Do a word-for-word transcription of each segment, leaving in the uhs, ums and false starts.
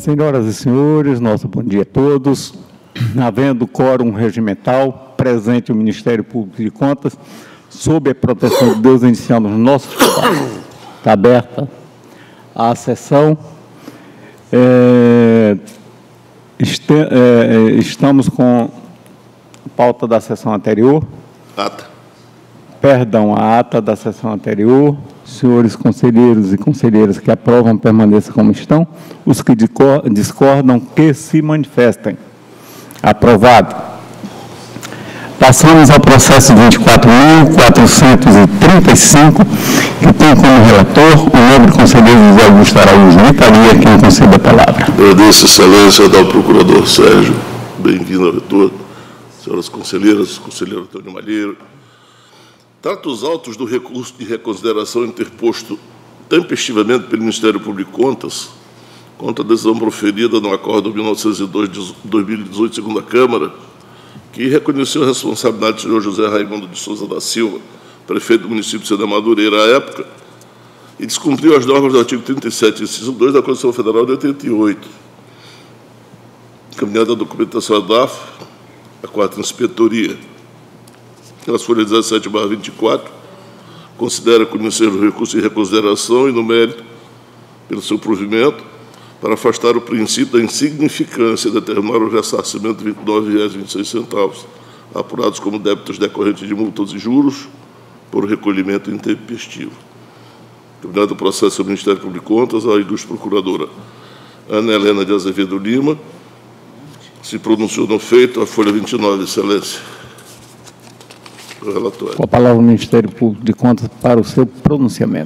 Senhoras e senhores, nosso bom dia a todos. Havendo quórum regimental, presente o Ministério Público de Contas, sob a proteção de Deus, iniciamos o nosso trabalho. Está aberta a sessão. É, este, é, estamos com a pauta da sessão anterior. Ata. Perdão, a ata da sessão anterior. Senhores conselheiros e conselheiras que aprovam, permaneçam como estão. Os que discordam, que se manifestem. Aprovado. Passamos ao processo vinte e quatro mil quatrocentos e trinta e cinco, que tem como relator o nobre conselheiro José Augusto Araújo Vitaria, quem concede a palavra. Agradeço, excelência, ao procurador Sérgio. Bem-vindo ao retorno. Senhoras conselheiras, conselheiro Antônio Malheiro. Trata os autos do recurso de reconsideração interposto tempestivamente pelo Ministério Público de Contas contra a decisão proferida no Acórdão mil novecentos e dois de dois mil e dezoito, segunda Câmara, que reconheceu a responsabilidade do senhor José Raimundo de Souza da Silva, prefeito do município de Sena Madureira à época, e descumpriu as normas do artigo trinta e sete, inciso dois da Constituição Federal de oitenta e oito. Encaminhada a documentação da D A F, a quarta inspetoria, nas folhas dezessete barra vinte e quatro, considera conhecer o recurso de reconsideração e, no mérito, pelo seu provimento, para afastar o princípio da insignificância e determinar o ressarcimento de vinte e nove reais e vinte e seis centavos, apurados como débitos decorrentes de multas e juros, por recolhimento intempestivo. Terminado o processo do Ministério Público de Contas, a ilustre procuradora Ana Helena de Azevedo Lima se pronunciou no feito, a folha vinte e nove, excelência. O relatório. Com a palavra o Ministério Público de Contas para o seu pronunciamento.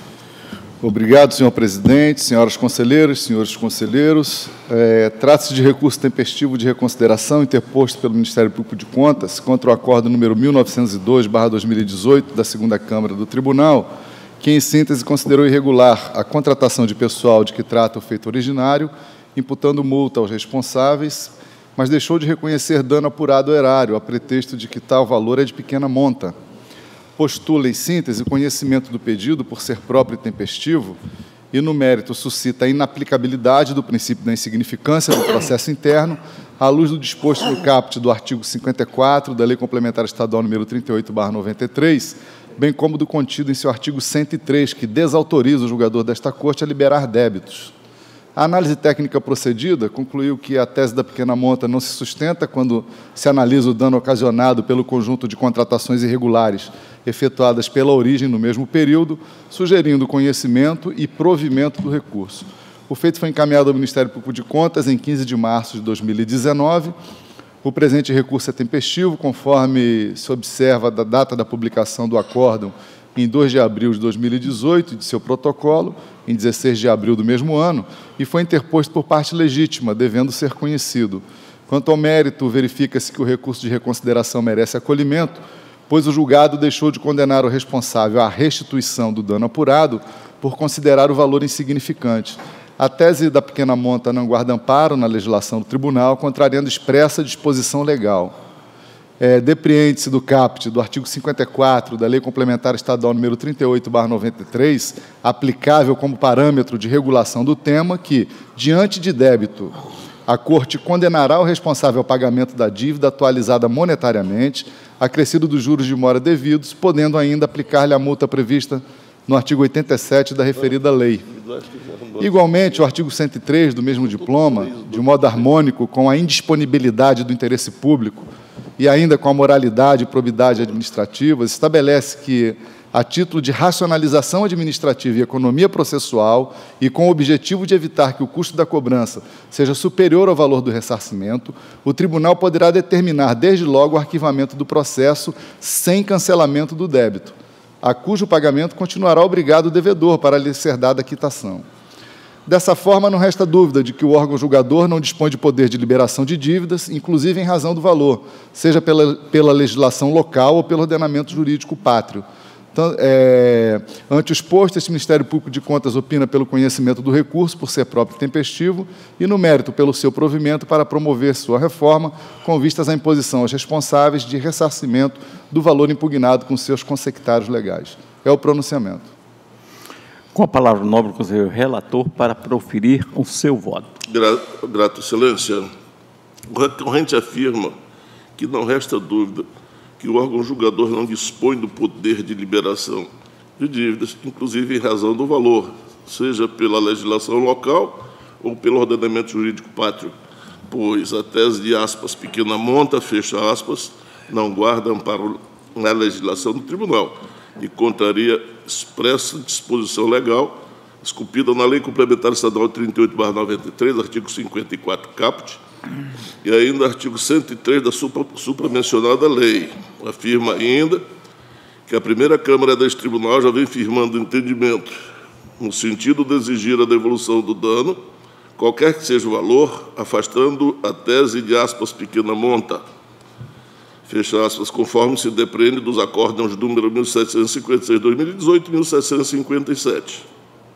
Obrigado, senhor presidente, senhoras conselheiras, senhores conselheiros. É, Trata-se de recurso tempestivo de reconsideração interposto pelo Ministério Público de Contas contra o acórdão número mil novecentos e dois barra dois mil e dezoito da segunda Câmara do Tribunal, que, em síntese, considerou irregular a contratação de pessoal de que trata o feito originário, imputando multa aos responsáveis, mas deixou de reconhecer dano apurado ao erário, a pretexto de que tal valor é de pequena monta. Postula, em síntese, conhecimento do pedido por ser próprio e tempestivo e, no mérito, suscita a inaplicabilidade do princípio da insignificância do processo interno, à luz do disposto no caput do artigo cinquenta e quatro da Lei Complementar Estadual número trinta e oito barra noventa e três, bem como do contido em seu artigo cento e três, que desautoriza o julgador desta Corte a liberar débitos. A análise técnica procedida concluiu que a tese da pequena monta não se sustenta quando se analisa o dano ocasionado pelo conjunto de contratações irregulares efetuadas pela origem no mesmo período, sugerindo conhecimento e provimento do recurso. O feito foi encaminhado ao Ministério Público de Contas em quinze de março de dois mil e dezenove. O presente recurso é tempestivo, conforme se observa da data da publicação do acórdão em dois de abril de dois mil e dezoito, de seu protocolo, em dezesseis de abril do mesmo ano, e foi interposto por parte legítima, devendo ser conhecido. Quanto ao mérito, verifica-se que o recurso de reconsideração merece acolhimento, pois o julgado deixou de condenar o responsável à restituição do dano apurado por considerar o valor insignificante. A tese da pequena monta não guarda amparo na legislação do tribunal, contrariando expressa disposição legal. É, depreende-se do caput do artigo cinquenta e quatro da Lei Complementar Estadual número trinta e oito barra noventa e três, aplicável como parâmetro de regulação do tema, que, diante de débito, a Corte condenará o responsável ao pagamento da dívida atualizada monetariamente, acrescido dos juros de mora devidos, podendo ainda aplicar-lhe a multa prevista no artigo oitenta e sete da referida lei. Igualmente, o artigo cento e três do mesmo diploma, de modo harmônico com a indisponibilidade do interesse público e ainda com a moralidade e probidade administrativas, estabelece que, a título de racionalização administrativa e economia processual e com o objetivo de evitar que o custo da cobrança seja superior ao valor do ressarcimento, o tribunal poderá determinar, desde logo, o arquivamento do processo sem cancelamento do débito, a cujo pagamento continuará obrigado o devedor para lhe ser dada a quitação. Dessa forma, não resta dúvida de que o órgão julgador não dispõe de poder de liberação de dívidas, inclusive em razão do valor, seja pela, pela legislação local ou pelo ordenamento jurídico pátrio. Então, é, ante o exposto, este Ministério Público de Contas opina pelo conhecimento do recurso, por ser próprio e tempestivo, e, no mérito, pelo seu provimento para promover sua reforma, com vistas à imposição aos responsáveis de ressarcimento do valor impugnado com seus consectários legais. É o pronunciamento. Com a palavra o nobre conselheiro relator para proferir o seu voto. Grato, grato, Excelência. O recorrente afirma que não resta dúvida que o órgão julgador não dispõe do poder de liberação de dívidas, inclusive em razão do valor, seja pela legislação local ou pelo ordenamento jurídico pátrio, pois a tese de aspas, pequena monta, fecha aspas, não guarda amparo na legislação do tribunal e contraria expressa disposição legal esculpida na Lei Complementar Estadual trinta e oito barra noventa e três, artigo cinquenta e quatro, caput, e ainda artigo cento e três da supra, supramencionada lei. Afirma ainda que a primeira Câmara deste tribunal já vem firmando entendimento no sentido de exigir a devolução do dano, qualquer que seja o valor, afastando a tese de aspas, pequena monta, fecha aspas, conforme se depreende dos acórdãos número mil setecentos e cinquenta e seis, dois mil e dezoito e mil setecentos e cinquenta e sete.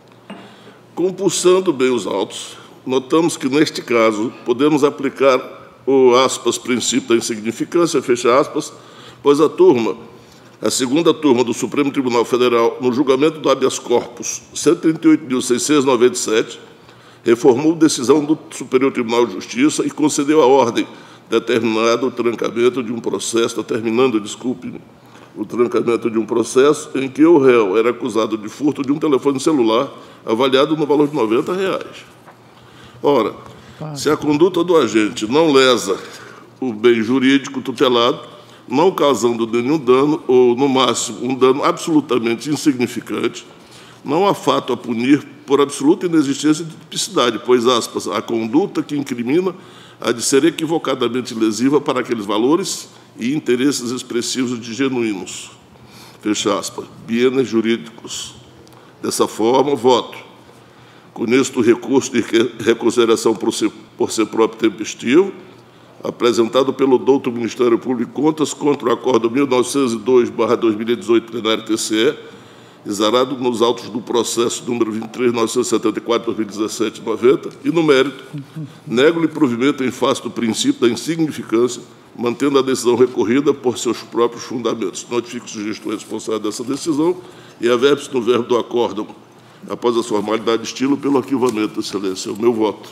Compulsando bem os autos, notamos que, neste caso, podemos aplicar o aspas, princípio da insignificância, fecha aspas, pois a turma, a segunda turma do Supremo Tribunal Federal, no julgamento do habeas corpus cento e trinta e oito mil seiscentos e noventa e sete, reformou decisão do Superior Tribunal de Justiça e concedeu a ordem determinado o trancamento de um processo, terminando, desculpe-me, o trancamento de um processo em que o réu era acusado de furto de um telefone celular avaliado no valor de noventa reais. Ora, se a conduta do agente não lesa o bem jurídico tutelado, não causando nenhum dano, ou, no máximo, um dano absolutamente insignificante, não há fato a punir por absoluta inexistência de tipicidade, pois, aspas, a conduta que incrimina há de ser equivocadamente lesiva para aqueles valores e interesses expressivos de genuínos, fecha aspas, bienes jurídicos. Dessa forma, voto. Conheço o recurso de reconsideração por ser, por ser próprio tempestivo, apresentado pelo douto Ministério Público de Contas contra o Acórdão mil novecentos e dois barra dois mil e dezoito, plenário T C E, exarado nos autos do processo número vinte e três mil novecentos e setenta e quatro, dois mil e dezessete, noventa, e, no mérito, nego-lhe provimento em face do princípio da insignificância, mantendo a decisão recorrida por seus próprios fundamentos. Notifico o sujeito responsável dessa decisão e averbe-se no verbo do acórdão, após a formalidade de estilo, pelo arquivamento, Excelência. É o meu voto.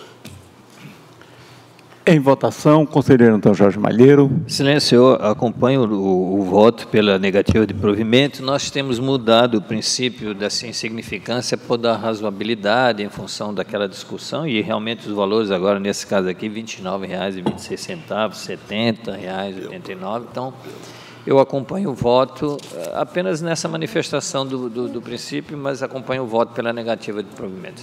Em votação, conselheiro Antônio Jorge Malheiro. Excelência, eu acompanho o, o voto pela negativa de provimento. Nós temos mudado o princípio dessa insignificância por da razoabilidade em função daquela discussão e realmente os valores agora, nesse caso aqui, vinte e nove reais e vinte e seis centavos, setenta reais e oitenta e nove. Então, eu acompanho o voto apenas nessa manifestação do, do, do princípio, mas acompanho o voto pela negativa de provimento.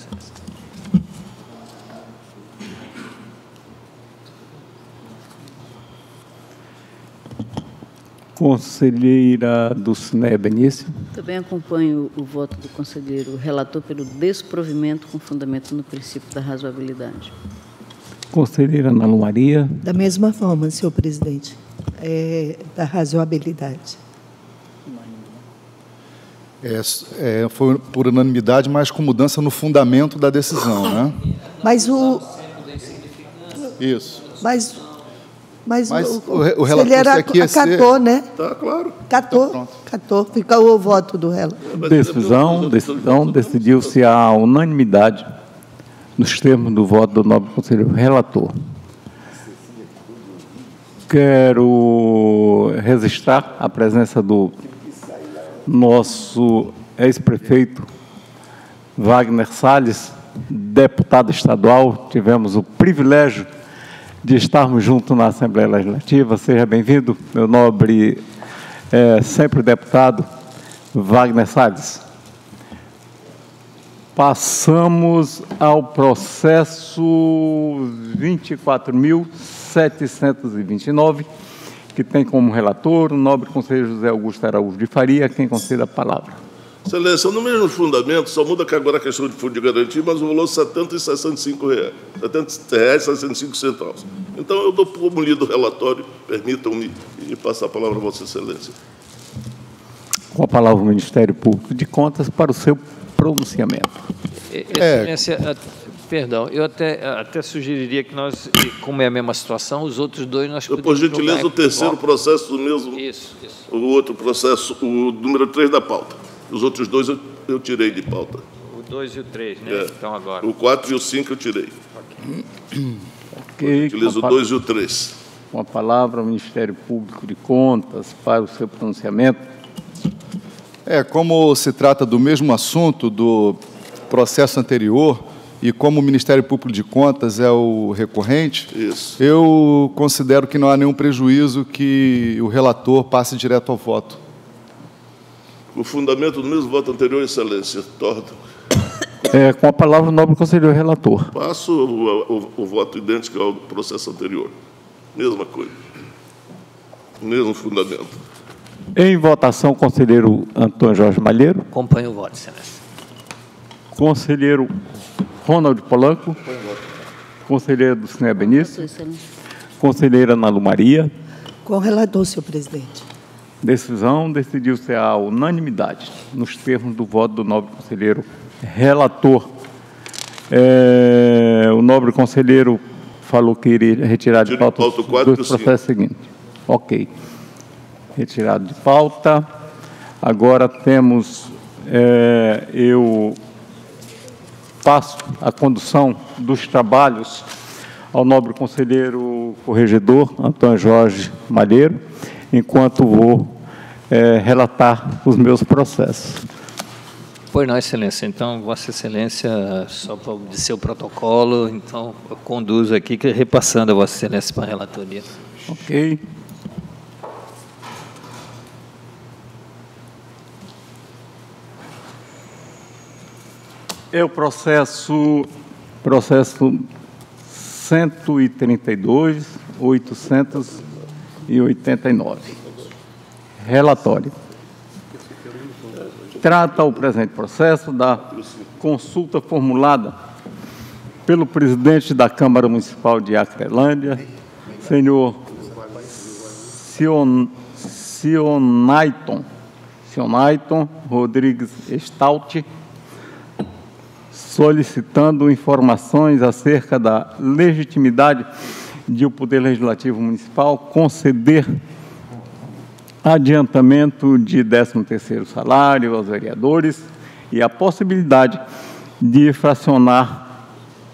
Conselheira Dulcinea Benício. Também acompanho o voto do conselheiro relator pelo desprovimento com fundamento no princípio da razoabilidade. Conselheira Ana Lu Maria. Da mesma forma, senhor presidente, é, da razoabilidade. É, é, foi por unanimidade, mas com mudança no fundamento da decisão, né? Mas o... Isso. Mas... Mas, Mas o, o, o relator ele era, aqui acatou, né? Tá, claro. Catou, Então, catou. Fica o voto do relator. Decisão, decisão, decidiu-se a unanimidade nos termos do voto do nobre conselheiro relator. Quero registrar a presença do nosso ex-prefeito Wagner Salles, deputado estadual. Tivemos o privilégio de estarmos juntos na Assembleia Legislativa. Seja bem-vindo, meu nobre, é, sempre deputado, Wagner Salles. Passamos ao processo vinte e quatro mil setecentos e vinte e nove, que tem como relator o nobre conselheiro José Augusto Araújo de Faria, quem concede a palavra. Excelência, no mesmo fundamento, só muda que agora a questão de fundo de garantia, mas o valor é setenta e sessenta e cinco reais, setenta reais e sessenta e cinco centavos. Então, eu dou como lido o relatório, permitam-me e passar a palavra a Vossa Excelência. Com a palavra o Ministério Público de Contas para o seu pronunciamento. Excelência, é. Perdão, eu até, até sugeriria que nós, como é a mesma situação, os outros dois nós podemos... Por gentileza, o terceiro processo do mesmo... Isso, isso. O outro processo, o número três da pauta. Os outros dois eu, eu tirei de pauta. O dois e o três, né? É. Então, agora. O quatro e o cinco eu tirei. Ok. Utilizo o Com a, dois e o três. com a palavra ao Ministério Público de Contas para o seu pronunciamento. É, como se trata do mesmo assunto do processo anterior e como o Ministério Público de Contas é o recorrente, Isso. eu considero que não há nenhum prejuízo que o relator passe direto ao voto. O fundamento do mesmo voto anterior, Excelência, torna. É, com a palavra o nobre conselheiro relator. Passo o, o, o voto idêntico ao do processo anterior. Mesma coisa. Mesmo fundamento. Em votação, conselheiro Antônio Jorge Malheiro. Acompanho o voto, Excelência. Conselheiro Ronald Polanco. Conselheiro do Cine Benício. Voto, Excelência. Conselheira Ana Lu Maria. Com o relator, senhor presidente. Decisão decidiu-se à unanimidade, nos termos do voto do nobre conselheiro relator. É, o nobre conselheiro falou que iria retirar de Tiro pauta pauta os quatro dois e o processos seguintes. Ok. Retirado de pauta. Agora temos, é, eu passo a condução dos trabalhos ao nobre conselheiro corregedor, Antônio Jorge Malheiro, enquanto vou é, relatar os meus processos. Pois não, Excelência. Então, Vossa Excelência, só para obedecer o protocolo, então, eu conduzo aqui, repassando a Vossa Excelência para a relatoria. Ok. É o processo, processo cento e trinta e dois, oitocentos e oitenta e nove. Relatório. Trata o presente processo da consulta formulada pelo presidente da Câmara Municipal de Acrelândia, senhor Sion, Sionaiton, Sionaiton Rodrigues Stout, solicitando informações acerca da legitimidade de o Poder Legislativo Municipal conceder adiantamento de décimo terceiro salário aos vereadores e a possibilidade de fracionar,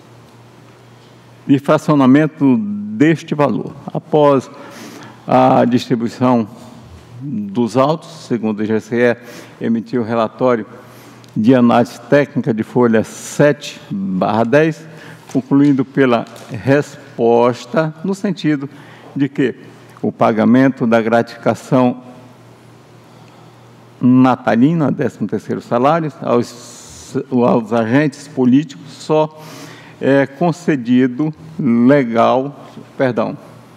de fracionamento deste valor. Após a distribuição dos autos, segundo o I G C E, emitiu o relatório de análise técnica de folha sete barra dez, concluindo pela resposta no sentido de que o pagamento da gratificação natalina, décimo terceiro salário, aos, aos agentes políticos só é concedido legal, perdão,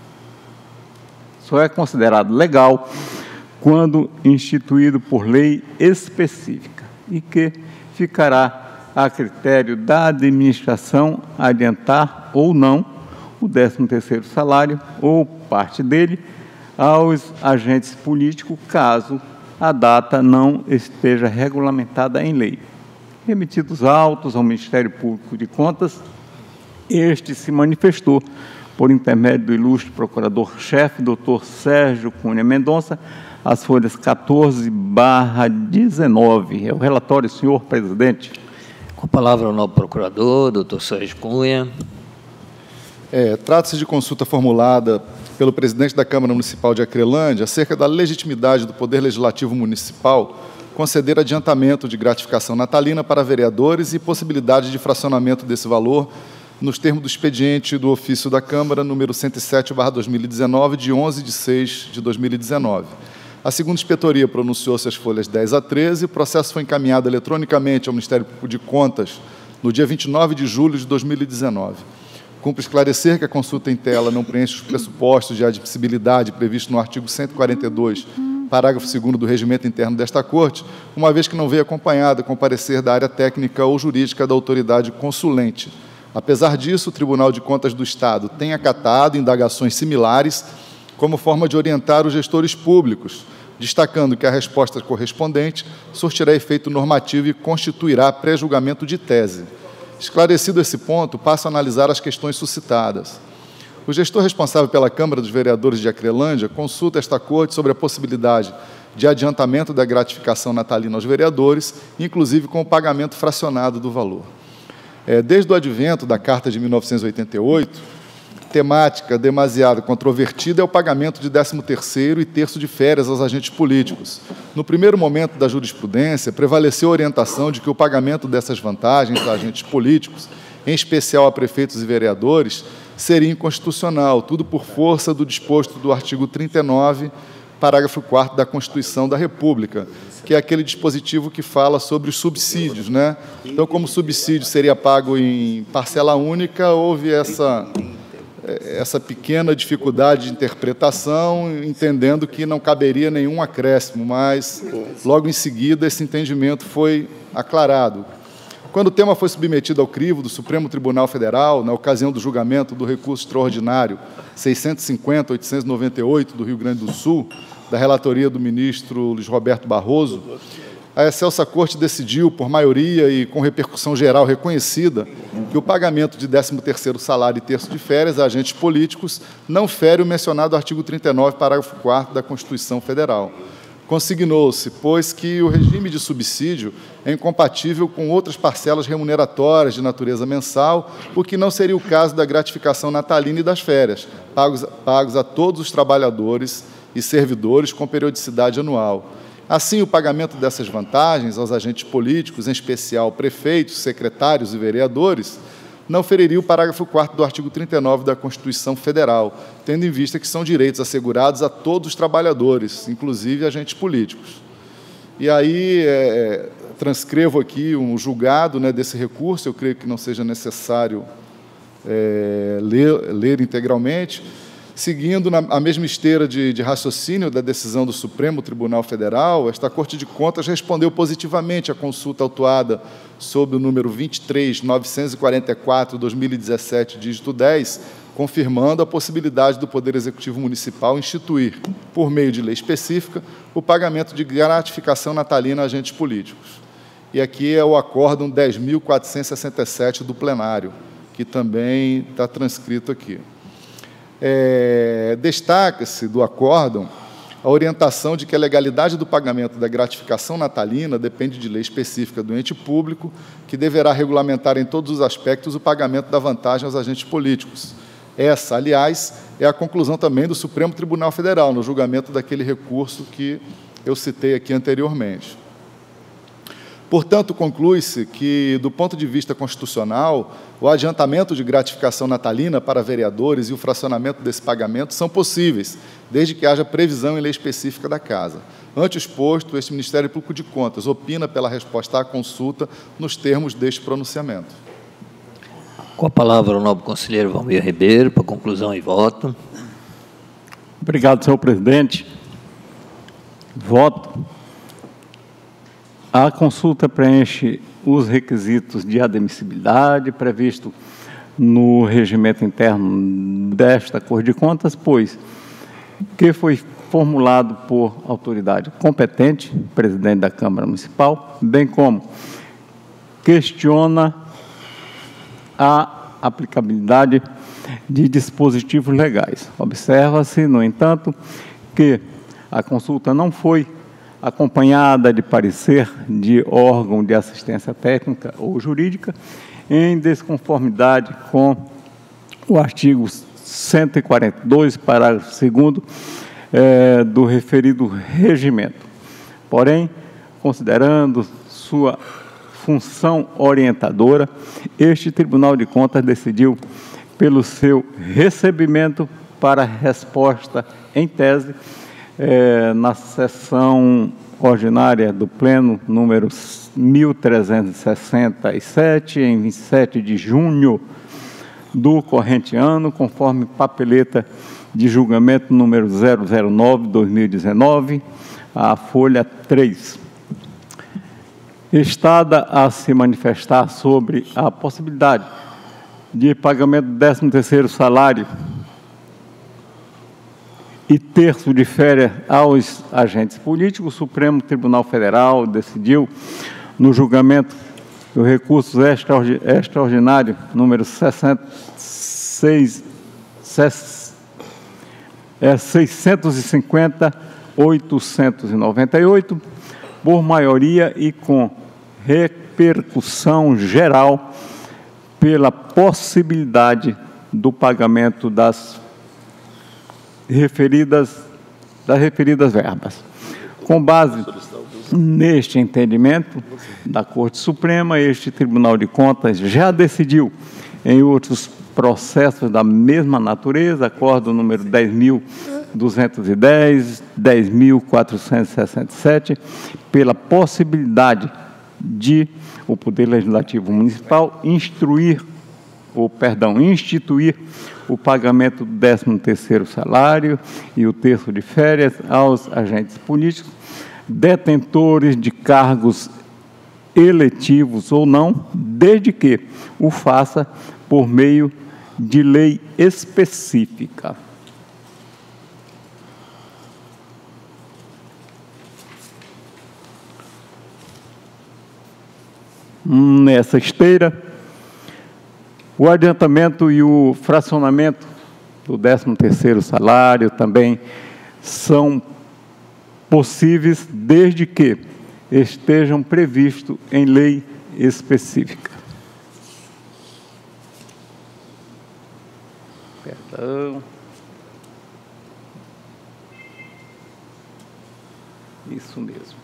só é considerado legal quando instituído por lei específica e que ficará a critério da administração adiantar ou não o décimo terceiro salário ou parte dele aos agentes políticos, caso a data não esteja regulamentada em lei. Remetidos autos ao Ministério Público de Contas, este se manifestou por intermédio do ilustre procurador-chefe, doutor Sérgio Cunha Mendonça, as folhas quatorze barra dezenove. É o relatório, senhor presidente. Com a palavra o novo procurador, doutor Sérgio Cunha. É, trata-se de consulta formulada pelo presidente da Câmara Municipal de Acrelândia acerca da legitimidade do Poder Legislativo Municipal conceder adiantamento de gratificação natalina para vereadores e possibilidade de fracionamento desse valor nos termos do expediente do ofício da Câmara, número cento e sete barra dois mil e dezenove, de onze de seis de dois mil e dezenove. A segunda inspetoria pronunciou-se as folhas dez a treze, o processo foi encaminhado eletronicamente ao Ministério Público de Contas no dia vinte e nove de julho de dois mil e dezenove. Cumpre esclarecer que a consulta em tela não preenche os pressupostos de admissibilidade previstos no artigo cento e quarenta e dois, parágrafo segundo do regimento interno desta Corte, uma vez que não veio acompanhada com parecer da área técnica ou jurídica da autoridade consulente. Apesar disso, o Tribunal de Contas do Estado tem acatado indagações similares como forma de orientar os gestores públicos, destacando que a resposta correspondente surtirá efeito normativo e constituirá pré-julgamento de tese. Esclarecido esse ponto, passo a analisar as questões suscitadas. O gestor responsável pela Câmara dos Vereadores de Acrelândia consulta esta Corte sobre a possibilidade de adiantamento da gratificação natalina aos vereadores, inclusive com o pagamento fracionado do valor. É, desde o advento da Carta de mil novecentos e oitenta e oito, temática demasiado controvertida é o pagamento de décimo terceiro e terço de férias aos agentes políticos. No primeiro momento da jurisprudência, prevaleceu a orientação de que o pagamento dessas vantagens a agentes políticos, em especial a prefeitos e vereadores, seria inconstitucional, tudo por força do disposto do artigo trinta e nove, parágrafo quarto da Constituição da República, que é aquele dispositivo que fala sobre os subsídios, né? Então, como o subsídio seria pago em parcela única, houve essa, essa pequena dificuldade de interpretação, entendendo que não caberia nenhum acréscimo, mas, logo em seguida, esse entendimento foi aclarado. Quando o tema foi submetido ao crivo do Supremo Tribunal Federal, na ocasião do julgamento do recurso extraordinário seiscentos e cinquenta, oitocentos e noventa e oito do Rio Grande do Sul, da relatoria do ministro Luiz Roberto Barroso, a excelsa Corte decidiu, por maioria e com repercussão geral reconhecida, que o pagamento de décimo terceiro salário e terço de férias a agentes políticos não fere o mencionado artigo trinta e nove, parágrafo quarto da Constituição Federal. Consignou-se, pois, que o regime de subsídio é incompatível com outras parcelas remuneratórias de natureza mensal, o que não seria o caso da gratificação natalina e das férias, pagos, pagos a todos os trabalhadores e servidores com periodicidade anual. Assim, o pagamento dessas vantagens aos agentes políticos, em especial prefeitos, secretários e vereadores, não feriria o parágrafo quarto do artigo trinta e nove da Constituição Federal, tendo em vista que são direitos assegurados a todos os trabalhadores, inclusive agentes políticos. E aí, é, transcrevo aqui um julgado, né, desse recurso, eu creio que não seja necessário é, ler, ler integralmente, seguindo na, a mesma esteira de, de raciocínio da decisão do Supremo Tribunal Federal, esta Corte de Contas respondeu positivamente à consulta autuada sob o número vinte e três mil novecentos e quarenta e quatro, dois mil e dezessete, dígito dez, confirmando a possibilidade do Poder Executivo Municipal instituir, por meio de lei específica, o pagamento de gratificação natalina a agentes políticos. E aqui é o acórdão dez mil quatrocentos e sessenta e sete do plenário, que também está transcrito aqui. É, destaca-se do acórdão a orientação de que a legalidade do pagamento da gratificação natalina depende de lei específica do ente público, que deverá regulamentar em todos os aspectos o pagamento da vantagem aos agentes políticos. Essa, aliás, é a conclusão também do Supremo Tribunal Federal, no julgamento daquele recurso que eu citei aqui anteriormente. Portanto, conclui-se que, do ponto de vista constitucional, o adiantamento de gratificação natalina para vereadores e o fracionamento desse pagamento são possíveis, desde que haja previsão em lei específica da Casa. Ante o exposto, este Ministério Público de Contas opina pela resposta à consulta nos termos deste pronunciamento. Com a palavra, o nobre conselheiro Valmir Ribeiro, para conclusão e voto. Obrigado, senhor presidente. Voto. A consulta preenche os requisitos de admissibilidade previsto no regimento interno desta Corte de Contas, pois que foi formulado por autoridade competente, presidente da Câmara Municipal, bem como questiona a aplicabilidade de dispositivos legais. Observa-se, no entanto, que a consulta não foi acompanhada de parecer de órgão de assistência técnica ou jurídica, em desconformidade com o artigo cento e quarenta e dois, parágrafo segundo, eh, do referido regimento. Porém, considerando sua função orientadora, este Tribunal de Contas decidiu pelo seu recebimento para resposta em tese, É, na sessão ordinária do Pleno, número mil trezentos e sessenta e sete, em vinte e sete de junho do corrente ano, conforme papeleta de julgamento número zero zero nove, dois mil e dezenove, a folha três. Estada a se manifestar sobre a possibilidade de pagamento do décimo terceiro salário e terço de férias aos agentes políticos, o Supremo Tribunal Federal decidiu, no julgamento do recurso extraordinário número seiscentos e cinquenta, oitocentos e noventa e oito, por maioria e com repercussão geral pela possibilidade do pagamento das referidas, das referidas verbas. Com base neste entendimento da Corte Suprema, este Tribunal de Contas já decidiu em outros processos da mesma natureza, acordo número dez mil duzentos e dez, dez mil quatrocentos e sessenta e sete, pela possibilidade de o Poder Legislativo Municipal instruir, ou, perdão, instituir o pagamento do décimo terceiro salário e o terço de férias aos agentes políticos, detentores de cargos eletivos ou não, desde que o faça por meio de lei específica. Nessa esteira, o adiantamento e o fracionamento do décimo terceiro salário também são possíveis desde que estejam previstos em lei específica. Perdão. Isso mesmo.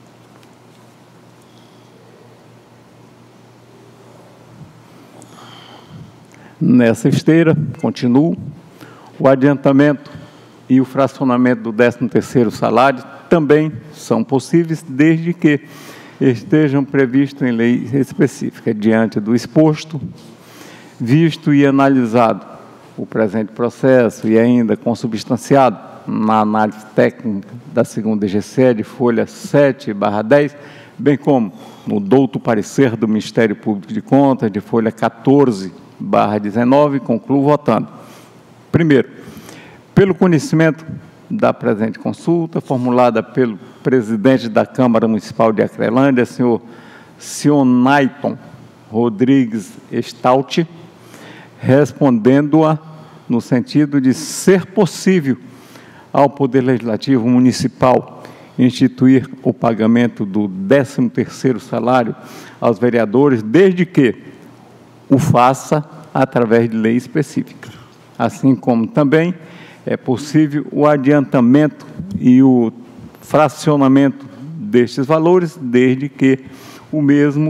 Nessa esteira, continuo, o adiantamento e o fracionamento do décimo terceiro salário também são possíveis desde que estejam previstos em lei específica. Diante do exposto, visto e analisado o presente processo e ainda consubstanciado na análise técnica da segunda G C E de folha sete barra dez, bem como no douto parecer do Ministério Público de Contas de folha quatorze barra dezenove, concluo votando. Primeiro, pelo conhecimento da presente consulta, formulada pelo presidente da Câmara Municipal de Acrelândia, senhor Sionaiton Rodrigues Stout, respondendo-a no sentido de ser possível ao Poder Legislativo Municipal instituir o pagamento do décimo terceiro salário aos vereadores, desde que o faça através de lei específica. Assim como também é possível o adiantamento e o fracionamento destes valores, desde que o mesmo,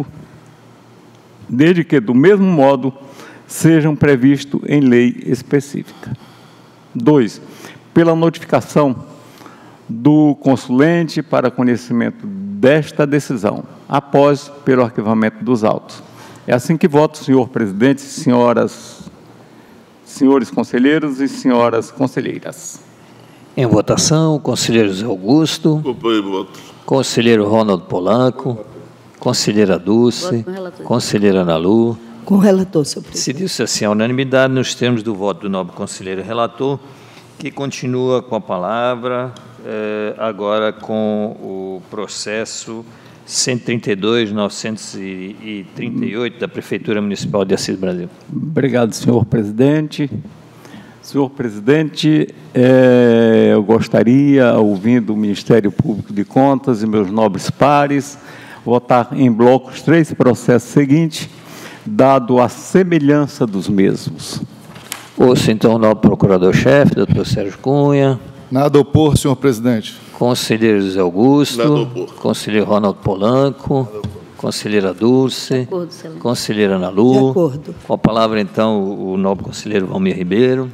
desde que do mesmo modo sejam previstos em lei específica. Dois, pela notificação do consulente para conhecimento desta decisão, após pelo arquivamento dos autos. É assim que voto, senhor presidente, senhoras, senhores conselheiros e senhoras conselheiras. Em votação, conselheiro José Augusto. Acompanhe o voto. Conselheiro Ronaldo Polanco. Conselheira Dulce. Conselheira Ana Lu. Com o relator, senhor presidente. Decidiu-se assim a unanimidade nos termos do voto do nobre conselheiro relator, que continua com a palavra, eh, agora com o processo cento e trinta e dois, novecentos e trinta e oito da Prefeitura Municipal de Assis Brasil. Obrigado, senhor presidente. Senhor presidente, eh, eu gostaria, ouvindo o Ministério Público de Contas e meus nobres pares, votar em bloco os três processos seguintes, dado a semelhança dos mesmos. Ouço, então, o nobre procurador-chefe, doutor Sérgio Cunha. Nada a opor, senhor presidente. Conselheiro José Augusto. Nada a opor. Conselheiro Ronaldo Polanco. Conselheira Dulce. De acordo, excelência. Conselheira Ana Lu. De acordo. Com a palavra, então, o o nobre conselheiro Valmir Ribeiro.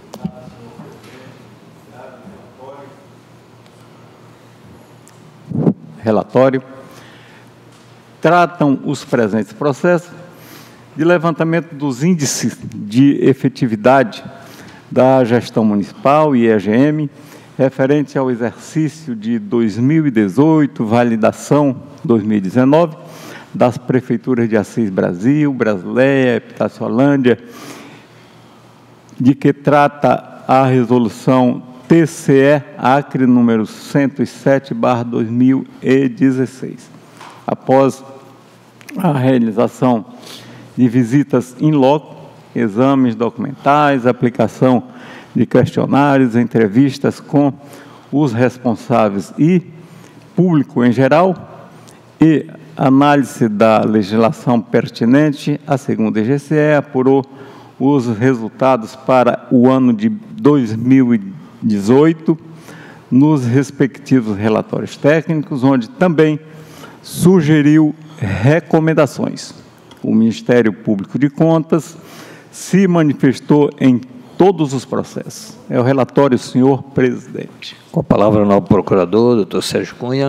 Relatório. Tratam os presentes processos de levantamento dos índices de efetividade da gestão municipal e E G M, referente ao exercício de dois mil e dezoito, validação dois mil e dezenove, das prefeituras de Assis Brasil, Brasileia, Epitaciolândia, de que trata a resolução T C E Acre número cento e sete barra dois mil e dezesseis. Após a realização de visitas in loco, exames documentais, aplicação de questionários, entrevistas com os responsáveis e público em geral, e análise da legislação pertinente, a segunda I G C E apurou os resultados para o ano de dois mil e dezoito, nos respectivos relatórios técnicos, onde também sugeriu recomendações. O Ministério Público de Contas se manifestou em todos os processos. É o relatório, senhor presidente. Com a palavra o novo procurador, doutor Sérgio Cunha.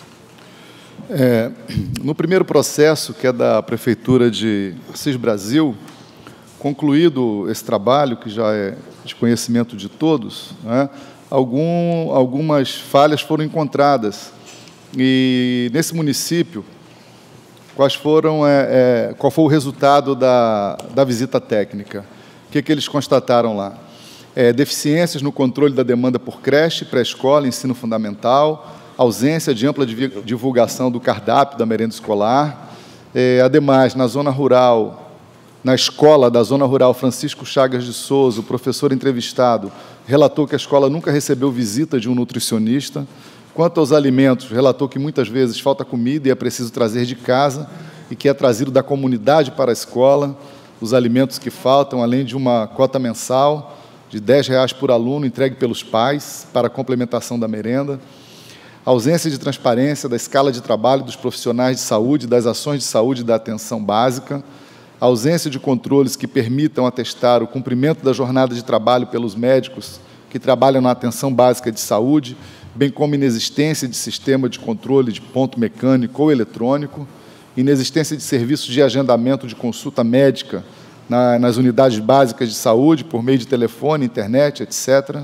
É, no primeiro processo, que é da Prefeitura de Assis Brasil, concluído esse trabalho, que já é de conhecimento de todos, né, algum, algumas falhas foram encontradas. E, nesse município, quais foram, é, é, qual foi o resultado da, da visita técnica? O que, que eles constataram lá? É, deficiências no controle da demanda por creche, pré-escola, ensino fundamental, ausência de ampla divulgação do cardápio da merenda escolar. É, ademais, na zona rural, na escola da zona rural Francisco Chagas de Souza, o professor entrevistado relatou que a escola nunca recebeu visita de um nutricionista. Quanto aos alimentos, relatou que muitas vezes falta comida e é preciso trazer de casa e que é trazido da comunidade para a escola os alimentos que faltam, além de uma cota mensal de dez reais por aluno entregue pelos pais para a complementação da merenda. A ausência de transparência da escala de trabalho dos profissionais de saúde, das ações de saúde e da atenção básica. A ausência de controles que permitam atestar o cumprimento da jornada de trabalho pelos médicos que trabalham na atenção básica de saúde, bem como inexistência de sistema de controle de ponto mecânico ou eletrônico, inexistência de serviços de agendamento de consulta médica na, nas unidades básicas de saúde, por meio de telefone, internet, etcétera,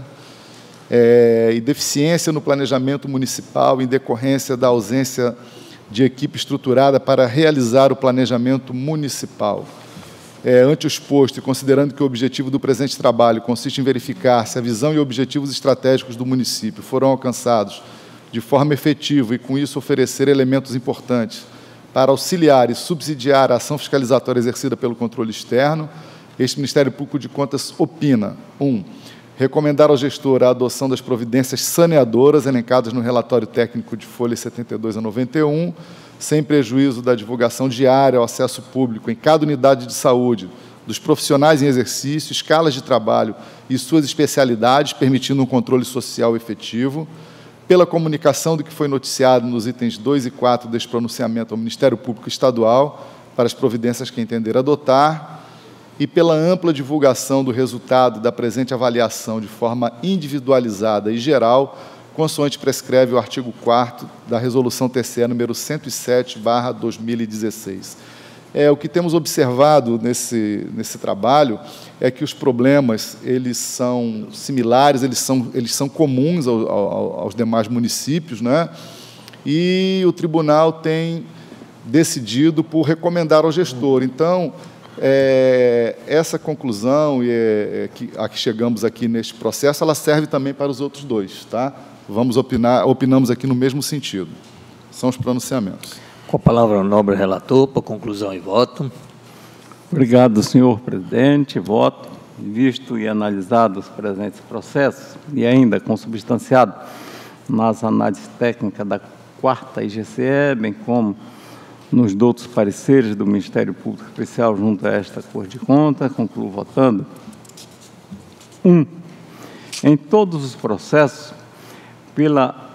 é, e deficiência no planejamento municipal em decorrência da ausência de equipe estruturada para realizar o planejamento municipal. É, ante o exposto e considerando que o objetivo do presente trabalho consiste em verificar se a visão e objetivos estratégicos do município foram alcançados de forma efetiva e, com isso, oferecer elementos importantes para auxiliar e subsidiar a ação fiscalizatória exercida pelo controle externo, este Ministério Público de Contas opina: um, recomendar ao gestor a adoção das providências saneadoras elencadas no relatório técnico de folhas setenta e dois a noventa e um, sem prejuízo da divulgação diária ao acesso público em cada unidade de saúde, dos profissionais em exercício, escalas de trabalho e suas especialidades, permitindo um controle social efetivo, pela comunicação do que foi noticiado nos itens dois e quatro deste pronunciamento ao Ministério Público Estadual, para as providências que entender adotar, e pela ampla divulgação do resultado da presente avaliação de forma individualizada e geral, consoante prescreve o artigo quarto da Resolução T C E número cento e sete barra dois mil e dezesseis. É, o que temos observado nesse, nesse trabalho é que os problemas eles são similares, eles são, eles são comuns ao, ao, aos demais municípios, né? E o tribunal tem decidido por recomendar ao gestor. Então, é, essa conclusão e é, é, que, a que chegamos aqui neste processo, ela serve também para os outros dois, tá? Vamos opinar, opinamos aqui no mesmo sentido. São os pronunciamentos. Com a palavra o nobre relator, para conclusão e voto. Obrigado, senhor presidente. Voto. Visto e analisado os presentes processos e ainda consubstanciado nas análises técnicas da quarta I G C E, bem como nos outros pareceres do Ministério Público Especial junto a esta Corte de Contas, concluo votando. Um, em todos os processos, pela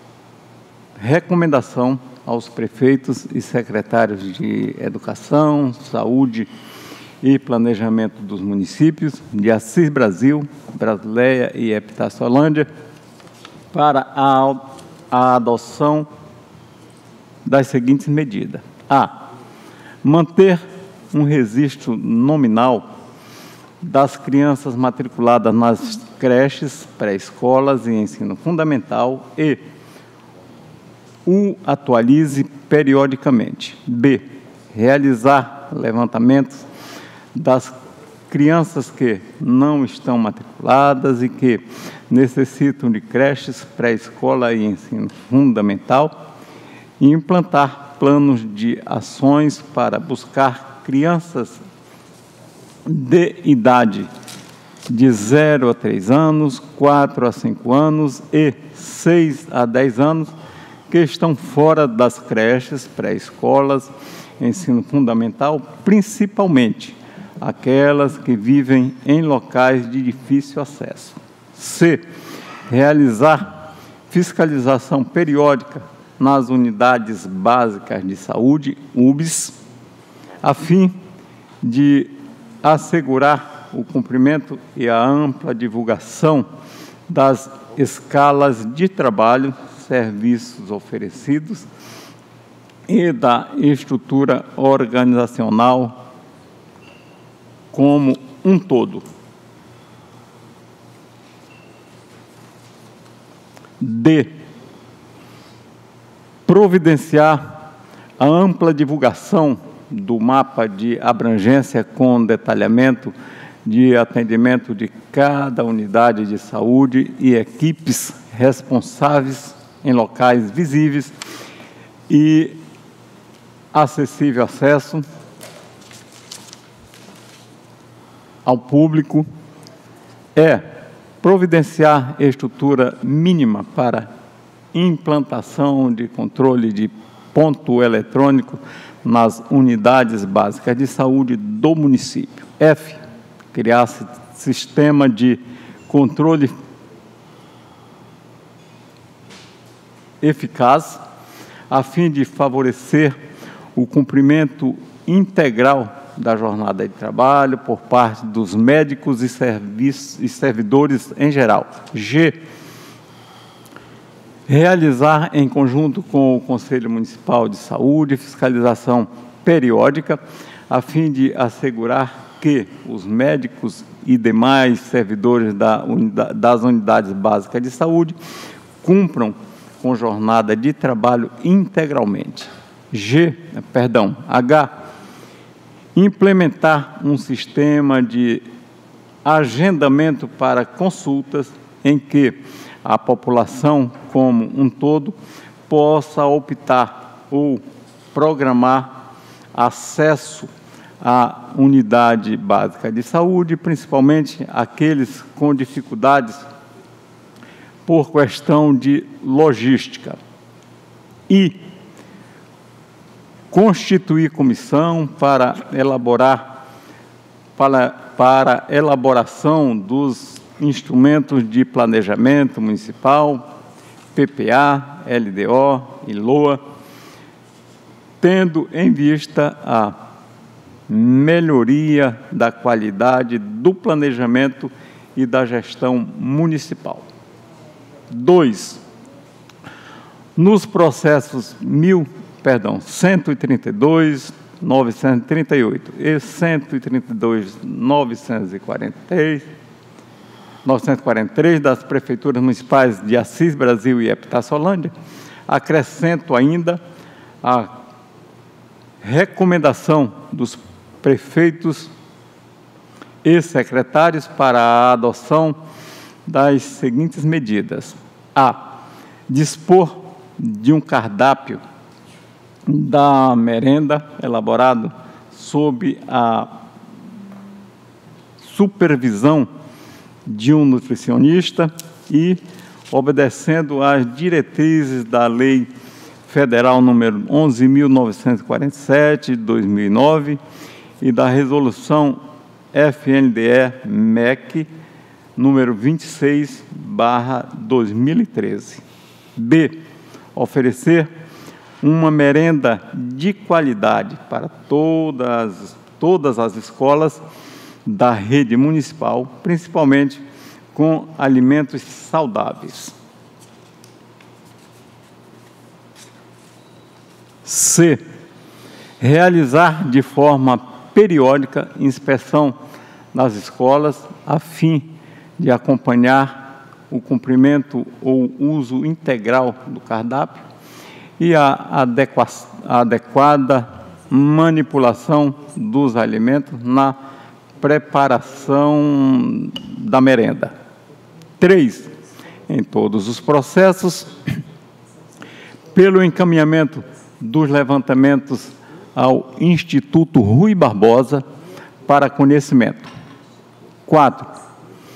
recomendação aos prefeitos e secretários de Educação, Saúde e Planejamento dos municípios de Assis Brasil, Brasileia e Epitácio-Holândia, para a, a adoção das seguintes medidas. A. Manter um registro nominal das crianças matriculadas nas creches, pré-escolas e ensino fundamental e o atualize periodicamente. B. Realizar levantamentos das crianças que não estão matriculadas e que necessitam de creches, pré-escola e ensino fundamental e implantar planos de ações para buscar crianças de idade de zero a três anos, quatro a cinco anos e seis a dez anos, que estão fora das creches, pré-escolas, ensino fundamental, principalmente aquelas que vivem em locais de difícil acesso. C. Realizar fiscalização periódica nas unidades básicas de saúde, U B S, a fim de assegurar o cumprimento e a ampla divulgação das escalas de trabalho, serviços oferecidos e da estrutura organizacional como um todo. D. Providenciar a ampla divulgação do mapa de abrangência com detalhamento de atendimento de cada unidade de saúde e equipes responsáveis em locais visíveis e acessível acesso ao público. É providenciar estrutura mínima para implantação de controle de ponto eletrônico nas unidades básicas de saúde do município. F. Criar sistema de controle eficaz, a fim de favorecer o cumprimento integral da jornada de trabalho por parte dos médicos e, serviços, e servidores em geral. G. Realizar, em conjunto com o Conselho Municipal de Saúde, fiscalização periódica, a fim de assegurar que os médicos e demais servidores da unidade, das unidades básicas de saúde cumpram com jornada de trabalho integralmente. G, perdão, H, implementar um sistema de agendamento para consultas em que a população como um todo possa optar ou programar acesso à unidade básica de saúde, principalmente aqueles com dificuldades por questão de logística. E constituir comissão para elaborar para, para elaboração dos instrumentos de planejamento municipal, P P A, L D O e L O A, tendo em vista a melhoria da qualidade do planejamento e da gestão municipal. Dois, nos processos mil, perdão, cento e trinta e dois, novecentos e trinta e oito e cento e trinta e dois, novecentos e quarenta e três, novecentos e quarenta e três das prefeituras municipais de Assis Brasil e Epitácio-Holândia, acrescento ainda a recomendação dos prefeitos e secretários para a adoção das seguintes medidas. A. Dispor de um cardápio da merenda elaborado sob a supervisão de um nutricionista e obedecendo às diretrizes da Lei Federal número onze mil novecentos e quarenta e sete, de dois mil e nove, e da Resolução F N D E M E C número vinte e seis, barra dois mil e treze. B. Oferecer uma merenda de qualidade para todas, todas as escolas da rede municipal, principalmente com alimentos saudáveis. C. Realizar de forma periódica inspeção nas escolas, a fim de acompanhar o cumprimento ou uso integral do cardápio e a, adequa a adequada manipulação dos alimentos na preparação da merenda. Três, em todos os processos, pelo encaminhamento dos levantamentos ao Instituto Rui Barbosa para conhecimento. Quatro,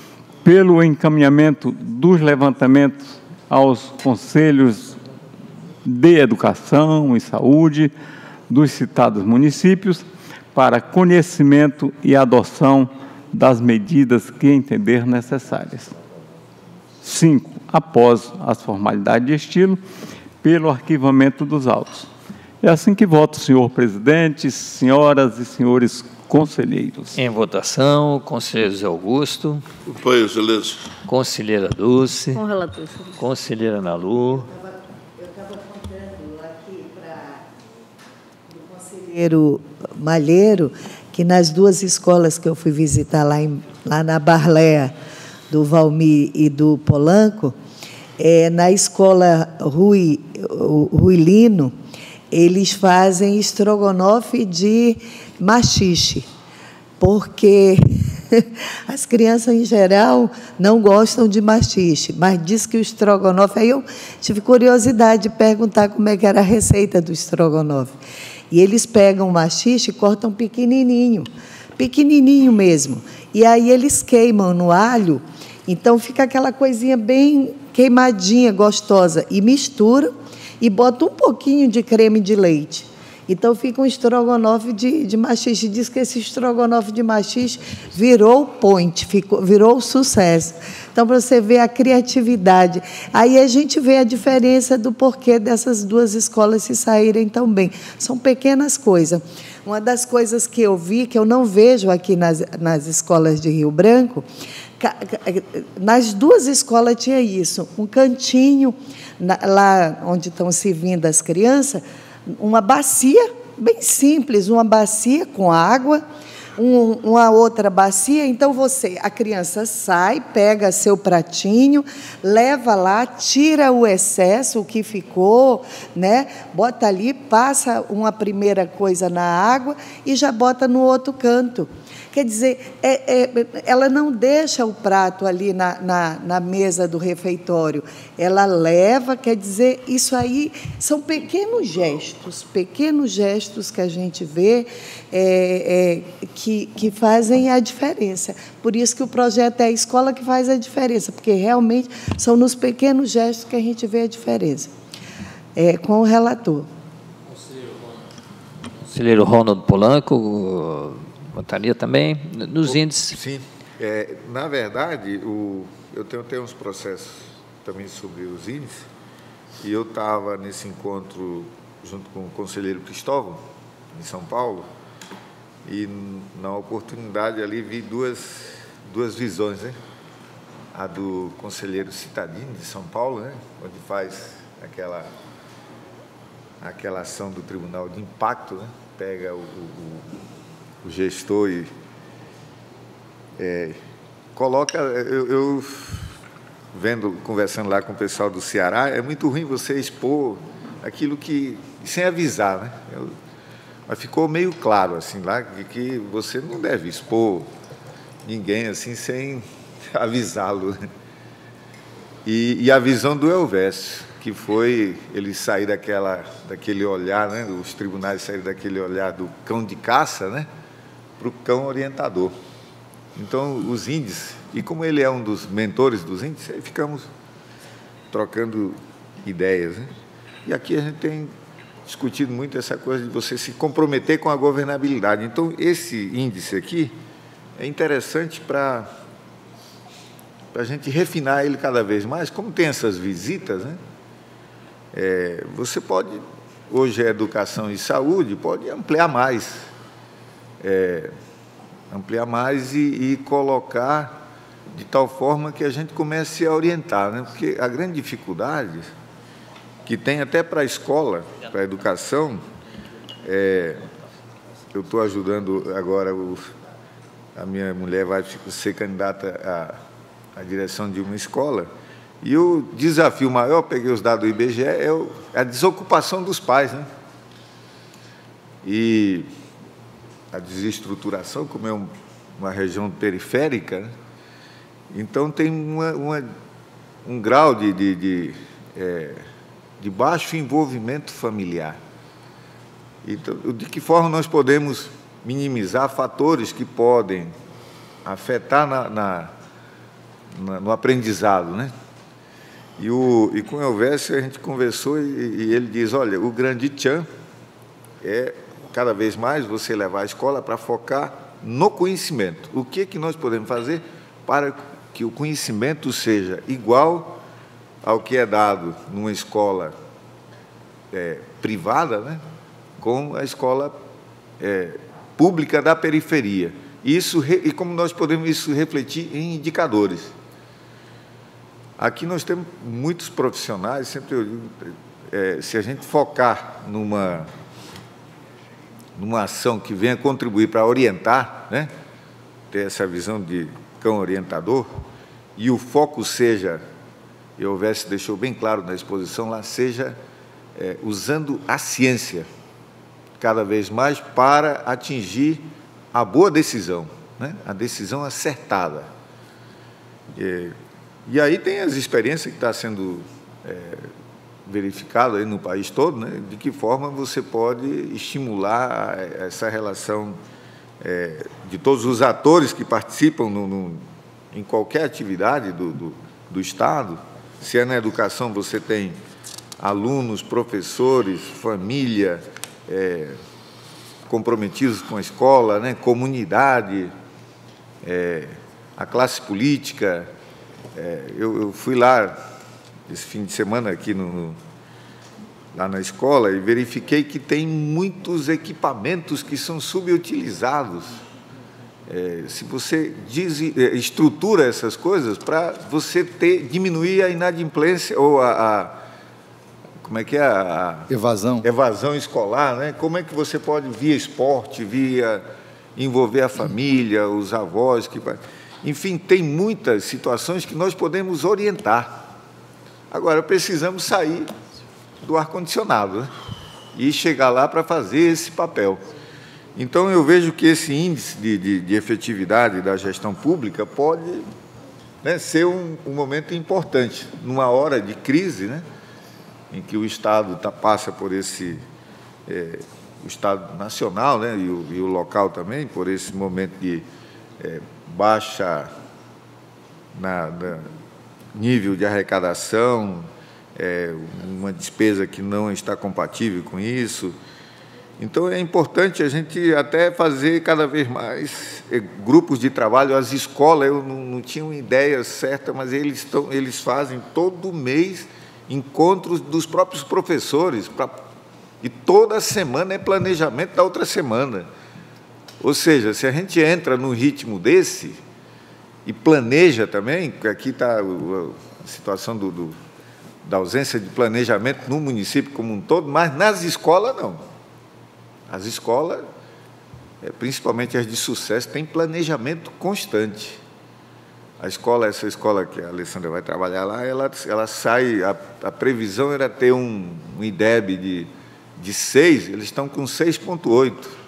pelo encaminhamento dos levantamentos aos conselhos de educação e saúde dos citados municípios para conhecimento e adoção das medidas que entender necessárias. Cinco, após as formalidades de estilo, pelo arquivamento dos autos. É assim que voto, senhor presidente, senhoras e senhores conselheiros. Em votação, conselheiro José Augusto. Acompanho, excelência. Conselheira Dulce. Com o relator. Conselheira Nalu. Eu estava contando aqui para o conselheiro Malheiro que nas duas escolas que eu fui visitar lá, em, lá na Barléia, do Valmir e do Polanco, é, na escola Rui, Rui Lino, eles fazem estrogonofe de maxixe, porque as crianças, em geral, não gostam de maxixe, mas diz que o estrogonofe... Aí eu tive curiosidade de perguntar como é que era a receita do estrogonofe. E eles pegam o maxixe e cortam pequenininho, pequenininho mesmo. E aí eles queimam no alho, então fica aquela coisinha bem queimadinha, gostosa, e misturam e botam um pouquinho de creme de leite. Então, fica um estrogonofe de, de maxixe. Diz que esse estrogonofe de maxixe virou o point, ficou, virou o sucesso. Então, para você ver a criatividade. Aí a gente vê a diferença do porquê dessas duas escolas se saírem tão bem. São pequenas coisas. Uma das coisas que eu vi, que eu não vejo aqui nas, nas escolas de Rio Branco, nas duas escolas tinha isso, um cantinho, lá onde estão servindo as crianças, uma bacia, bem simples, uma bacia com água, um, uma outra bacia. Então, você, a criança sai, pega seu pratinho, leva lá, tira o excesso, o que ficou, né? Bota ali, passa uma primeira coisa na água e já bota no outro canto. Quer dizer, é, é, ela não deixa o prato ali na, na, na mesa do refeitório. Ela leva, quer dizer, isso aí são pequenos gestos, pequenos gestos que a gente vê é, é, que, que fazem a diferença. Por isso que o projeto é a escola que faz a diferença, porque realmente são nos pequenos gestos que a gente vê a diferença. É, com o relator. Conselheiro Ronaldo Polanco, votaria também nos índices. Sim. É, na verdade, o, eu tenho, tenho uns processos também sobre os índices, e eu estava nesse encontro junto com o conselheiro Cristóvão, em São Paulo, e na oportunidade ali vi duas, duas visões, né? A do conselheiro Citadini, de São Paulo, né? Onde faz aquela, aquela ação do Tribunal de Impacto, né? Pega o, o, o gestor e é, coloca... Eu, eu, vendo, conversando lá com o pessoal do Ceará, é muito ruim você expor aquilo que... sem avisar, né? Eu, mas ficou meio claro, assim, lá, que, que você não deve expor ninguém, assim, sem avisá-lo. E, e a visão do Elvésio, que foi ele sair daquela, daquele olhar, né, os tribunais saíram daquele olhar do cão de caça, né, para o cão orientador. Então, os índices, e como ele é um dos mentores dos índices, aí ficamos trocando ideias, né? E aqui a gente tem discutido muito essa coisa de você se comprometer com a governabilidade. Então, esse índice aqui é interessante para a gente refinar ele cada vez mais. Como tem essas visitas, né? É, você pode, hoje é educação e saúde, pode ampliar mais, é, ampliar mais e, e colocar de tal forma que a gente comece a orientar, né? Porque a grande dificuldade que tem até para a escola, para a educação, é, eu estou ajudando agora, o, a minha mulher vai ser candidata à, à direção de uma escola, e o desafio maior, peguei os dados do I B G E, é o, a desocupação dos pais, né? E a desestruturação, como é um, uma região periférica, né? Então tem uma, uma, um grau de, de, de, é, de baixo envolvimento familiar. Então, de que forma nós podemos minimizar fatores que podem afetar na, na, no aprendizado, né? E, o, e com o Elvésio a gente conversou e, e ele diz, olha, o grande tchan é, cada vez mais, você levar a escola para focar no conhecimento. O que, que nós podemos fazer para que o conhecimento seja igual ao que é dado numa escola é, privada, né, com a escola é, pública da periferia. Isso, e como nós podemos isso refletir em indicadores. Aqui nós temos muitos profissionais, sempre eu digo, é, se a gente focar numa, numa ação que venha contribuir para orientar, né, ter essa visão de cão orientador, e o foco seja, e o Elvésio deixou bem claro na exposição lá, seja é, usando a ciência cada vez mais para atingir a boa decisão, né, a decisão acertada. E, E aí tem as experiências que está sendo é, verificado aí no país todo, né, de que forma você pode estimular essa relação é, de todos os atores que participam no, no, em qualquer atividade do, do, do Estado. Se é na educação, você tem alunos, professores, família, é, comprometidos com a escola, né, comunidade, é, a classe política. É, eu, eu fui lá esse fim de semana aqui no, no, lá na escola e verifiquei que tem muitos equipamentos que são subutilizados. É, se você diz, estrutura essas coisas para você ter, diminuir a inadimplência ou a, a como é que é a evasão evasão escolar, né? Como é que você pode via esporte, via envolver a família, os avós que enfim, tem muitas situações que nós podemos orientar. Agora, precisamos sair do ar-condicionado, né, e chegar lá para fazer esse papel. Então, eu vejo que esse índice de, de, de efetividade da gestão pública pode, né, ser um, um momento importante, numa hora de crise, né, em que o Estado tá, passa por esse... É, o Estado nacional, né, e, o, e o local também, por esse momento de... É, baixa na, na nível de arrecadação, é, uma despesa que não está compatível com isso. Então, é importante a gente até fazer cada vez mais é, grupos de trabalho. As escolas, eu não, não tinha uma ideia certa, mas eles, tão, eles fazem todo mês encontros dos próprios professores, pra, e toda semana é planejamento da outra semana. Ou seja, se a gente entra num ritmo desse e planeja também, porque aqui está a situação do, do, da ausência de planejamento no município como um todo, mas nas escolas não. As escolas, principalmente as de sucesso, têm planejamento constante. A escola, essa escola que a Alessandra vai trabalhar lá, ela, ela sai, a, a previsão era ter um, um I D E B de, de seis, eles estão com seis vírgula oito.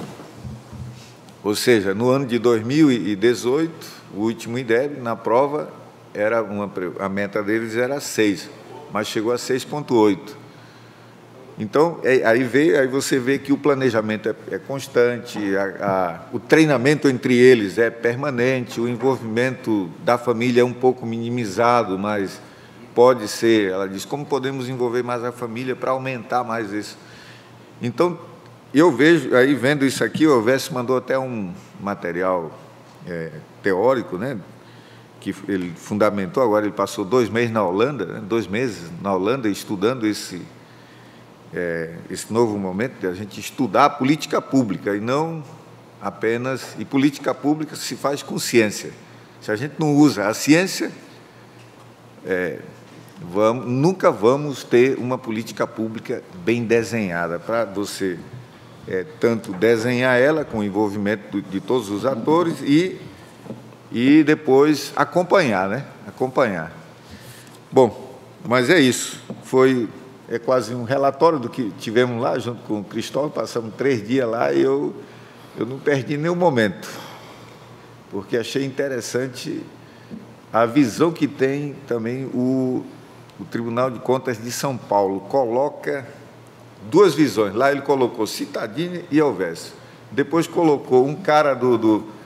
Ou seja, no ano de dois mil e dezoito, o último I D E B, na prova, era uma, a meta deles era seis, mas chegou a seis vírgula oito. Então, é, aí, veio, aí você vê que o planejamento é, é constante, a, a, o treinamento entre eles é permanente, o envolvimento da família é um pouco minimizado, mas pode ser, ela diz, como podemos envolver mais a família para aumentar mais isso? Então, eu vejo, aí vendo isso aqui, o Elvésio mandou até um material é, teórico, né, que ele fundamentou, agora ele passou dois meses na Holanda, né, dois meses na Holanda, estudando esse, é, esse novo momento de a gente estudar a política pública, e não apenas... E política pública se faz com ciência. Se a gente não usa a ciência, é, vamos, nunca vamos ter uma política pública bem desenhada para você... É, tanto desenhar ela com o envolvimento de todos os atores e, e depois acompanhar, né? Acompanhar. Bom, mas é isso. Foi é quase um relatório do que tivemos lá, junto com o Cristóvão, passamos três dias lá e eu, eu não perdi nenhum momento, porque achei interessante a visão que tem também o, o Tribunal de Contas de São Paulo. Coloca... duas visões. Lá ele colocou Cittadini e Elvésio. Depois colocou um cara do, do,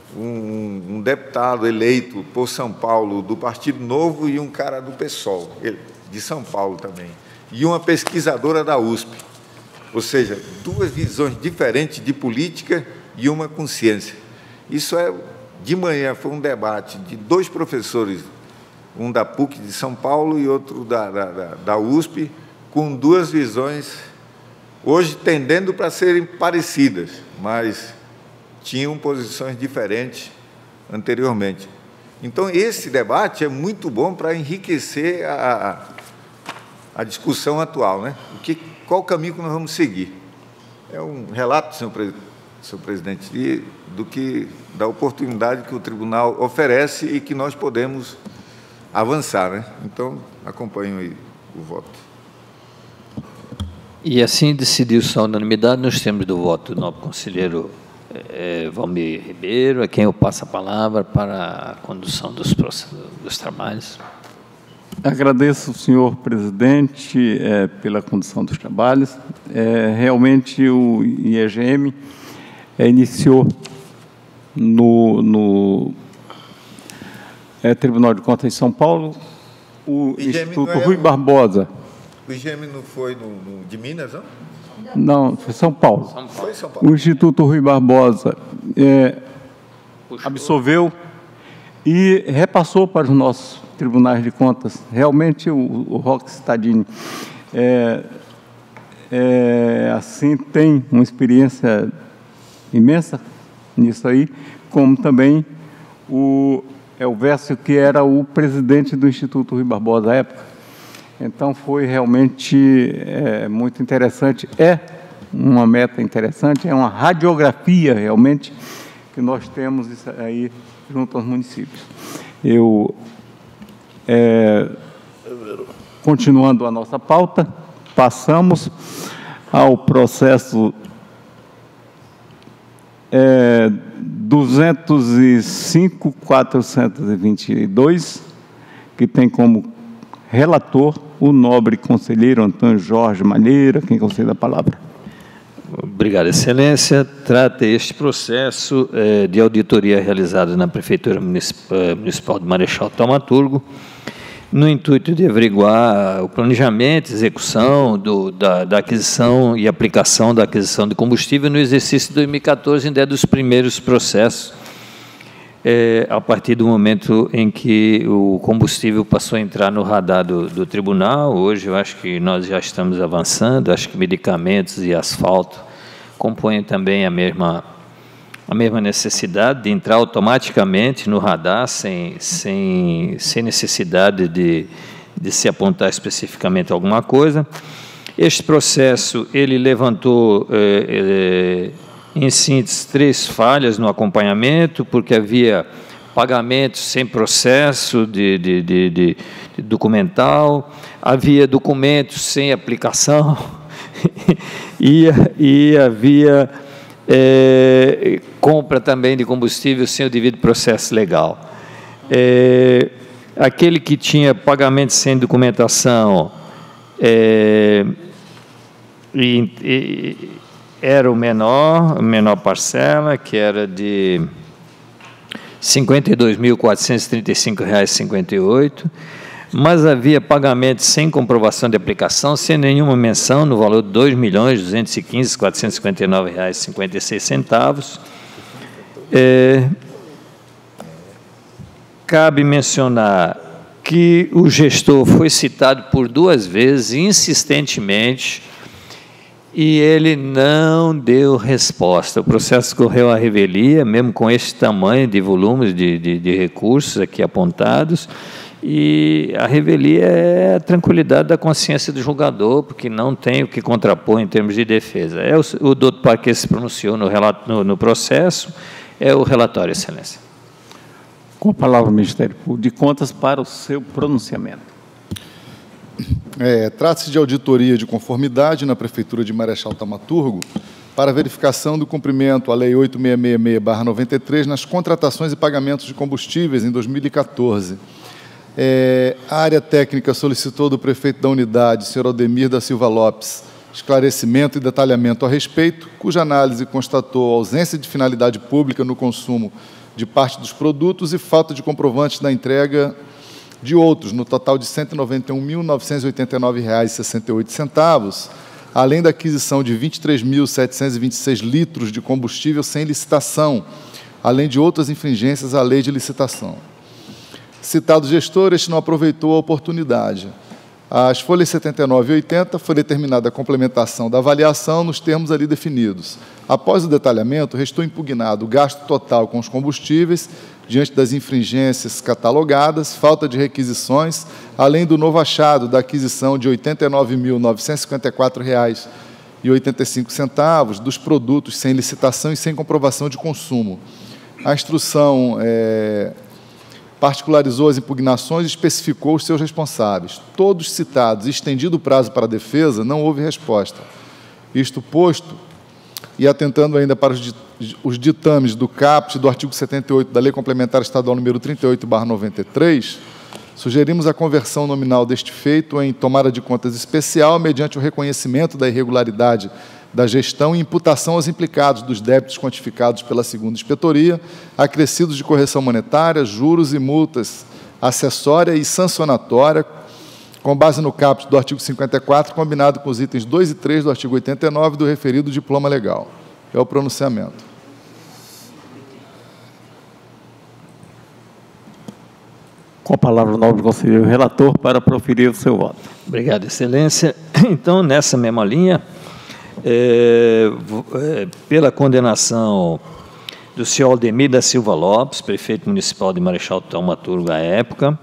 um, um deputado eleito por São Paulo do Partido Novo e um cara do PSOL, de São Paulo também, e uma pesquisadora da U S P. Ou seja, duas visões diferentes de política e uma consciência. Isso é, de manhã, foi um debate de dois professores, um da P U C de São Paulo e outro da, da, da U S P, com duas visões, hoje tendendo para serem parecidas, mas tinham posições diferentes anteriormente. Então, esse debate é muito bom para enriquecer a, a discussão atual, né? O que, qual o caminho que nós vamos seguir? É um relato, senhor, senhor presidente, de, do que, da oportunidade que o tribunal oferece e que nós podemos avançar, né? Então, acompanho aí o voto. E assim decidiu-se a unanimidade, nós temos do voto do nobre conselheiro é, Valmir Ribeiro, a quem eu passo a palavra para a condução dos, dos trabalhos. Agradeço, senhor presidente, é, pela condução dos trabalhos. É, realmente, o I E G M é, iniciou no, no é, Tribunal de Contas de São Paulo o Instituto é Rui Barbosa. O I G M não foi no, no, de Minas, não? Não, foi São Paulo. São Paulo. Foi São Paulo. O Instituto Rui Barbosa é, absorveu e repassou para os nossos tribunais de contas. Realmente, o, o Roque Cittadini, é, é, assim, tem uma experiência imensa nisso aí, como também o Elvésio, que era o presidente do Instituto Rui Barbosa à época. Então, foi realmente é, muito interessante. É uma meta interessante, é uma radiografia, realmente, que nós temos isso aí junto aos municípios. Eu, é, continuando a nossa pauta, passamos ao processo é, duzentos e cinco mil quatrocentos e vinte e dois, que tem como relator o nobre conselheiro Antônio Jorge Malheiro, quem concede a palavra. Obrigado, Excelência. Trata este processo eh, de auditoria realizada na Prefeitura Municipal de Marechal Thaumaturgo, no intuito de averiguar o planejamento, execução do, da, da aquisição e aplicação da aquisição de combustível no exercício de dois mil e quatorze, ainda é dos primeiros processos, É, a partir do momento em que o combustível passou a entrar no radar do, do tribunal. Hoje, eu acho que nós já estamos avançando, acho que medicamentos e asfalto compõem também a mesma, a mesma necessidade de entrar automaticamente no radar, sem, sem, sem necessidade de, de se apontar especificamente alguma coisa. Este processo, ele levantou... É, é, em síntese, três falhas no acompanhamento, porque havia pagamentos sem processo de, de, de, de, de documental, havia documentos sem aplicação e, e havia é, compra também de combustível sem o devido processo legal. É, aquele que tinha pagamento sem documentação é, e, e era o menor, a menor parcela, que era de cinquenta e dois mil quatrocentos e trinta e cinco reais e cinquenta e oito centavos, mas havia pagamento sem comprovação de aplicação, sem nenhuma menção, no valor de dois milhões duzentos e quinze mil quatrocentos e cinquenta e nove reais e cinquenta e seis centavos. É, cabe mencionar que o gestor foi citado por duas vezes, insistentemente, e ele não deu resposta. O processo correu à revelia, mesmo com este tamanho de volumes de, de, de recursos aqui apontados, e a revelia é a tranquilidade da consciência do julgador, porque não tem o que contrapor em termos de defesa. É o, o doutor Parquet se pronunciou no, relato, no, no processo, é o relatório, Excelência. Com a palavra, Ministério Público de Contas, para o seu pronunciamento. É, trata-se de auditoria de conformidade na Prefeitura de Marechal Thaumaturgo para verificação do cumprimento à Lei oitocentos e sessenta e seis barra noventa e três nas contratações e pagamentos de combustíveis em dois mil e quatorze. É, a área técnica solicitou do prefeito da unidade, senhor Aldemir da Silva Lopes, esclarecimento e detalhamento a respeito, cuja análise constatou ausência de finalidade pública no consumo de parte dos produtos e falta de comprovantes da entrega de outros, no total de cento e noventa e um mil, novecentos e oitenta e nove reais e sessenta e oito centavos, além da aquisição de vinte e três mil, setecentos e vinte e seis litros de combustível sem licitação, além de outras infringências à lei de licitação. Citado gestor, este não aproveitou a oportunidade. Às folhas setenta e nove e oitenta, foi determinada a complementação da avaliação nos termos ali definidos. Após o detalhamento, restou impugnado o gasto total com os combustíveis, diante das infringências catalogadas, falta de requisições, além do novo achado da aquisição de oitenta e nove mil, novecentos e cinquenta e quatro reais e oitenta e cinco centavos dos produtos sem licitação e sem comprovação de consumo. A instrução é, particularizou as impugnações e especificou os seus responsáveis. Todos citados e estendido o prazo para a defesa, não houve resposta. Isto posto, e atentando ainda para os, os ditames do caput do artigo setenta e oito da Lei Complementar Estadual número trinta e oito barra noventa e três, sugerimos a conversão nominal deste feito em tomada de contas especial mediante o reconhecimento da irregularidade da gestão e imputação aos implicados dos débitos quantificados pela segunda inspetoria, acrescidos de correção monetária, juros e multas acessória e sancionatória, com base no caput do artigo cinquenta e quatro, combinado com os itens dois e três do artigo oitenta e nove do referido diploma legal. É o pronunciamento. Com a palavra o nobre conselheiro relator para proferir o seu voto. Obrigado, excelência. Então, nessa mesma linha, é, é, pela condenação do senhor Aldemir da Silva Lopes, prefeito municipal de Marechal Thaumaturgo à época,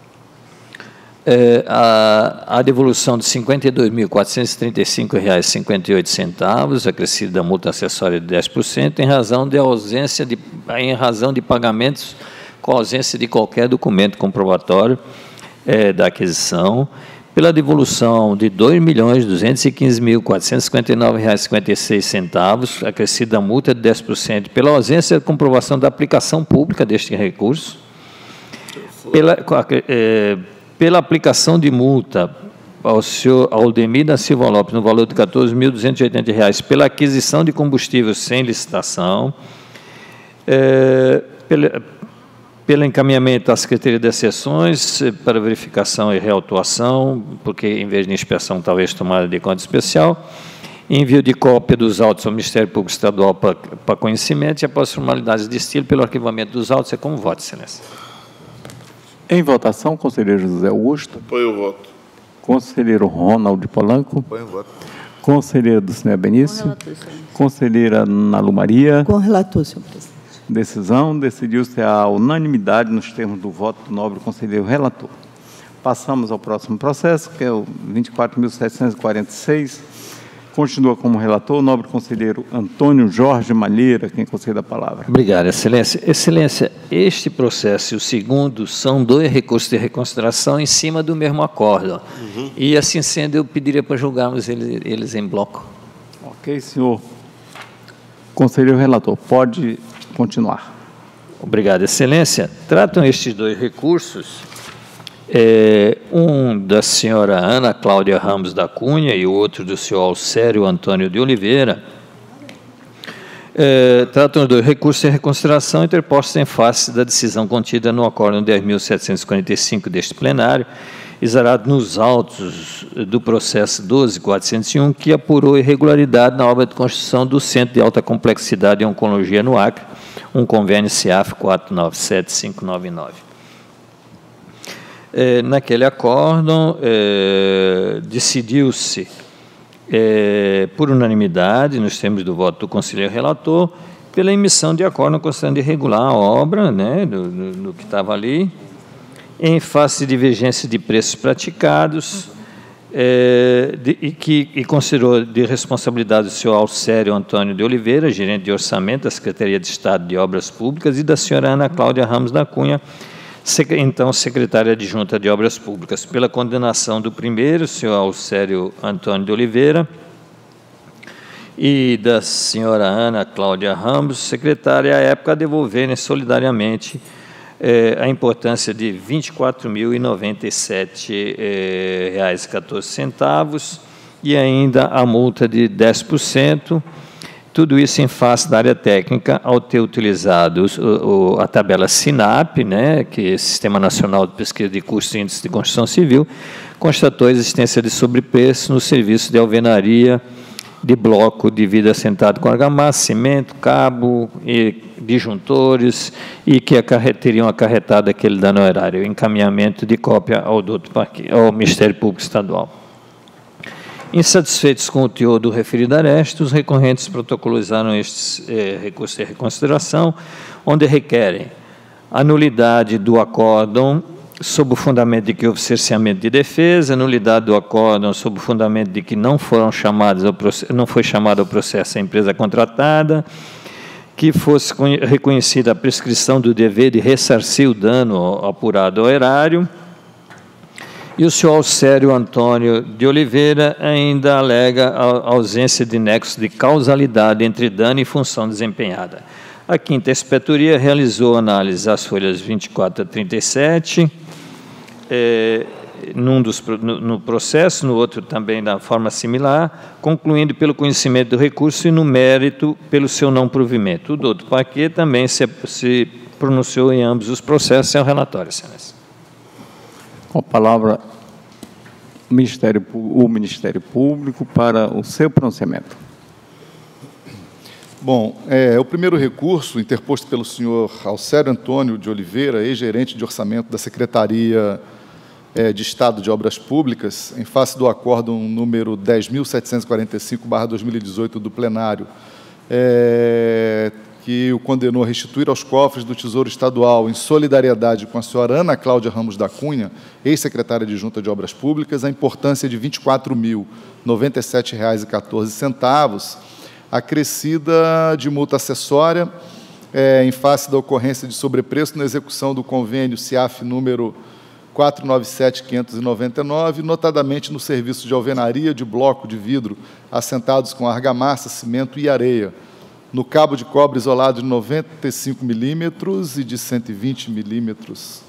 é, a, a devolução de cinquenta e dois mil, quatrocentos e trinta e cinco reais e cinquenta e oito centavos, acrescido da multa acessória de dez por cento, em razão de ausência de, em razão de pagamentos com ausência de qualquer documento comprobatório é, da aquisição, pela devolução de dois milhões, duzentos e quinze mil, quatrocentos e cinquenta e nove reais e cinquenta e seis centavos, acrescida da multa de dez por cento, pela ausência de comprovação da aplicação pública deste recurso, pela, é, pela aplicação de multa ao senhor Aldemir da Silva Lopes, no valor de quatorze mil duzentos e oitenta reais, pela aquisição de combustível sem licitação, é, pela... pelo encaminhamento à Secretaria das Seções para verificação e reautuação, porque, em vez de inspeção, talvez tomada de conta especial, envio de cópia dos autos ao Ministério Público Estadual para, para conhecimento e, após formalidades de estilo, pelo arquivamento dos autos, é como voto, excelência. Em votação, conselheiro José Augusto. Apoio o voto. Conselheiro Ronaldo Polanco. Apoio o voto. Conselheiro Dulcinea Benício. Conselheira Nalu Maria. Com relator, senhor presidente. Decisão, decidiu-se a unanimidade nos termos do voto do nobre conselheiro relator. Passamos ao próximo processo, que é o vinte e quatro mil setecentos e quarenta e seis. Continua como relator o nobre conselheiro Antônio Jorge Malheira, quem concede a palavra. Obrigado, excelência. Excelência, este processo e o segundo são dois recursos de reconsideração em cima do mesmo acordo. Uhum. E, assim sendo, eu pediria para julgarmos eles, eles em bloco. Ok, senhor conselheiro relator, pode continuar. Obrigado, excelência. Tratam estes dois recursos, é, um da senhora Ana Cláudia Ramos da Cunha e o outro do senhor Alcério Antônio de Oliveira, é, tratam os dois recursos em reconsideração interpostos em face da decisão contida no acórdão dez mil setecentos e quarenta e cinco deste plenário, exarado nos autos do processo doze mil quatrocentos e um, que apurou irregularidade na obra de construção do Centro de Alta Complexidade em Oncologia no Acre, um convênio C A F quatro nove sete cinco nove nove. É, naquele acórdão, é, decidiu-se, é, por unanimidade, nos termos do voto do conselheiro relator, pela emissão de acórdão considerando irregular a obra, né, do, do, do que estava ali, em face de divergência de preços praticados, é, de, e que e considerou de responsabilidade do senhor Alcério Antônio de Oliveira, gerente de orçamento da Secretaria de Estado de Obras Públicas, e da senhora Ana Cláudia Ramos da Cunha, então secretária adjunta de Obras Públicas, pela condenação do primeiro, o senhor Alcério Antônio de Oliveira, e da senhora Ana Cláudia Ramos, secretária, à época, a devolverem solidariamente É, a importância de vinte e quatro mil e noventa e sete reais e quatorze centavos e ainda a multa de dez por cento, tudo isso em face da área técnica, ao ter utilizado o, o, a tabela SINAP, né, que é o Sistema Nacional de Pesquisa de Custos e Índices de Construção Civil, constatou a existência de sobrepreço no serviço de alvenaria de bloco de vidro assentado com argamassa, cimento, cabo e disjuntores, e que teriam acarretado aquele dano erário. Encaminhamento de cópia ao, doutor Parque, ao Ministério Público Estadual. Insatisfeitos com o teor do referido areste, os recorrentes protocolizaram estes eh, recursos de reconsideração, onde requerem a nulidade do acórdão sob o fundamento de que houve cerceamento de defesa, nulidade do acórdão sob o fundamento de que não foram chamados ao processo, não foi chamado ao processo a empresa contratada, que fosse reconhecida a prescrição do dever de ressarcir o dano apurado ao erário. E o senhor Alcério Antônio de Oliveira ainda alega a ausência de nexo de causalidade entre dano e função desempenhada. A quinta inspetoria realizou análise das folhas vinte e quatro a trinta e sete, é, num dos, no, no processo, no outro também da forma similar, concluindo pelo conhecimento do recurso e no mérito pelo seu não provimento. O doutor Paquet também se, se pronunciou em ambos os processos. É o relatório, excelência. Com a palavra o Ministério, o Ministério Público para o seu pronunciamento. Bom, é, o primeiro recurso, interposto pelo senhor Alcério Antônio de Oliveira, ex-gerente de orçamento da Secretaria é, de Estado de Obras Públicas, em face do acórdão número dez mil setecentos e quarenta e cinco barra dois mil e dezoito do plenário, é, que o condenou a restituir aos cofres do Tesouro Estadual, em solidariedade com a senhora Ana Cláudia Ramos da Cunha, ex-secretária de Junta de Obras Públicas, a importância de vinte e quatro mil noventa e sete reais e quatorze centavos, acrescida de multa acessória, é, em face da ocorrência de sobrepreço na execução do convênio C I A F número quatrocentos e noventa e sete mil quinhentos e noventa e nove, notadamente no serviço de alvenaria de bloco de vidro assentados com argamassa, cimento e areia, no cabo de cobre isolado de noventa e cinco milímetros e de cento e vinte milímetros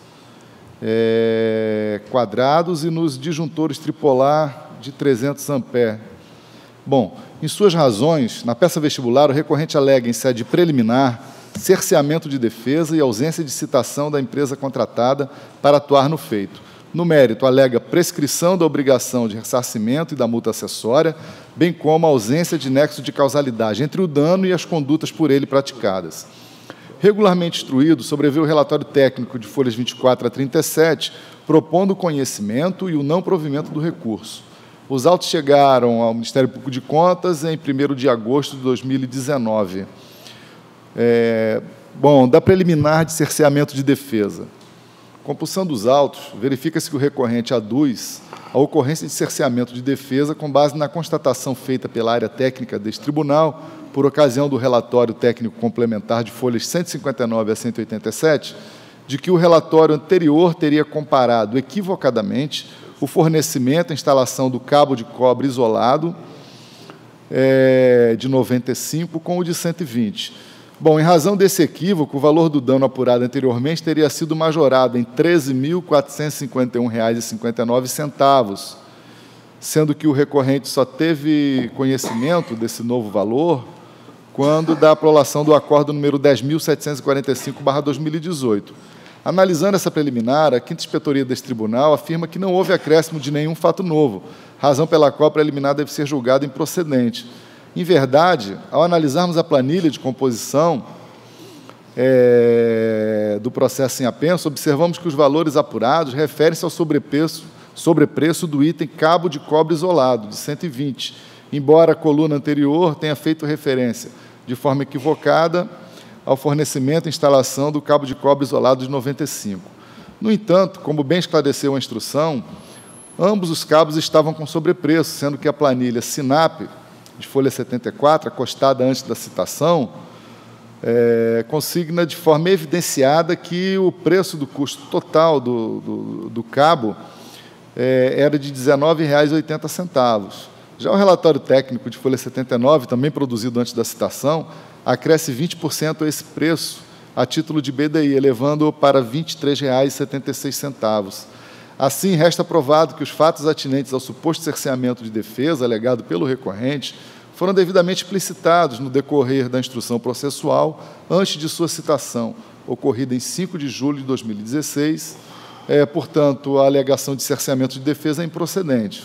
é, quadrados e nos disjuntores tripolar de trezentos amperes. Bom, em suas razões, na peça vestibular, o recorrente alega em sede preliminar cerceamento de defesa e ausência de citação da empresa contratada para atuar no feito. No mérito, alega prescrição da obrigação de ressarcimento e da multa acessória, bem como a ausência de nexo de causalidade entre o dano e as condutas por ele praticadas. Regularmente instruído, sobreveio o relatório técnico de folhas vinte e quatro a trinta e sete, propondo o conhecimento e o não provimento do recurso. Os autos chegaram ao Ministério Público de Contas em primeiro de agosto de dois mil e dezenove. É, bom, da preliminar de cerceamento de defesa. Compulsão dos autos, verifica-se que o recorrente aduz a ocorrência de cerceamento de defesa com base na constatação feita pela área técnica deste tribunal, por ocasião do relatório técnico complementar de folhas cento e cinquenta e nove a cento e oitenta e sete, de que o relatório anterior teria comparado equivocadamente o fornecimento e instalação do cabo de cobre isolado é, de noventa e cinco com o de cento e vinte. Bom, em razão desse equívoco, o valor do dano apurado anteriormente teria sido majorado em treze mil quatrocentos e cinquenta e um reais e cinquenta e nove centavos, sendo que o recorrente só teve conhecimento desse novo valor quando da aprovação do acordo número dez mil setecentos e quarenta e cinco barra dois mil e dezoito. Analisando essa preliminar, a quinta inspetoria deste tribunal afirma que não houve acréscimo de nenhum fato novo, razão pela qual a preliminar deve ser julgada improcedente. Em verdade, ao analisarmos a planilha de composição é, do processo em apenso, observamos que os valores apurados referem-se ao sobrepreço, sobrepreço do item cabo de cobre isolado, de cento e vinte, embora a coluna anterior tenha feito referência, de forma equivocada, ao fornecimento e instalação do cabo de cobre isolado de noventa e cinco. No entanto, como bem esclareceu a instrução, ambos os cabos estavam com sobrepreço, sendo que a planilha SINAP, de folha setenta e quatro, acostada antes da citação, é, consigna de forma evidenciada que o preço do custo total do, do, do cabo é, era de dezenove reais e oitenta centavos. Já o relatório técnico de folha setenta e nove, também produzido antes da citação, acresce vinte por cento a esse preço, a título de B D I, elevando-o para vinte e três reais e setenta e seis centavos. Assim, resta provado que os fatos atinentes ao suposto cerceamento de defesa, alegado pelo recorrente, foram devidamente explicitados no decorrer da instrução processual antes de sua citação, ocorrida em cinco de julho de dois mil e dezesseis. É, portanto, a alegação de cerceamento de defesa é improcedente.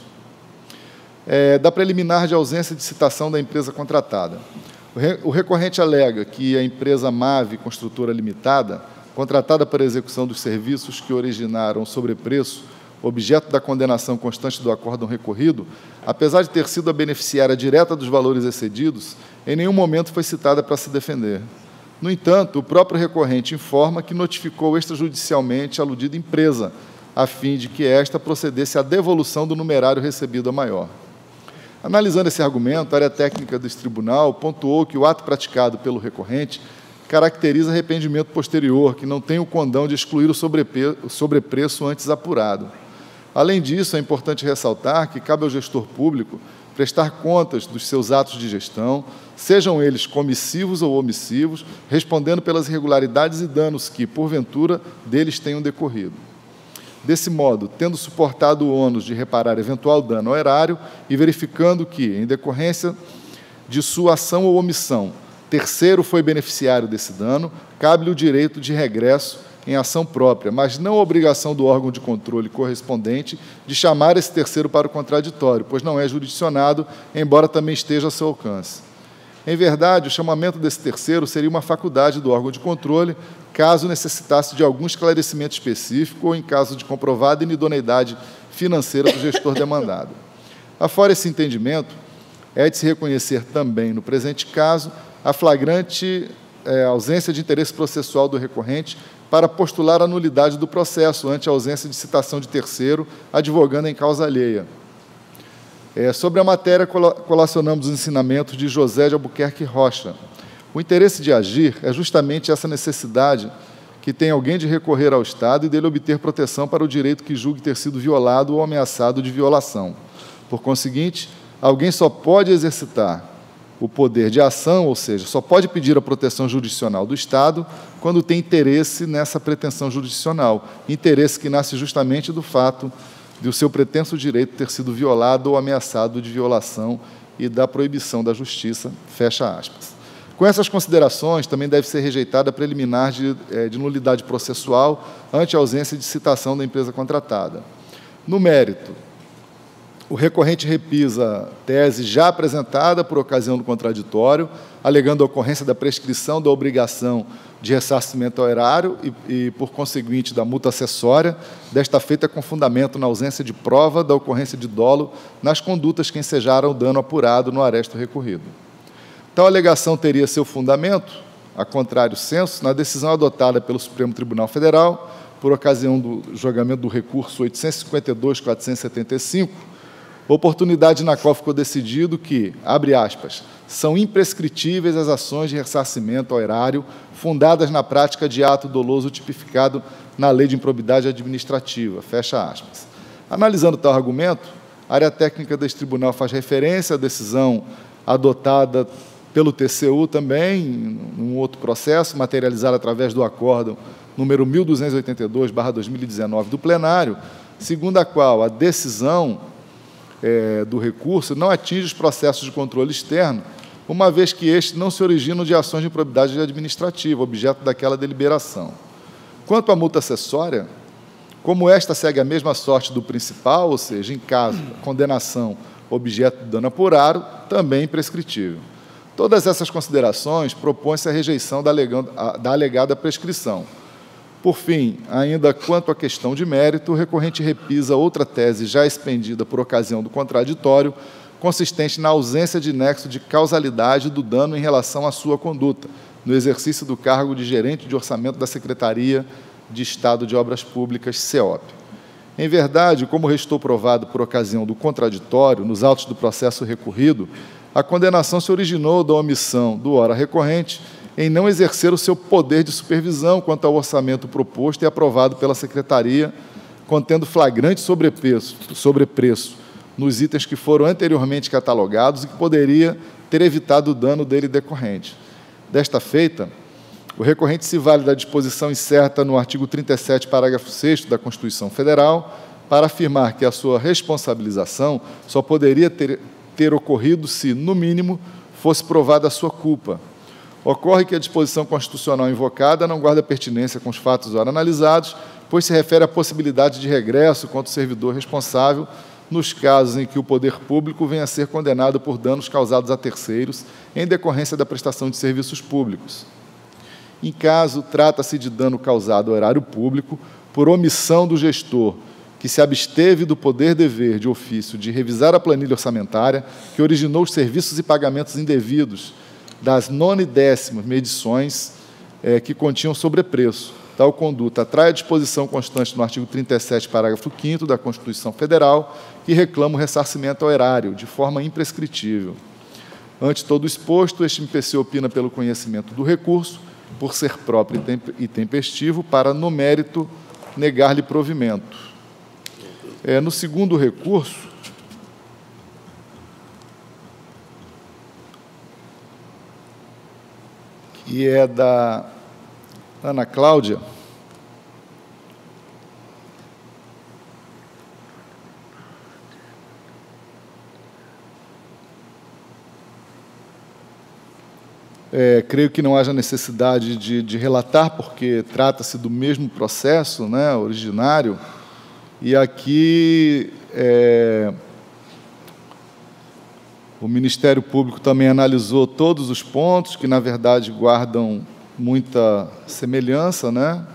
É, da preliminar de ausência de citação da empresa contratada. O, re, o recorrente alega que a empresa MAVE Construtora Limitada, contratada para a execução dos serviços que originaram o sobrepreço, objeto da condenação constante do acórdão recorrido, apesar de ter sido a beneficiária direta dos valores excedidos, em nenhum momento foi citada para se defender. No entanto, o próprio recorrente informa que notificou extrajudicialmente a aludida empresa, a fim de que esta procedesse à devolução do numerário recebido a maior. Analisando esse argumento, a área técnica desse tribunal pontuou que o ato praticado pelo recorrente caracteriza arrependimento posterior, que não tem o condão de excluir o sobrepreço antes apurado. Além disso, é importante ressaltar que cabe ao gestor público prestar contas dos seus atos de gestão, sejam eles comissivos ou omissivos, respondendo pelas irregularidades e danos que, porventura, deles tenham decorrido. Desse modo, tendo suportado o ônus de reparar eventual dano ao erário e verificando que, em decorrência de sua ação ou omissão, terceiro foi beneficiário desse dano, cabe-lhe o direito de regresso em ação própria, mas não a obrigação do órgão de controle correspondente de chamar esse terceiro para o contraditório, pois não é jurisdicionado, embora também esteja a seu alcance. Em verdade, o chamamento desse terceiro seria uma faculdade do órgão de controle, caso necessitasse de algum esclarecimento específico ou em caso de comprovada inidoneidade financeira do gestor demandado. Afora esse entendimento, é de se reconhecer também, no presente caso, a flagrante é, ausência de interesse processual do recorrente para postular a nulidade do processo ante a ausência de citação de terceiro, advogando em causa alheia. É, sobre a matéria, colacionamos os ensinamentos de José de Albuquerque Rocha. O interesse de agir é justamente essa necessidade que tem alguém de recorrer ao Estado e dele obter proteção para o direito que julgue ter sido violado ou ameaçado de violação. Por conseguinte, alguém só pode exercitar o poder de ação, ou seja, só pode pedir a proteção jurisdicional do Estado quando tem interesse nessa pretensão jurisdicional, interesse que nasce justamente do fato de o seu pretenso direito ter sido violado ou ameaçado de violação e da proibição da justiça, fecha aspas. Com essas considerações, também deve ser rejeitada a preliminar de, de nulidade processual ante a ausência de citação da empresa contratada. No mérito, o recorrente repisa tese já apresentada por ocasião do contraditório, alegando a ocorrência da prescrição da obrigação de ressarcimento ao erário e, e, por conseguinte, da multa acessória, desta feita com fundamento na ausência de prova da ocorrência de dolo nas condutas que ensejaram o dano apurado no aresto recorrido. Tal alegação teria seu fundamento, a contrário senso, na decisão adotada pelo Supremo Tribunal Federal, por ocasião do julgamento do recurso oitocentos e cinquenta e dois ponto quatrocentos e setenta e cinco, oportunidade na qual ficou decidido que, abre aspas, são imprescritíveis as ações de ressarcimento ao erário fundadas na prática de ato doloso tipificado na Lei de Improbidade Administrativa, fecha aspas. Analisando tal argumento, a área técnica deste tribunal faz referência à decisão adotada pelo T C U também, em um outro processo, materializado através do acórdão número mil duzentos e oitenta e dois barra dois mil e dezenove do plenário, segundo a qual a decisão É, do recurso não atinge os processos de controle externo, uma vez que estes não se originam de ações de improbidade administrativa, objeto daquela deliberação. Quanto à multa acessória, como esta segue a mesma sorte do principal, ou seja, em caso de condenação objeto de dano apurado, também imprescritível. Todas essas considerações propõem-se a rejeição da, alegando, a, da alegada prescrição. Por fim, ainda quanto à questão de mérito, o recorrente repisa outra tese já expendida por ocasião do contraditório, consistente na ausência de nexo de causalidade do dano em relação à sua conduta, no exercício do cargo de gerente de orçamento da Secretaria de Estado de Obras Públicas, SEOP. Em verdade, como restou provado por ocasião do contraditório, nos autos do processo recorrido, a condenação se originou da omissão do ora recorrente em não exercer o seu poder de supervisão quanto ao orçamento proposto e aprovado pela Secretaria, contendo flagrante sobrepreço, sobrepreço nos itens que foram anteriormente catalogados e que poderia ter evitado o dano dele decorrente. Desta feita, o recorrente se vale da disposição incerta no artigo trinta e sete, parágrafo sexto da Constituição Federal, para afirmar que a sua responsabilização só poderia ter ter ocorrido se, no mínimo, fosse provada a sua culpa. Ocorre que a disposição constitucional invocada não guarda pertinência com os fatos ora analisados, pois se refere à possibilidade de regresso contra o servidor responsável nos casos em que o poder público venha a ser condenado por danos causados a terceiros em decorrência da prestação de serviços públicos. Em caso, trata-se de dano causado ao erário público por omissão do gestor, que se absteve do poder-dever de ofício de revisar a planilha orçamentária, que originou os serviços e pagamentos indevidos das nona e décima medições eh, que continham sobrepreço. Tal conduta atrai a disposição constante no artigo trinta e sete, parágrafo quinto da Constituição Federal, que reclama o ressarcimento ao erário, de forma imprescritível. Ante todo exposto, este M P C opina pelo conhecimento do recurso, por ser próprio e tempestivo, para, no mérito, negar-lhe provimento. É, no segundo recurso, que é da Ana Cláudia, É, creio que não haja necessidade de, de relatar, porque trata-se do mesmo processo, né, originário, e aqui é, o Ministério Público também analisou todos os pontos, que, na verdade, guardam muita semelhança, né,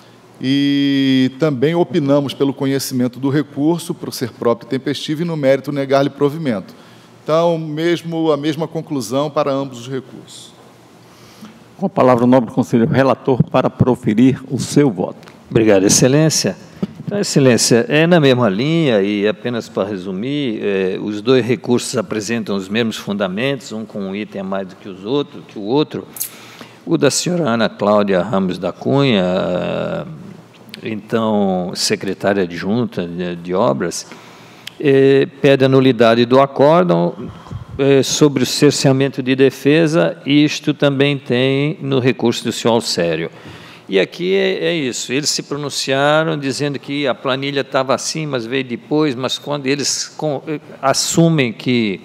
e também opinamos pelo conhecimento do recurso, por ser próprio e tempestivo, e, no mérito, negar-lhe provimento. Então, mesmo, a mesma conclusão para ambos os recursos. Com a palavra, o nobre conselheiro relator para proferir o seu voto. Obrigado, Excelência. Então, Excelência, é na mesma linha, e apenas para resumir, é, os dois recursos apresentam os mesmos fundamentos, um com um item a mais do que, os outros, que o outro. O da senhora Ana Cláudia Ramos da Cunha, então secretária adjunta de, de obras, é, pede a nulidade do acórdão sobre o cerceamento de defesa, e isto também tem no recurso do senhor Alcério. E aqui é, é isso, eles se pronunciaram dizendo que a planilha estava assim, mas veio depois, mas quando eles com, assumem que,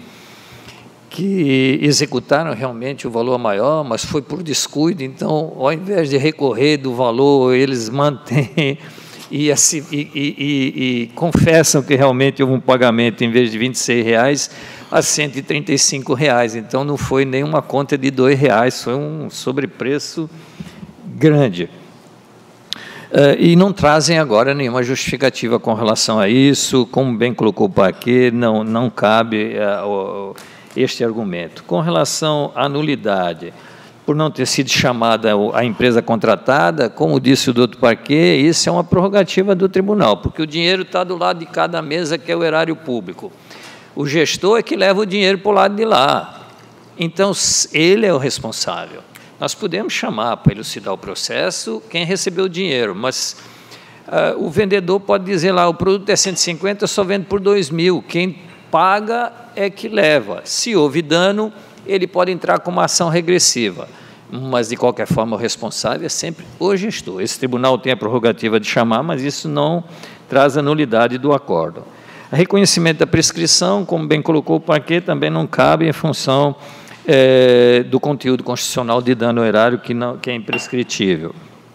que executaram realmente o valor maior, mas foi por descuido, então, ao invés de recorrer do valor, eles mantêm e, assim, e, e, e, e confessam que realmente houve um pagamento, em vez de vinte e seis reais, a cento e trinta e cinco reais. Então, não foi nenhuma conta de dois reais, foi um sobrepreço grande. Uh, e não trazem agora nenhuma justificativa com relação a isso, como bem colocou o Paquet, não, não cabe uh, uh, este argumento. Com relação à nulidade, por não ter sido chamada a empresa contratada, como disse o doutor Paquet, isso é uma prerrogativa do tribunal, porque o dinheiro está do lado de cada mesa, que é o erário público. O gestor é que leva o dinheiro para o lado de lá. Então, ele é o responsável. Nós podemos chamar para elucidar o processo quem recebeu o dinheiro, mas uh, o vendedor pode dizer lá, o produto é cento e cinquenta, eu só vendo por dois mil. Quem paga é que leva. Se houve dano, ele pode entrar com uma ação regressiva. Mas, de qualquer forma, o responsável é sempre o gestor. Esse tribunal tem a prerrogativa de chamar, mas isso não traz a nulidade do acórdão. Reconhecimento da prescrição, como bem colocou o Paquet, também não cabe em função é, do conteúdo constitucional de dano ao erário, que, não, que é imprescritível.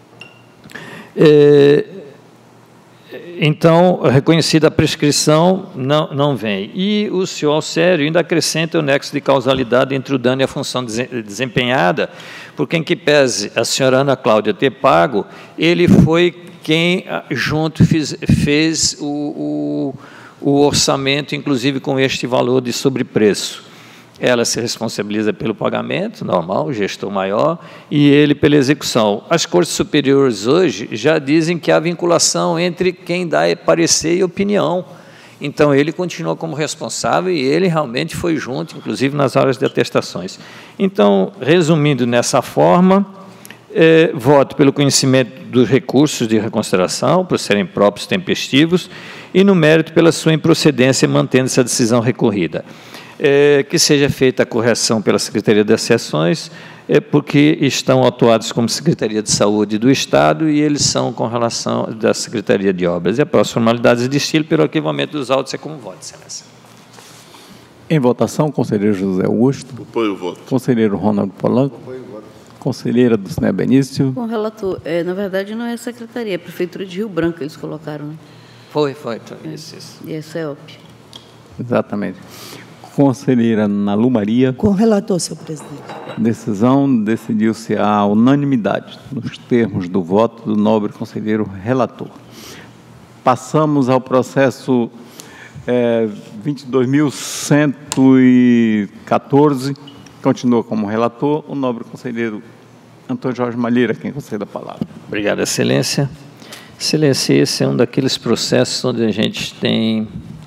É, então, reconhecida a prescrição, não, não vem. E o senhor Alcério ainda acrescenta o nexo de causalidade entre o dano e a função desempenhada, porque, em que pese a senhora Ana Cláudia ter pago, ele foi quem junto fez, fez o, o o orçamento, inclusive com este valor de sobrepreço. Ela se responsabiliza pelo pagamento, normal, o gestor maior, e ele pela execução. As cortes superiores hoje já dizem que há vinculação entre quem dá parecer e opinião. Então, ele continua como responsável e ele realmente foi junto, inclusive nas horas de atestações. Então, resumindo nessa forma, É, voto pelo conhecimento dos recursos de reconsideração, por serem próprios tempestivos, e no mérito pela sua improcedência, mantendo-se a decisão recorrida. É, que seja feita a correção pela Secretaria das Seções, é, porque estão atuados como Secretaria de Saúde do Estado e eles são com relação da Secretaria de Obras. E após formalidades de estilo, pelo arquivamento dos autos, é como voto, Excelência. Em votação, conselheiro José Augusto. Apoio o voto. Conselheiro Ronaldo Polanco. Conselheira Dulcinea Benício. Bom, relator, é, na verdade não é a Secretaria, é a Prefeitura de Rio Branco eles colocaram, né? Foi, foi. Isso, isso. E é CEOP. Exatamente. Conselheira Nalu Maria. Com o relator, senhor presidente. Decisão decidiu-se à unanimidade, nos termos do voto do nobre conselheiro relator. Passamos ao processo é, vinte e dois mil cento e quatorze, continua como relator o nobre conselheiro Antônio Jorge Malheiro, quem concede a palavra. Obrigado, Excelência. Excelência, esse é um daqueles processos onde a gente tem,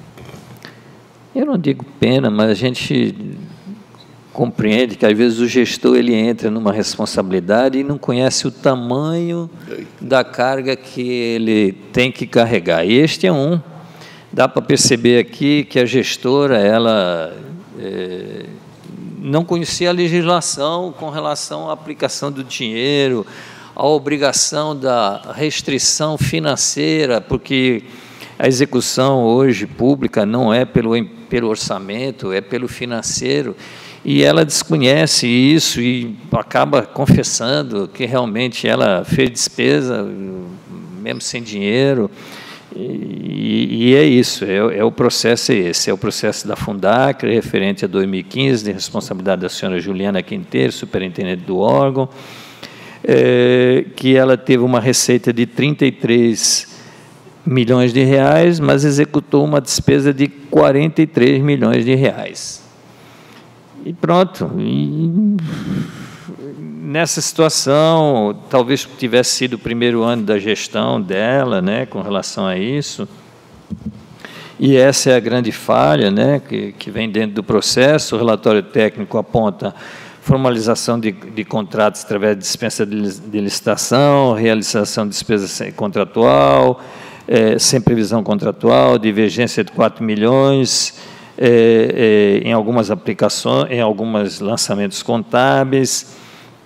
eu não digo pena, mas a gente compreende que, às vezes, o gestor ele entra numa responsabilidade e não conhece o tamanho da carga que ele tem que carregar. E este é um. Dá para perceber aqui que a gestora, ela é, não conhecia a legislação com relação à aplicação do dinheiro, à obrigação da restrição financeira, porque a execução hoje pública não é pelo, pelo orçamento, é pelo financeiro, e ela desconhece isso e acaba confessando que realmente ela fez despesa, mesmo sem dinheiro, e, e é isso, é, é o processo é esse, é o processo da Fundacre, referente a dois mil e quinze, de responsabilidade da senhora Juliana Quinteiro, superintendente do órgão, é, que ela teve uma receita de trinta e três milhões de reais, mas executou uma despesa de quarenta e três milhões de reais. E pronto. E nessa situação, talvez tivesse sido o primeiro ano da gestão dela, né, com relação a isso. E essa é a grande falha, né, que, que vem dentro do processo. O relatório técnico aponta formalização de, de contratos através de dispensa de, de licitação, realização de despesa contratual, é, sem previsão contratual, divergência de quatro milhões, É, é, em algumas aplicações, em alguns lançamentos contábeis.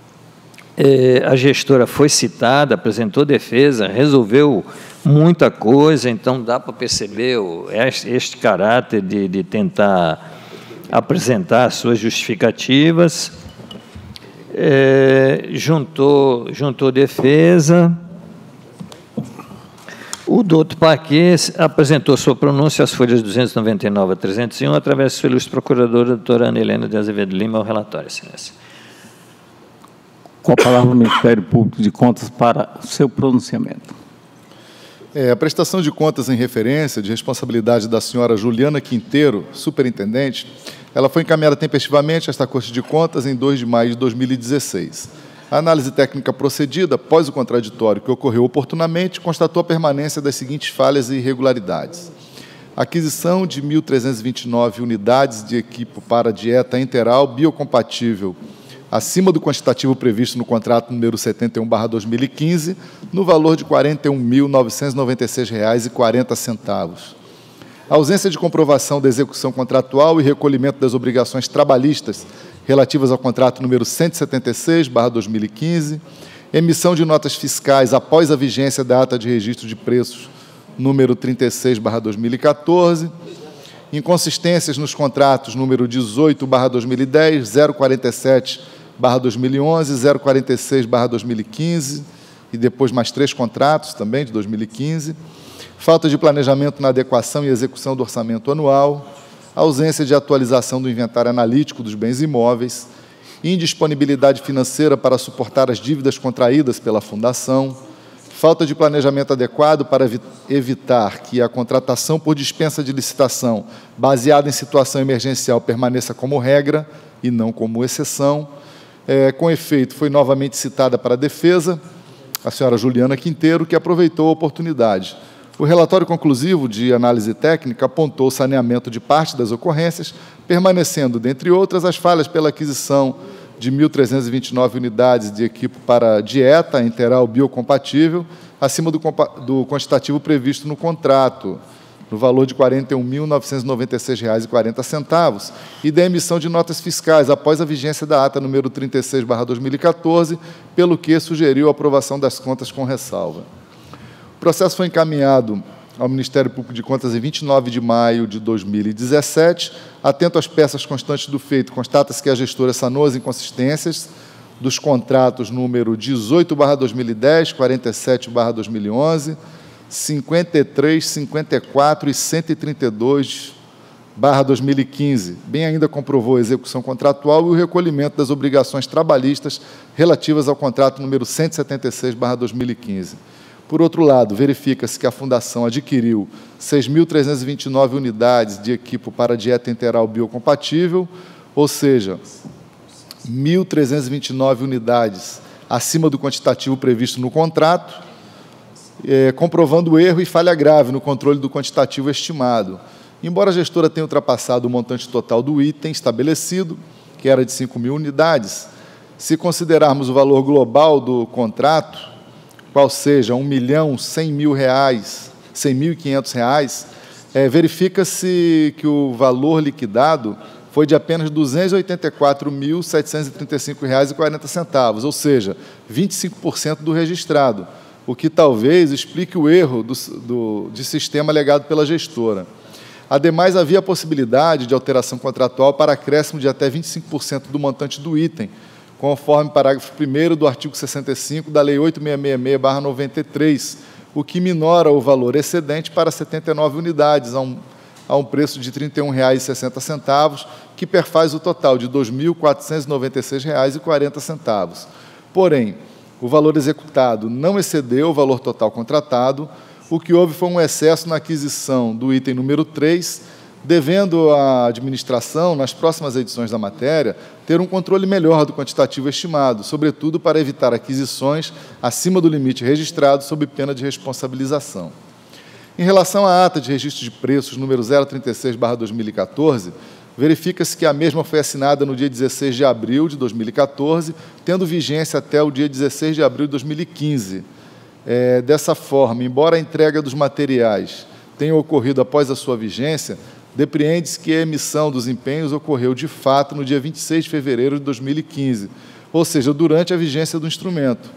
É, a gestora foi citada, apresentou defesa, resolveu muita coisa, então dá para perceber o, este, este caráter de, de tentar apresentar suas justificativas. É, juntou, juntou defesa. O doutor Paquet apresentou sua pronúncia às folhas duzentos e noventa e nove a trezentos e um, através do seu ilustre procurador, a doutora Ana Helena de Azevedo Lima, ao relatório, Excelência. Com a palavra o Ministério Público de Contas para o seu pronunciamento. É, a prestação de contas em referência de responsabilidade da senhora Juliana Quinteiro, superintendente, ela foi encaminhada tempestivamente a esta Corte de Contas em dois de maio de dois mil e dezesseis. A análise técnica procedida, após o contraditório que ocorreu oportunamente, constatou a permanência das seguintes falhas e irregularidades. Aquisição de mil trezentas e vinte e nove unidades de equipo para dieta enteral biocompatível, acima do quantitativo previsto no contrato número setenta e um barra dois mil e quinze, no valor de quarenta e um mil novecentos e noventa e seis reais e quarenta centavos. A ausência de comprovação da execução contratual e recolhimento das obrigações trabalhistas relativas ao contrato número cento e setenta e seis barra dois mil e quinze, emissão de notas fiscais após a vigência da ata de registro de preços número trinta e seis barra dois mil e quatorze, inconsistências nos contratos número dezoito barra dois mil e dez, zero quarenta e sete barra dois mil e onze, zero quarenta e seis barra dois mil e quinze, e depois mais três contratos também de dois mil e quinze, falta de planejamento na adequação e execução do orçamento anual, ausência de atualização do inventário analítico dos bens imóveis, indisponibilidade financeira para suportar as dívidas contraídas pela Fundação, falta de planejamento adequado para evitar que a contratação por dispensa de licitação baseada em situação emergencial permaneça como regra e não como exceção. É, com efeito, foi novamente citada para a defesa a senhora Juliana Quinteiro, que aproveitou a oportunidade. O relatório conclusivo de análise técnica apontou o saneamento de parte das ocorrências, permanecendo, dentre outras, as falhas pela aquisição de mil trezentas e vinte e nove unidades de equipo para dieta enteral biocompatível, acima do, do quantitativo previsto no contrato, no valor de quarenta e um mil novecentos e noventa e seis reais e quarenta centavos, e da emissão de notas fiscais após a vigência da ata número trinta e seis barra dois mil e quatorze, pelo que sugeriu a aprovação das contas com ressalva. O processo foi encaminhado ao Ministério Público de Contas em vinte e nove de maio de dois mil e dezessete. Atento às peças constantes do feito, constata-se que a gestora sanou as inconsistências dos contratos número dezoito barra dois mil e dez, quarenta e sete barra dois mil e onze, cinquenta e três, cinquenta e quatro e cento e trinta e dois barra dois mil e quinze. Bem ainda comprovou a execução contratual e o recolhimento das obrigações trabalhistas relativas ao contrato número cento e setenta e seis barra dois mil e quinze. Por outro lado, verifica-se que a Fundação adquiriu seis mil trezentas e vinte e nove unidades de equipo para dieta enteral biocompatível, ou seja, mil trezentas e vinte e nove unidades acima do quantitativo previsto no contrato, é, comprovando erro e falha grave no controle do quantitativo estimado. Embora a gestora tenha ultrapassado o montante total do item estabelecido, que era de cinco mil unidades, se considerarmos o valor global do contrato, qual seja um milhão cem mil reais, cem mil e quinhentos reais, é, verifica-se que o valor liquidado foi de apenas duzentos e oitenta e quatro mil setecentos e trinta e cinco reais e quarenta centavos, ou seja, vinte e cinco por cento do registrado, o que talvez explique o erro do, do, de sistema alegado pela gestora. Ademais, havia a possibilidade de alteração contratual para acréscimo de até vinte e cinco por cento do montante do item, conforme parágrafo primeiro do artigo sessenta e cinco da Lei oitocentos e sessenta e seis barra noventa e três, o que minora o valor excedente para setenta e nove unidades, a um, a um preço de trinta e um reais e sessenta centavos, que perfaz o total de dois mil quatrocentos e noventa e seis reais e quarenta centavos. Porém, o valor executado não excedeu o valor total contratado, o que houve foi um excesso na aquisição do item número três, devendo a administração, nas próximas edições da matéria, ter um controle melhor do quantitativo estimado, sobretudo para evitar aquisições acima do limite registrado, sob pena de responsabilização. Em relação à ata de registro de preços número zero trinta e seis barra dois mil e quatorze, verifica-se que a mesma foi assinada no dia dezesseis de abril de dois mil e quatorze, tendo vigência até o dia dezesseis de abril de dois mil e quinze. É, dessa forma, embora a entrega dos materiais tenha ocorrido após a sua vigência, depreende-se que a emissão dos empenhos ocorreu, de fato, no dia vinte e seis de fevereiro de dois mil e quinze, ou seja, durante a vigência do instrumento,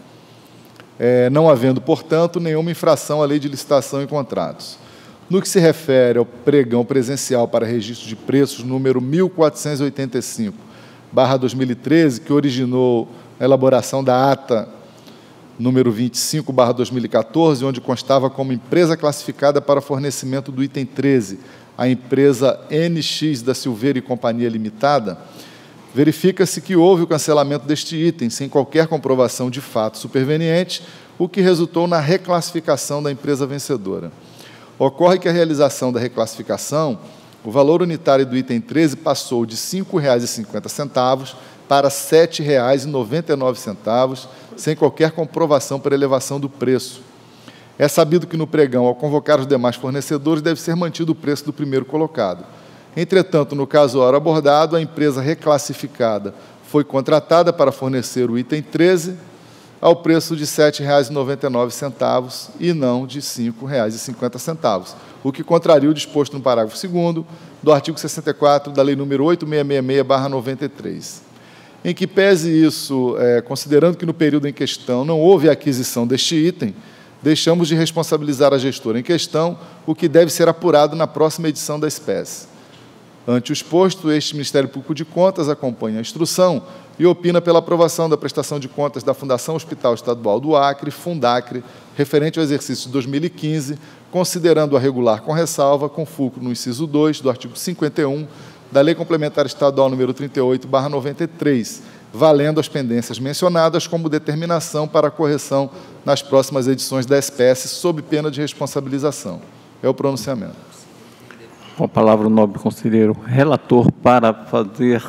é, não havendo, portanto, nenhuma infração à lei de licitação e contratos. No que se refere ao pregão presencial para registro de preços número mil quatrocentos e oitenta e cinco barra dois mil e treze, que originou a elaboração da ata número vinte e cinco barra dois mil e quatorze, onde constava como empresa classificada para fornecimento do item treze, a empresa N X da Silveira e Companhia Limitada, verifica-se que houve o cancelamento deste item, sem qualquer comprovação de fato superveniente, o que resultou na reclassificação da empresa vencedora. Ocorre que a realização da reclassificação, o valor unitário do item treze passou de cinco reais e cinquenta centavos para sete reais e noventa e nove centavos, sem qualquer comprovação para elevação do preço. É sabido que no pregão, ao convocar os demais fornecedores, deve ser mantido o preço do primeiro colocado. Entretanto, no caso ora abordado, a empresa reclassificada foi contratada para fornecer o item treze ao preço de sete reais e noventa e nove centavos e não de cinco reais e cinquenta centavos, o que contraria o disposto no parágrafo segundo do artigo sessenta e quatro da Lei número oitocentos e sessenta e seis barra noventa e três. Em que pese isso, é, considerando que no período em questão não houve a aquisição deste item, deixamos de responsabilizar a gestora em questão, o que deve ser apurado na próxima edição da espécie. Ante o exposto, este Ministério Público de Contas acompanha a instrução e opina pela aprovação da prestação de contas da Fundação Hospital Estadual do Acre, Fundacre, referente ao exercício de dois mil e quinze, considerando-a regular com ressalva, com fulcro no inciso dois do artigo cinquenta e um da Lei Complementar Estadual número trinta e oito barra noventa e três, valendo as pendências mencionadas como determinação para a correção nas próximas edições da espécie, sob pena de responsabilização. É o pronunciamento. Com a palavra o nobre conselheiro relator para fazer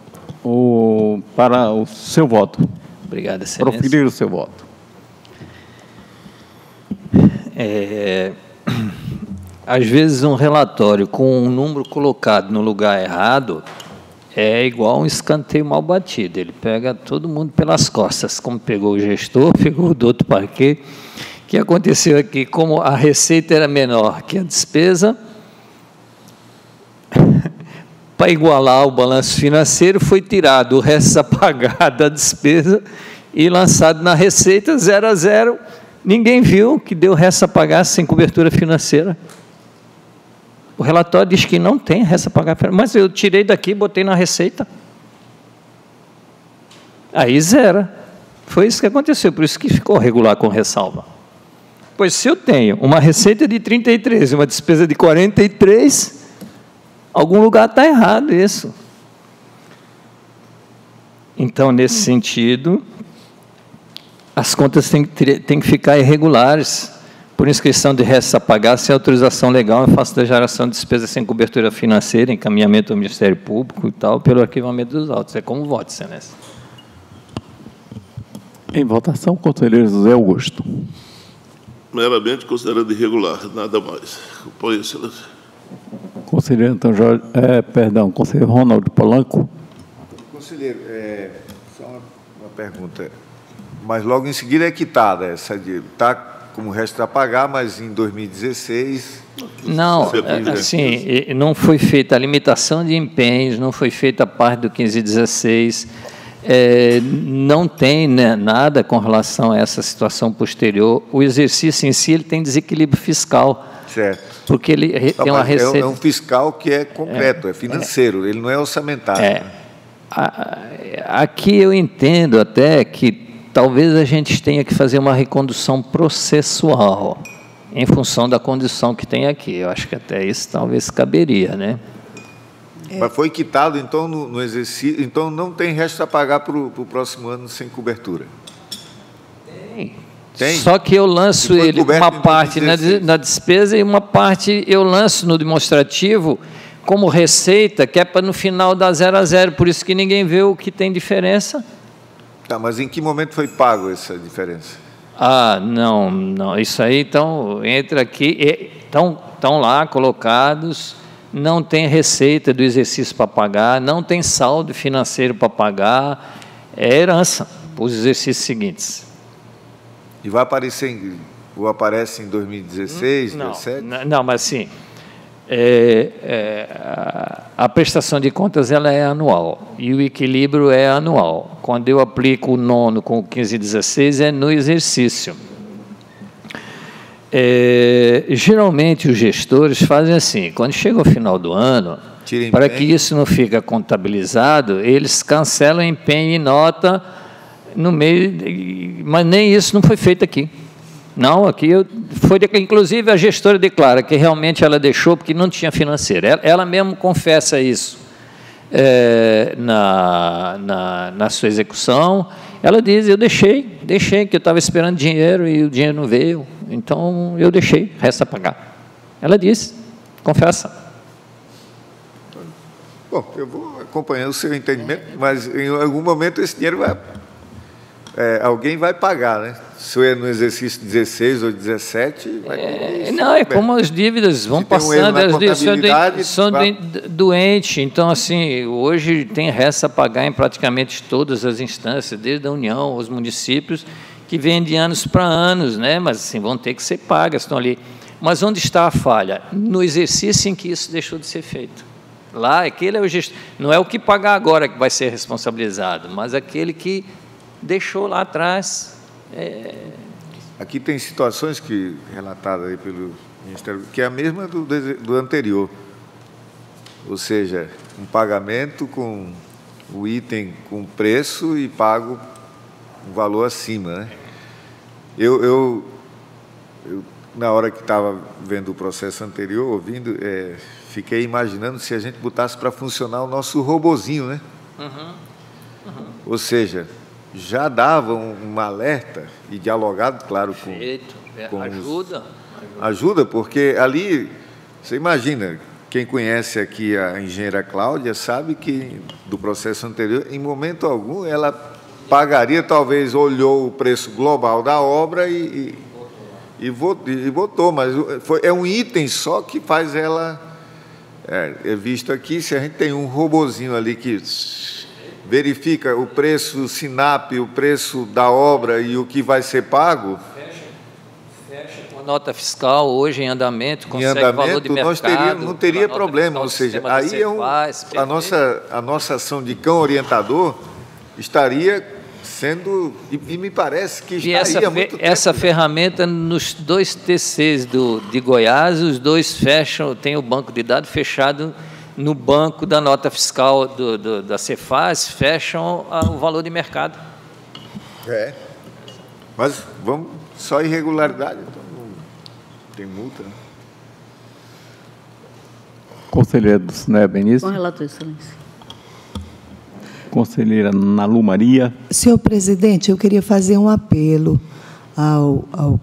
o, para o seu voto. Obrigado, excelência. Proferir o seu voto. É, às vezes um relatório com um número colocado no lugar errado é igual um escanteio mal batido. Ele pega todo mundo pelas costas, como pegou o gestor, pegou o doutor Parquet. O que aconteceu aqui? Como a receita era menor que a despesa, para igualar o balanço financeiro, foi tirado o resto a pagar da despesa e lançado na receita zero a zero, Ninguém viu que deu resta a pagar sem cobertura financeira. O relatório diz que não tem resta a pagar, mas eu tirei daqui e botei na receita. Aí zera. Foi isso que aconteceu, por isso que ficou regular com ressalva. Pois se eu tenho uma receita de trinta e três e uma despesa de quarenta e três, algum lugar está errado isso. Então, nesse sentido, as contas têm que, têm que ficar irregulares, por inscrição de restos a pagar, sem autorização legal, em face da geração de despesas sem cobertura financeira, encaminhamento ao Ministério Público e tal, pelo arquivamento dos autos. É como voto, Excelência. Em votação, conselheiro José Augusto. Meramente considerado irregular, nada mais. Apoio, Excelência. Conselheiro Antônio Jorge, é, perdão, conselheiro Ronaldo Polanco. Conselheiro, é, só uma, uma pergunta. Mas logo em seguida é quitada essa dívida. Está como resto a pagar, mas em dois mil e dezesseis... Não, assim, não foi feita a limitação de empenhos, não foi feita a parte do quinze e dezesseis, é, não tem, né, nada com relação a essa situação posterior. O exercício em si ele tem desequilíbrio fiscal. Certo. Porque ele não, tem uma receita... É um fiscal que é concreto, é, é financeiro, é, ele não é orçamentário. É, aqui eu entendo até que talvez a gente tenha que fazer uma recondução processual, em função da condição que tem aqui. Eu acho que até isso talvez caberia, né? É. Mas foi quitado, então, no, no exercício, então não tem resto a pagar para o próximo ano sem cobertura? Tem. Tem? Só que eu lanço ele uma parte na, na despesa e uma parte eu lanço no demonstrativo como receita, que é para no final dar zero a zero, por isso que ninguém vê o que tem diferença. Tá, mas em que momento foi pago essa diferença? Ah, não, não, isso aí, então, entra aqui, estão, estão lá colocados, não tem receita do exercício para pagar, não tem saldo financeiro para pagar, é herança para os exercícios seguintes. E vai aparecer, em, ou aparece em dois mil e dezesseis, não, dois mil e dezessete? Não, mas sim, é, é, a, a prestação de contas ela é anual, e o equilíbrio é anual. Quando eu aplico o nono com o quinze e dezesseis, é no exercício. É, geralmente, os gestores fazem assim, quando chega o final do ano, Tirem para bem. que isso não fique contabilizado, eles cancelam empenho e nota no meio, de, mas nem isso não foi feito aqui. Não, aqui eu, foi, inclusive a gestora declara que realmente ela deixou porque não tinha financeiro. Ela, ela mesmo confessa isso é, na, na, na sua execução. Ela diz, eu deixei, deixei, que eu estava esperando dinheiro e o dinheiro não veio, então eu deixei, resta pagar. Ela disse, confessa. Bom, eu vou acompanhar o seu entendimento, mas em algum momento esse dinheiro vai... É, alguém vai pagar, né? Se é no exercício dezesseis ou dezessete... Vai é, não, é como as dívidas vão passando, um as dívidas são, são doentes. Então, assim, hoje tem resta a pagar em praticamente todas as instâncias, desde a União aos municípios, que vêm de anos para anos, né? Mas assim, vão ter que ser pagas, estão ali. Mas onde está a falha? No exercício em que isso deixou de ser feito. Lá, aquele é o gestor, não é o que pagar agora que vai ser responsabilizado, mas aquele que deixou lá atrás. É... Aqui tem situações que relatadas aí pelo Ministério, que é a mesma do, do anterior. Ou seja, um pagamento com o item com preço e pago um valor acima, né? Eu, eu, eu na hora que estava vendo o processo anterior, ouvindo, é, fiquei imaginando se a gente botasse para funcionar o nosso robozinho, né? Uhum. Uhum. Ou seja, já dava um, um alerta e dialogado, claro, com... Perfeito. com ajuda, os, ajuda. Ajuda, porque ali, você imagina, quem conhece aqui a engenheira Cláudia sabe que, do processo anterior, em momento algum, ela pagaria, talvez olhou o preço global da obra e, e, e, votou, e votou, mas foi, é um item só que faz ela... É, é visto aqui, se a gente tem um robozinho ali que... verifica o preço SINAP, o preço da obra e o que vai ser pago. Fecha, fecha com a nota fiscal hoje em andamento, consegue em andamento, valor de mercado. Nós teríamos, não teria problema, ou seja, aí é um, a, nossa, a nossa ação de cão orientador estaria sendo... E, e me parece que E está essa, aí há fe- muito essa tempo. ferramenta, nos dois T Cs do, de Goiás, os dois fecham, tem o banco de dados fechado no banco da nota fiscal do, do, da Cefaz, fecham a, o valor de mercado. É. Mas vamos... Só irregularidade, então não tem multa, né? Conselheira do S N E, Com Benício. relator, excelência. Conselheira Nalu Maria. Senhor presidente, eu queria fazer um apelo ao, ao,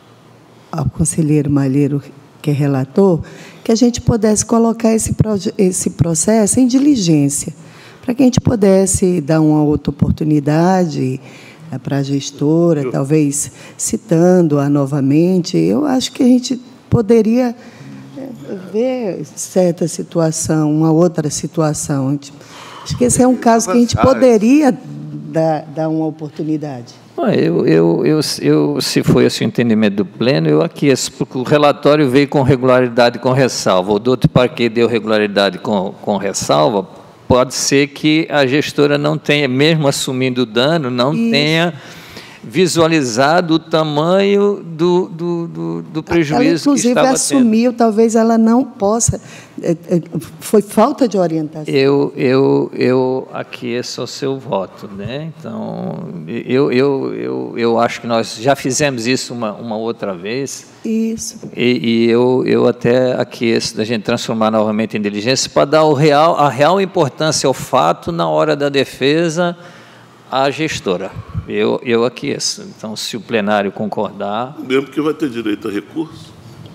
ao conselheiro Malheiro, que é relator, que a gente pudesse colocar esse, proje- esse processo em diligência, para que a gente pudesse dar uma outra oportunidade eh, para a gestora, talvez citando-a novamente. Eu acho que a gente poderia eh, ver certa situação, uma outra situação. Acho que esse é um caso que a gente poderia dar, dar uma oportunidade. Ah, Eu, eu, eu, eu, se foi esse o entendimento do pleno, eu aqueço, porque o relatório veio com regularidade com ressalva. O doutor Parquet deu regularidade com, com ressalva. Pode ser que a gestora não tenha, mesmo assumindo o dano, não Isso. tenha visualizado o tamanho do, do, do, do prejuízo Ela, que inclusive, estava assumiu, talvez ela não possa. eh, eh, Foi falta de orientação. tendo. Eu, eu, eu aqueço o seu voto, né? Então, eu, eu, eu, eu acho que nós já fizemos isso uma, uma outra vez. Isso. E, e eu, eu até aqueço da gente transformar novamente em diligência para dar o real, a real importância ao fato na hora da defesa à gestora. Eu, eu aqueço. Então, se o plenário concordar... Mesmo que vai ter direito a recurso,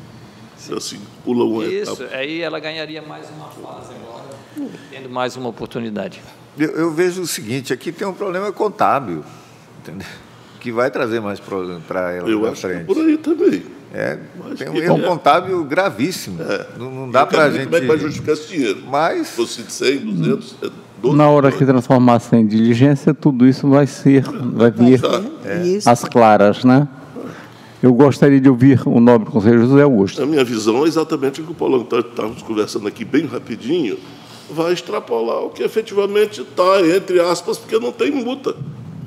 se assim, pula uma Isso, etapa. aí ela ganharia mais uma fase agora, tendo mais uma oportunidade. Eu, eu vejo o seguinte, aqui tem um problema contábil, entendeu? Que vai trazer mais problema para ela Eu na acho que é frente. por aí também. É, Mas tem um que- erro é. contábil gravíssimo. Não, não dá Eu quero para a ver gente... Como é que vai justificar esse dinheiro? Mas... Se fosse de cem, duzentos, é doze Na hora que milhões. transformasse em diligência, tudo isso vai ser, vai vir Isso. às claras, né? Eu gostaria de ouvir o nobre conselheiro José Augusto. A minha visão é exatamente o que o Paulo Antônio estávamos conversando aqui bem rapidinho, vai extrapolar o que efetivamente está, entre aspas, porque não tem multa.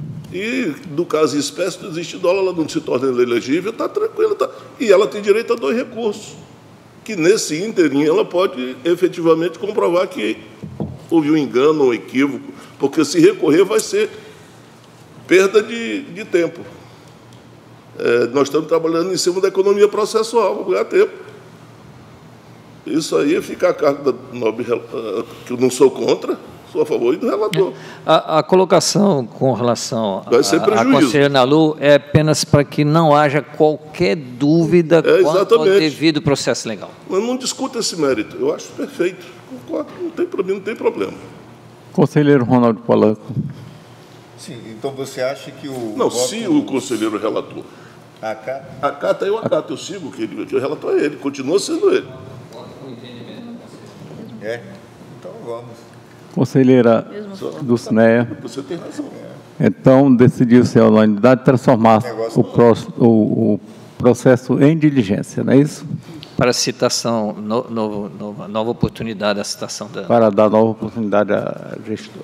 E, no caso em espécie, não existe dólar, ela não se torna inelegível, está tranquila. Tá. E ela tem direito a dois recursos, que nesse ínterim ela pode efetivamente comprovar que houve um engano, um equívoco, porque se recorrer vai ser perda de, de tempo. É, nós estamos trabalhando em cima da economia processual, vamos ganhar tempo. Isso aí fica a cargo da nobre, que eu não sou contra, sou a favor e do relator. A, a colocação com relação Vai ser à prejuízo. conselheira Nalu é apenas para que não haja qualquer dúvida É, quanto ao exatamente. devido processo legal. Mas não discuta esse mérito, eu acho perfeito, concordo, não tem problema, não tem problema. Conselheiro Ronaldo Polanco. Sim, então você acha que o... Não, voto- se o conselheiro relator Acá, acata, eu acato, eu sigo, que, ele, que o relator é ele, continua sendo ele. é? Então vamos. Conselheira do S N E. Você tem razão. Então, decidiu-se a unanimidade transformar o, pró- o- o processo em diligência, não é isso? Para citação, no, novo, nova, nova oportunidade à citação da... Para dar nova oportunidade à gestora.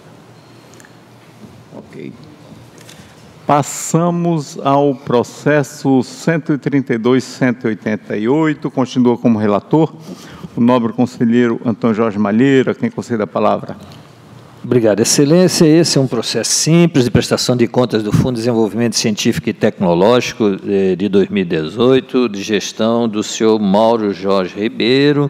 Ok. Passamos ao processo cento e trinta e dois, cento e oitenta e oito. Continua como relator o nobre conselheiro Antônio Jorge Malheiro, a quem concede a palavra. Obrigado, Excelência. Esse é um processo simples de prestação de contas do Fundo de Desenvolvimento Científico e Tecnológico eh, de dois mil e dezoito, de gestão do senhor Mauro Jorge Ribeiro.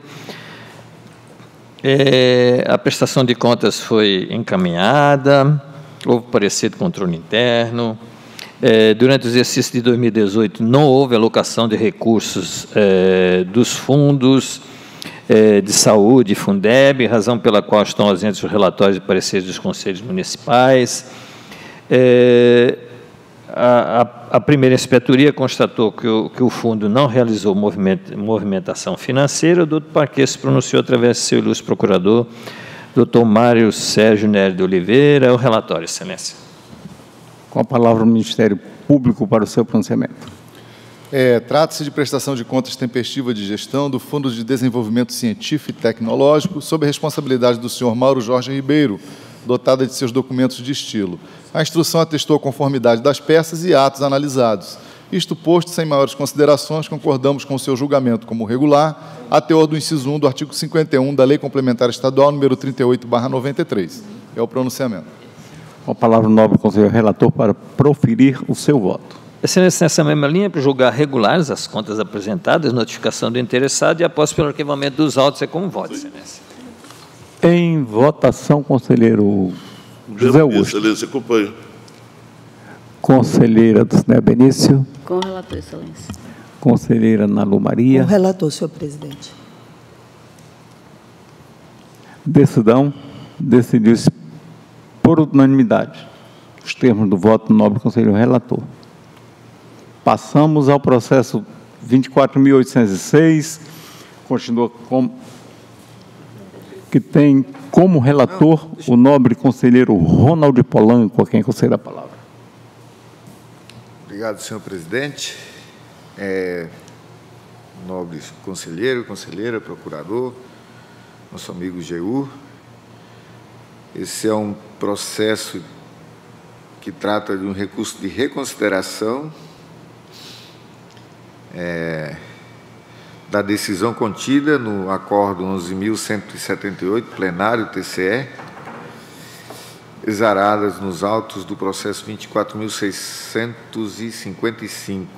É, a prestação de contas foi encaminhada, houve parecer de controle interno. É, durante o exercício de dois mil e dezoito, não houve alocação de recursos é, dos fundos é, de saúde, Fundeb, razão pela qual estão ausentes os relatórios e pareceres dos conselhos municipais. É, a, a, a primeira inspetoria constatou que o, que o fundo não realizou movimento, movimentação financeira. O doutor Parquet se pronunciou através de seu ilustre procurador, doutor Mário Sérgio Nery de Oliveira. O relatório, Excelência. Com a palavra o Ministério Público para o seu pronunciamento. É, trata-se de prestação de contas tempestiva de gestão do Fundo de Desenvolvimento Científico e Tecnológico, sob a responsabilidade do senhor Mauro Jorge Ribeiro, dotada de seus documentos de estilo. A instrução atestou a conformidade das peças e atos analisados. Isto posto, sem maiores considerações, concordamos com o seu julgamento como regular, a teor do inciso um do artigo cinquenta e um da Lei Complementar Estadual número trinta e oito barra noventa e três. É o pronunciamento. Com a palavra o nobre conselheiro relator para proferir o seu voto. Excelência, nessa mesma linha, para julgar regulares as contas apresentadas, notificação do interessado e após pelo arquivamento dos autos é como voto, excelência. Em votação, conselheiro José Augusto. Excelência, acompanho. Conselheira do Senhor Benício. Com o relator, excelência. Conselheira Nalu Maria. Com o relator, senhor presidente. Decisão. Decidiu-se por unanimidade os termos do voto do nobre conselheiro relator. Passamos ao processo vinte e quatro mil oitocentos e seis, continua com, que tem como relator o nobre conselheiro Ronald Polanco, a quem concede a palavra. Obrigado, senhor presidente. É, nobre conselheiro, conselheira, procurador, nosso amigo G U. Esse é um processo que trata de um recurso de reconsideração é, da decisão contida no Acordo onze mil cento e setenta e oito, plenário T C E, exaradas nos autos do processo vinte e quatro mil seiscentos e cinquenta e cinco.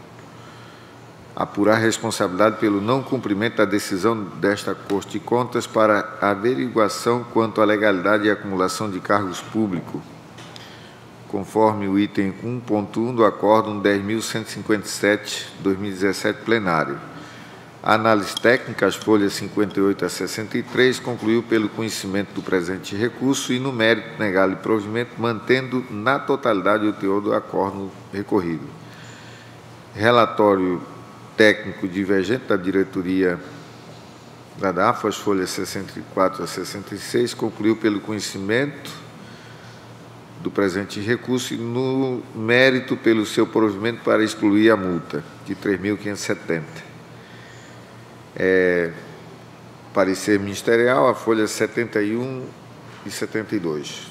Apurar responsabilidade pelo não cumprimento da decisão desta Corte de Contas para averiguação quanto à legalidade e acumulação de cargos públicos, conforme o item um ponto um do Acórdão dez mil cento e cinquenta e sete, dois mil e dezessete, plenário. A análise técnica, as folhas cinquenta e oito a sessenta e três, concluiu pelo conhecimento do presente recurso e, no mérito, negá-lo provimento, mantendo na totalidade o teor do acórdão recorrido. Relatório técnico divergente da diretoria da D A F, as folhas sessenta e quatro a sessenta e seis, concluiu pelo conhecimento do presente recurso e, no mérito, pelo seu provimento para excluir a multa de três mil quinhentos e setenta. É, parecer ministerial, a folha setenta e um e setenta e dois.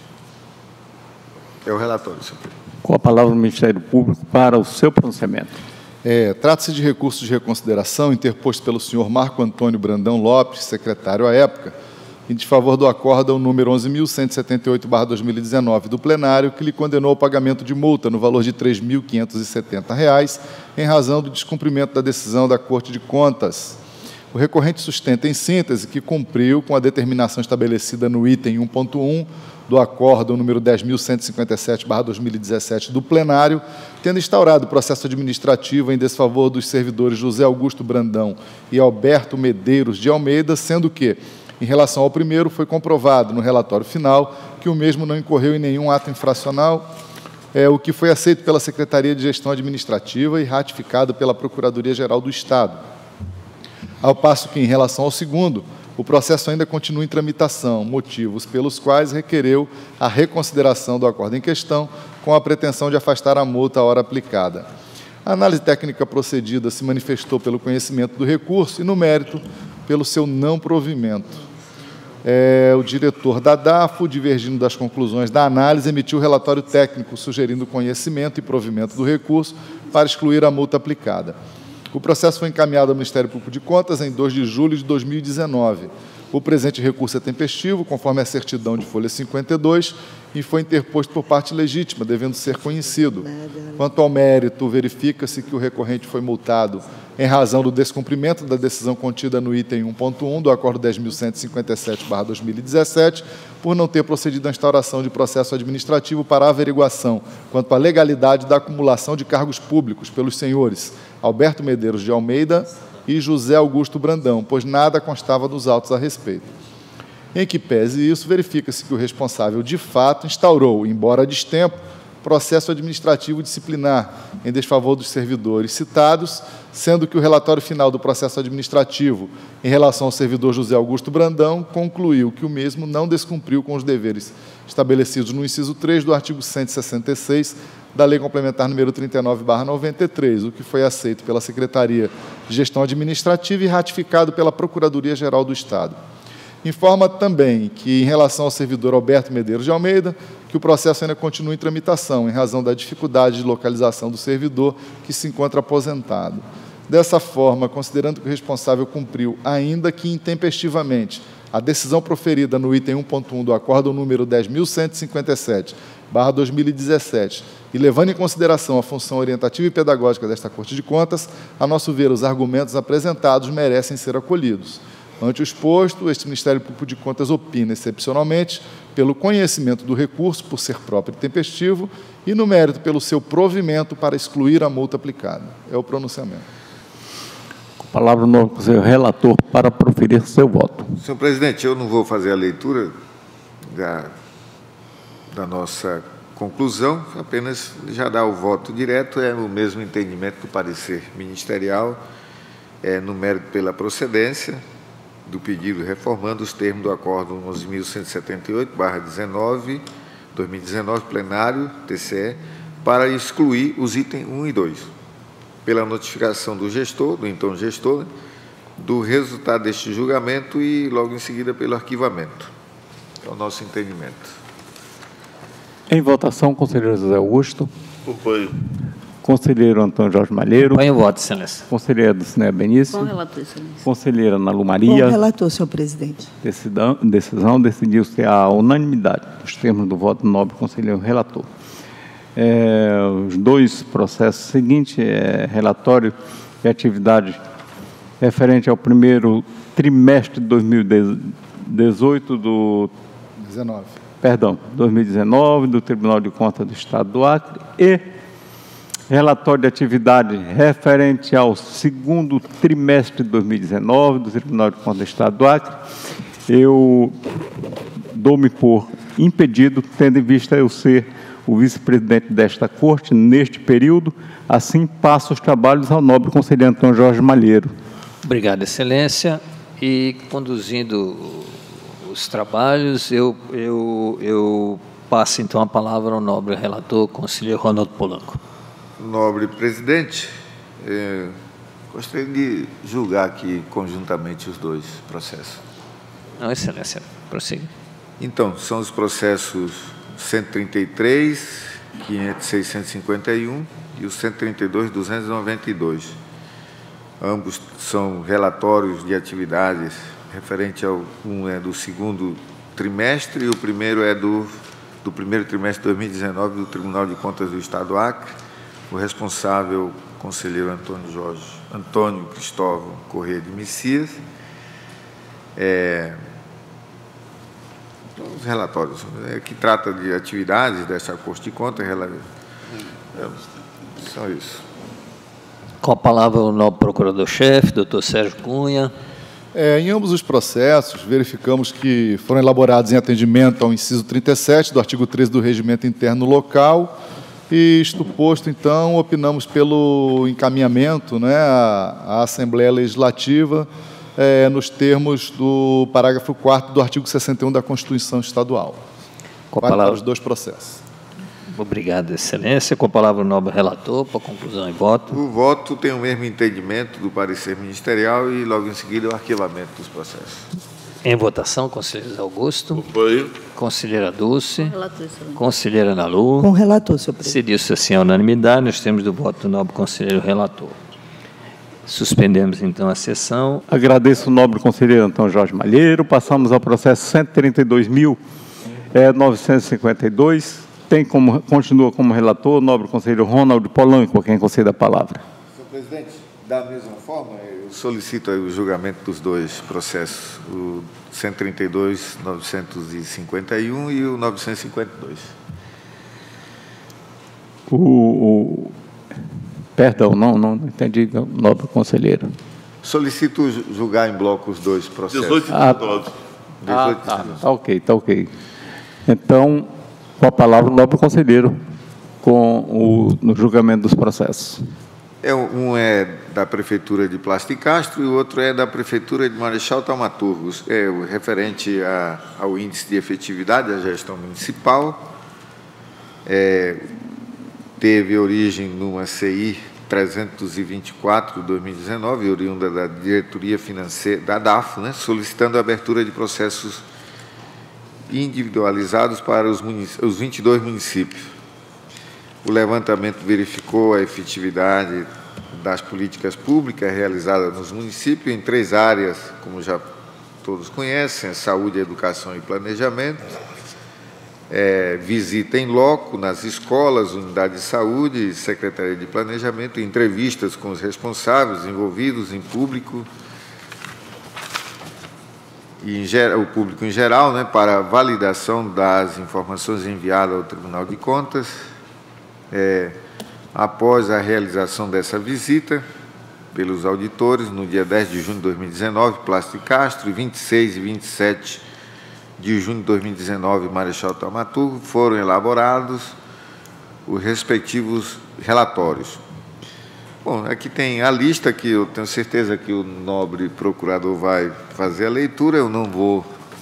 É o relatório, senhor presidente. Com a palavra o Ministério Público para o seu pronunciamento. É, trata-se de recurso de reconsideração interposto pelo senhor Marco Antônio Brandão Lopes, secretário à época, em desfavor do acórdão número onze mil cento e setenta e oito barra dois mil e dezenove do plenário, que lhe condenou ao pagamento de multa no valor de três mil quinhentos e setenta reais, em razão do descumprimento da decisão da Corte de Contas. O recorrente sustenta, em síntese, que cumpriu com a determinação estabelecida no item um ponto um do acórdão número dez mil cento e cinquenta e sete barra dois mil e dezessete do plenário, tendo instaurado o processo administrativo em desfavor dos servidores José Augusto Brandão e Alberto Medeiros de Almeida, sendo que, em relação ao primeiro, foi comprovado no relatório final que o mesmo não incorreu em nenhum ato infracional, é, o que foi aceito pela Secretaria de Gestão Administrativa e ratificado pela Procuradoria-Geral do Estado. Ao passo que, em relação ao segundo, o processo ainda continua em tramitação, motivos pelos quais requereu a reconsideração do acordo em questão, com a pretensão de afastar a multa à hora aplicada. A análise técnica procedida se manifestou pelo conhecimento do recurso e, no mérito, pelo seu não provimento. É, o diretor da D A F, divergindo das conclusões da análise, emitiu o relatório técnico sugerindo conhecimento e provimento do recurso para excluir a multa aplicada. O processo foi encaminhado ao Ministério Público de Contas em dois de julho de dois mil e dezenove. O presente recurso é tempestivo, conforme a certidão de folha cinquenta e dois, e foi interposto por parte legítima, devendo ser conhecido. Quanto ao mérito, verifica-se que o recorrente foi multado em razão do descumprimento da decisão contida no item um ponto um do Acordo dez mil cento e cinquenta e sete barra dois mil e dezessete, por não ter procedido à instauração de processo administrativo para averiguação quanto à legalidade da acumulação de cargos públicos pelos senhores Alberto Medeiros de Almeida e José Augusto Brandão, pois nada constava dos autos a respeito. Em que pese isso, verifica-se que o responsável, de fato, instaurou, embora a destempo, processo administrativo disciplinar em desfavor dos servidores citados, sendo que o relatório final do processo administrativo em relação ao servidor José Augusto Brandão concluiu que o mesmo não descumpriu com os deveres estabelecidos no inciso três do artigo cento e sessenta e seis da Lei Complementar número trinta e nove barra noventa e três, o que foi aceito pela Secretaria de Gestão Administrativa e ratificado pela Procuradoria-Geral do Estado. Informa também que, em relação ao servidor Alberto Medeiros de Almeida, que o processo ainda continua em tramitação, em razão da dificuldade de localização do servidor que se encontra aposentado. Dessa forma, considerando que o responsável cumpriu, ainda que intempestivamente, a decisão proferida no item um ponto um do Acórdão número dez mil cento e cinquenta e sete, barra dois mil e dezessete, e levando em consideração a função orientativa e pedagógica desta Corte de Contas, a nosso ver, os argumentos apresentados merecem ser acolhidos. Ante o exposto, este Ministério Público de Contas opina, excepcionalmente, pelo conhecimento do recurso, por ser próprio e tempestivo, e, no mérito, pelo seu provimento para excluir a multa aplicada. É o pronunciamento. Com a palavra o novo conselheiro relator para proferir seu voto. Senhor presidente, eu não vou fazer a leitura da, da nossa conclusão, apenas já dar o voto direto, é o mesmo entendimento do parecer ministerial, é, no mérito pela procedência do pedido reformando os termos do Acórdão onze mil cento e setenta e oito, barra dezenove, dois mil e dezenove, plenário, T C E, para excluir os itens um e dois, pela notificação do gestor, do então gestor, do resultado deste julgamento e, logo em seguida, pelo arquivamento. É o nosso entendimento. Em votação, conselheiro José Augusto. Acompanho. Conselheiro Antônio Jorge Malheiro. Acompanho o voto, excelência. Conselheira Dulcinea Benício. Com o relator, excelência. Conselheira Ana Lu Com Maria. o relator, senhor presidente. Decisão, decisão decidiu-se a unanimidade, nos termos do voto do nobre conselheiro relator. É, os dois processos seguintes, é, relatório de atividade referente ao primeiro trimestre de dois mil e dezoito do... dezenove. Perdão, dois mil e dezenove, do Tribunal de Contas do Estado do Acre, e relatório de atividade referente ao segundo trimestre de dois mil e dezenove, do Tribunal de Contas do Estado do Acre. Eu dou-me por impedido, tendo em vista eu ser o vice-presidente desta Corte neste período, assim passo os trabalhos ao nobre conselheiro Antônio Jorge Malheiro. Obrigado, excelência. E conduzindo os trabalhos, eu, eu, eu passo então a palavra ao nobre relator, conselheiro Ronaldo Polanco. Nobre presidente, eh, gostaria de julgar aqui conjuntamente os dois processos. Não, excelência, prossiga. Então, são os processos cento e trinta e três, seiscentos e cinquenta e um e o cento e trinta e dois, duzentos e noventa e dois. Ambos são relatórios de atividades referente ao um é do segundo trimestre e o primeiro é do, do primeiro trimestre de dois mil e dezenove do Tribunal de Contas do Estado do Acre. O responsável, conselheiro Antônio Jorge, Antônio Cristóvão Corrêa de Messias. É, os relatórios é, que trata de atividades dessa Corte de Contas, é, são isso. Com a palavra o nobre procurador-chefe, doutor Sérgio Cunha. É, em ambos os processos, verificamos que foram elaborados em atendimento ao inciso trinta e sete do artigo treze do Regimento Interno Local, e isto posto, então, opinamos pelo encaminhamento, né, à, à Assembleia Legislativa, é, nos termos do parágrafo quarto do artigo sessenta e um da Constituição Estadual. Com a Para palavra... os dois processos. Obrigado, excelência. Com a palavra o nobre relator, para conclusão e voto. O voto tem o mesmo entendimento do parecer ministerial e, logo em seguida, o arquivamento dos processos. Em votação, conselheiro Augusto. Acompanho. Conselheira Dulce. Com o relator, excelência. Conselheira Ana Lu. Com o relator, senhor presidente. Decidiu-se assim a unanimidade, nós temos do voto do nobre conselheiro relator. Suspendemos, então, a sessão. Agradeço o nobre conselheiro Antônio Jorge Malheiro. Passamos ao processo cento e trinta e dois mil novecentos e cinquenta e dois. Tem como, continua como relator o nobre conselheiro Ronaldo Polanco, a quem concede a palavra. Senhor presidente, da mesma forma, eu solicito o julgamento dos dois processos, o cento e trinta e dois, novecentos e cinquenta e um e o novecentos e cinquenta e dois. O, o, perdão, não, não entendi, nobre conselheiro. Solicito julgar em bloco os dois processos. dezoito e Ah, dezenove. Ah, dezoito e tá, dezenove. tá ok, tá ok. Então, com a palavra o nobre conselheiro, com o, no julgamento dos processos. É, um é da Prefeitura de Plácido de Castro e o outro é da Prefeitura de Marechal Thaumaturgos, é o referente a, ao índice de efetividade da gestão municipal. É, teve origem numa C I trezentos e vinte e quatro de dois mil e dezenove, oriunda da diretoria financeira da D A F, né, solicitando a abertura de processos individualizados para os, os vinte e dois municípios. O levantamento verificou a efetividade das políticas públicas realizadas nos municípios em três áreas, como já todos conhecem: saúde, educação e planejamento. É, visita em loco nas escolas, unidade de saúde, secretaria de planejamento, entrevistas com os responsáveis envolvidos em público e em geral, o público em geral, né, para validação das informações enviadas ao Tribunal de Contas. É, após a realização dessa visita pelos auditores, no dia dez de junho de dois mil e dezenove, Plácido Castro, e vinte e seis e vinte e sete de junho de dois mil e dezenove, Marechal Thaumaturgo, foram elaborados os respectivos relatórios. Bom, aqui tem a lista que eu tenho certeza que o nobre procurador vai fazer a leitura, eu não vou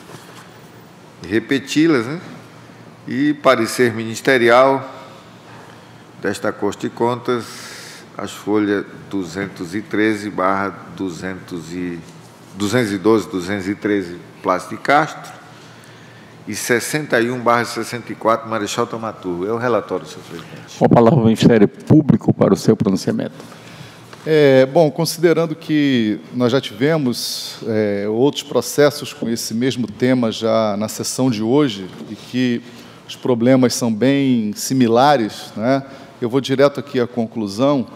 repeti-las, né? E parecer ministerial desta Corte de Contas, as folhas duzentos e treze barra duzentos e doze, duzentos e treze, Plácido Castro, e sessenta e um barra sessenta e quatro, Marechal Thaumaturgo. É o relatório, senhor presidente. Com a palavra o Ministério Público para o seu pronunciamento. É, bom, considerando que nós já tivemos é, outros processos com esse mesmo tema já na sessão de hoje e que os problemas são bem similares, né, eu vou direto aqui à conclusão.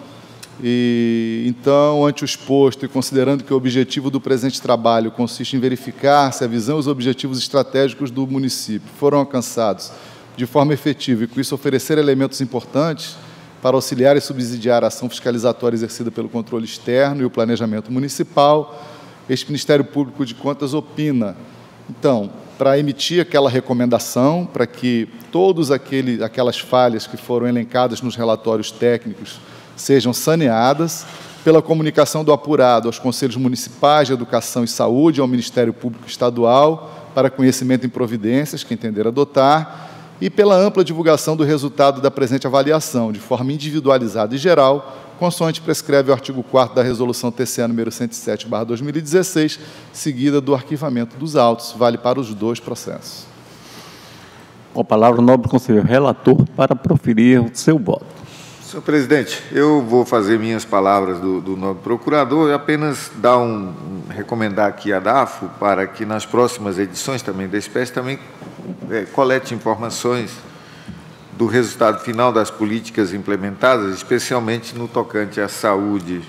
E, então, ante o exposto e considerando que o objetivo do presente trabalho consiste em verificar se a visão e os objetivos estratégicos do município foram alcançados de forma efetiva e, com isso, oferecer elementos importantes para auxiliar e subsidiar a ação fiscalizatória exercida pelo controle externo e o planejamento municipal, este Ministério Público de Contas opina, então, para emitir aquela recomendação, para que todas aquelas falhas que foram elencadas nos relatórios técnicos sejam saneadas, pela comunicação do apurado aos Conselhos Municipais de Educação e Saúde, ao Ministério Público Estadual, para conhecimento em providências, que entender adotar, e pela ampla divulgação do resultado da presente avaliação, de forma individualizada e geral, consoante prescreve o artigo quarto da Resolução T C A número cento e sete barra dois mil e dezesseis, seguida do arquivamento dos autos, vale para os dois processos. Com a palavra o nobre conselheiro relator para proferir o seu voto. Senhor presidente, eu vou fazer minhas palavras do, do nobre procurador e apenas dar um, um, recomendar aqui a D A F para que nas próximas edições também da espécie também é, colete informações do resultado final das políticas implementadas, especialmente no tocante à saúde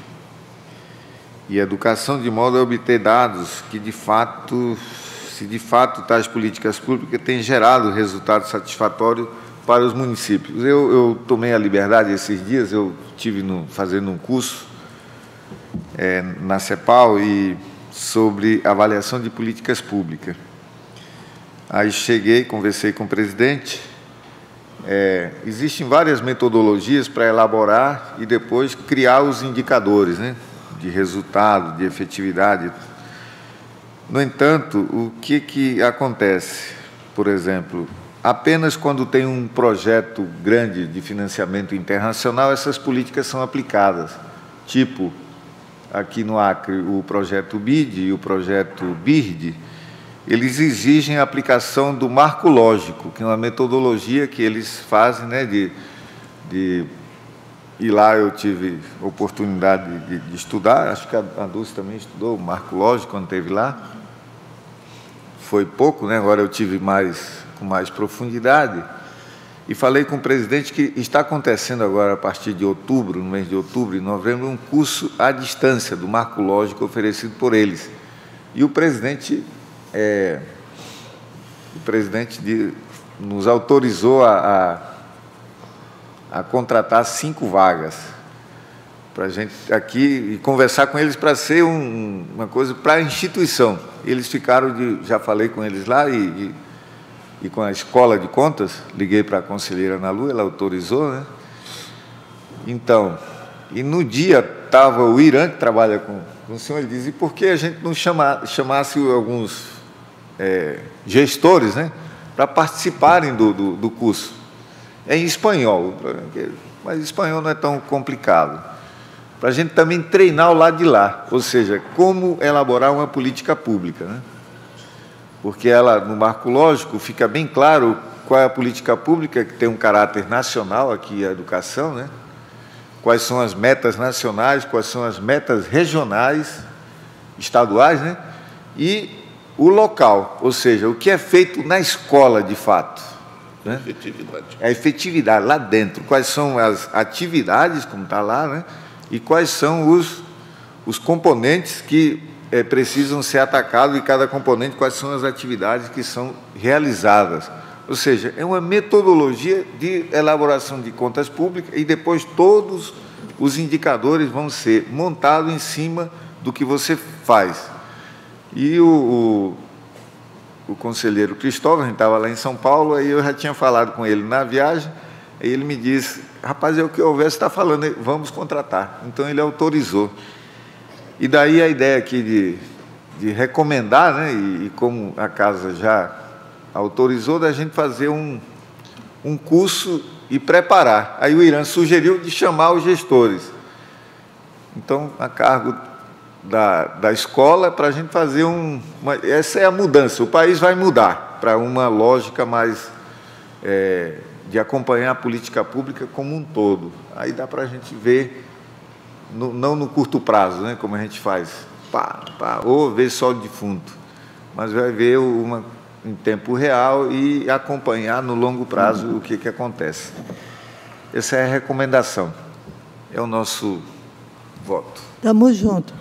e educação, de modo a obter dados que, de fato, se de fato tais políticas públicas têm gerado resultado satisfatório para os municípios. Eu, eu tomei a liberdade esses dias, eu estive no, fazendo um curso é, na CEPAL e sobre avaliação de políticas públicas. Aí cheguei, conversei com o presidente. É, existem várias metodologias para elaborar e depois criar os indicadores, né, de resultado, de efetividade. No entanto, o que, que acontece? Por exemplo, apenas quando tem um projeto grande de financiamento internacional, essas políticas são aplicadas. Tipo, aqui no Acre, o projeto B I D e o projeto B I R D, eles exigem a aplicação do marco lógico, que é uma metodologia que eles fazem, né, de, de... E lá eu tive oportunidade de, de estudar, acho que a, a Dulce também estudou o marco lógico quando esteve lá. Foi pouco, né? Agora eu tive mais... com mais profundidade, e falei com o presidente que está acontecendo agora, a partir de outubro, no mês de outubro e novembro, um curso à distância do marco lógico oferecido por eles. E o presidente, é, o presidente de, nos autorizou a, a, a contratar cinco vagas para a gente aqui e conversar com eles para ser um, uma coisa para a instituição. Eles ficaram de, já falei com eles lá e, e e com a Escola de Contas, liguei para a conselheira Ana Lu, ela autorizou, né? Então, e no dia estava o Irã, que trabalha com, com o senhor, ele dizia, e por que a gente não chama, chamasse alguns é, gestores, né, para participarem do, do, do curso? É em espanhol, mas espanhol não é tão complicado. para a gente também treinar o lado de lá, ou seja, como elaborar uma política pública, né? Porque ela, no marco lógico, fica bem claro qual é a política pública que tem um caráter nacional, aqui a educação, né? Quais são as metas nacionais, quais são as metas regionais, estaduais, né? E o local, ou seja, o que é feito na escola, de fato. Né? Efetividade. A efetividade, lá dentro. Quais são as atividades, como está lá, né? E quais são os, os componentes que é, precisam ser atacados, e cada componente, quais são as atividades que são realizadas. Ou seja, é uma metodologia de elaboração de contas públicas e depois todos os indicadores vão ser montados em cima do que você faz. E o, o, o conselheiro Cristóvão, a gente estava lá em São Paulo, aí eu já tinha falado com ele na viagem, aí ele me disse, rapaz, é o que houver, você está falando, vamos contratar. Então, ele autorizou. E daí a ideia aqui de, de recomendar, né, e, e como a casa já autorizou, da gente fazer um, um curso e preparar. Aí o Irã sugeriu de chamar os gestores. Então, a cargo da, da escola, para a gente fazer um... Uma, essa é a mudança, o país vai mudar para uma lógica mais é, de acompanhar a política pública como um todo. Aí dá para a gente ver, no, não no curto prazo, né, como a gente faz, pá, pá, ou ver só de fundo, mas vai ver uma... em tempo real e acompanhar no longo prazo o que, que acontece. Essa é a recomendação, é o nosso voto. Estamos juntos.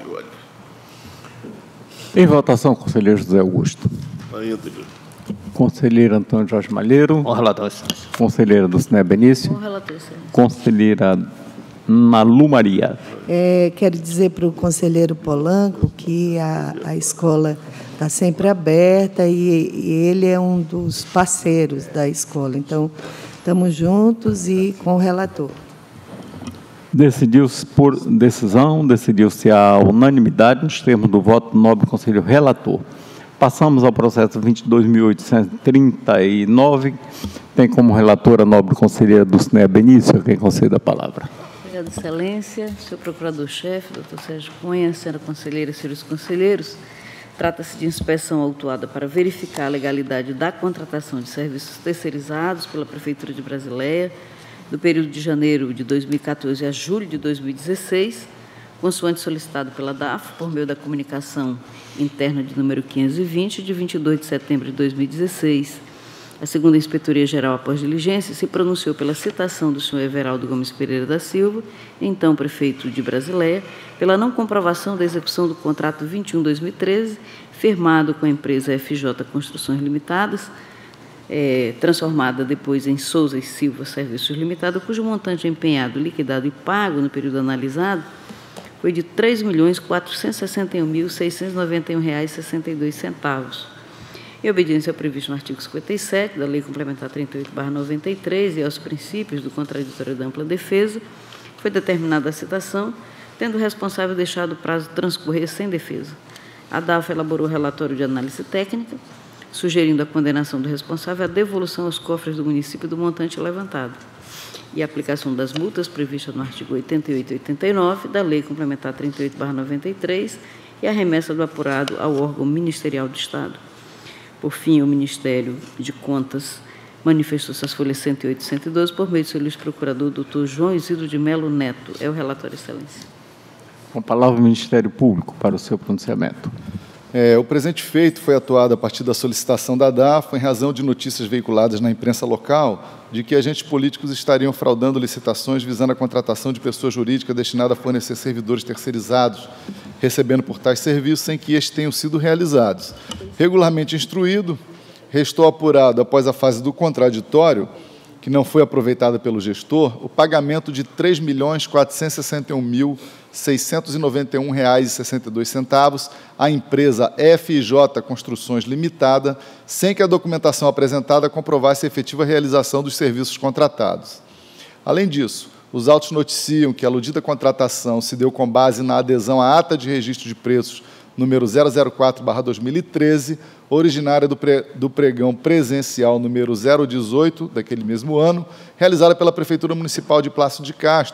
Em votação, conselheiro José Augusto. Ainda. Conselheiro Antônio Jorge Malheiro. Com relator, excelência. Conselheira Dulcinea Benício. Com relator, excelência. Conselheira Nalu Maria. É, quero dizer para o conselheiro Polanco que a, a escola está sempre aberta e, e ele é um dos parceiros da escola. Então, estamos juntos e com o relator. Decidiu-se por decisão, decidiu-se a unanimidade nos termos do voto do nobre conselheiro relator. Passamos ao processo vinte e dois mil oitocentos e trinta e nove. Tem como relatora a nobre conselheira Dulcinea Benício, quem concede a palavra. Obrigada, excelência. Senhor procurador-chefe, doutor Sérgio Cunha, senhora conselheira e senhores conselheiros, trata-se de inspeção autuada para verificar a legalidade da contratação de serviços terceirizados pela Prefeitura de Brasileia, do período de janeiro de dois mil e quatorze a julho de dois mil e dezesseis, consoante solicitado pela D A F, por meio da comunicação interna de número quinhentos e vinte, de vinte e dois de setembro de dois mil e dezesseis. A segunda Inspetoria-Geral, após diligência, se pronunciou pela citação do senhor Everaldo Gomes Pereira da Silva, então prefeito de Brasileia, pela não comprovação da execução do contrato vinte e um barra dois mil e treze, firmado com a empresa F J Construções Limitadas, é, transformada depois em Souza e Silva Serviços Limitada, cujo montante empenhado, liquidado e pago no período analisado foi de três milhões quatrocentos e sessenta e um mil seiscentos e noventa e um reais e sessenta e dois centavos. Em obediência ao previsto no artigo cinquenta e sete da Lei Complementar trinta e oito barra noventa e três e aos princípios do contraditório da ampla defesa, foi determinada a citação, tendo o responsável deixado o prazo transcorrer sem defesa. A D A F elaborou o relatório de análise técnica, sugerindo a condenação do responsável e a devolução aos cofres do município do montante levantado e a aplicação das multas previstas no artigo oitenta e oito e oitenta e nove da Lei Complementar trinta e oito barra noventa e três e a remessa do apurado ao órgão ministerial do Estado. Por fim, o Ministério de Contas manifestou suas folhas cento e oito e cento e doze por meio do seu Luiz Procurador, doutor João Isidro de Melo Neto. É o relatório, excelência. Com a palavra o Ministério Público para o seu pronunciamento. É, o presente feito foi atuado a partir da solicitação da D A F, em razão de notícias veiculadas na imprensa local de que agentes políticos estariam fraudando licitações visando a contratação de pessoa jurídica destinada a fornecer servidores terceirizados, recebendo por tais serviços sem que estes tenham sido realizados. Regularmente instruído, restou apurado, após a fase do contraditório, que não foi aproveitada pelo gestor, o pagamento de três milhões quatrocentos e sessenta e um mil seiscentos e noventa e um reais e sessenta e dois centavos à empresa F J Construções Limitada, sem que a documentação apresentada comprovasse a efetiva realização dos serviços contratados. Além disso, os autos noticiam que a aludida contratação se deu com base na adesão à ata de registro de preços número zero zero quatro barra dois mil e treze, originária do, pre, do pregão presencial número zero dezoito, daquele mesmo ano, realizada pela Prefeitura Municipal de Plácido de Castro,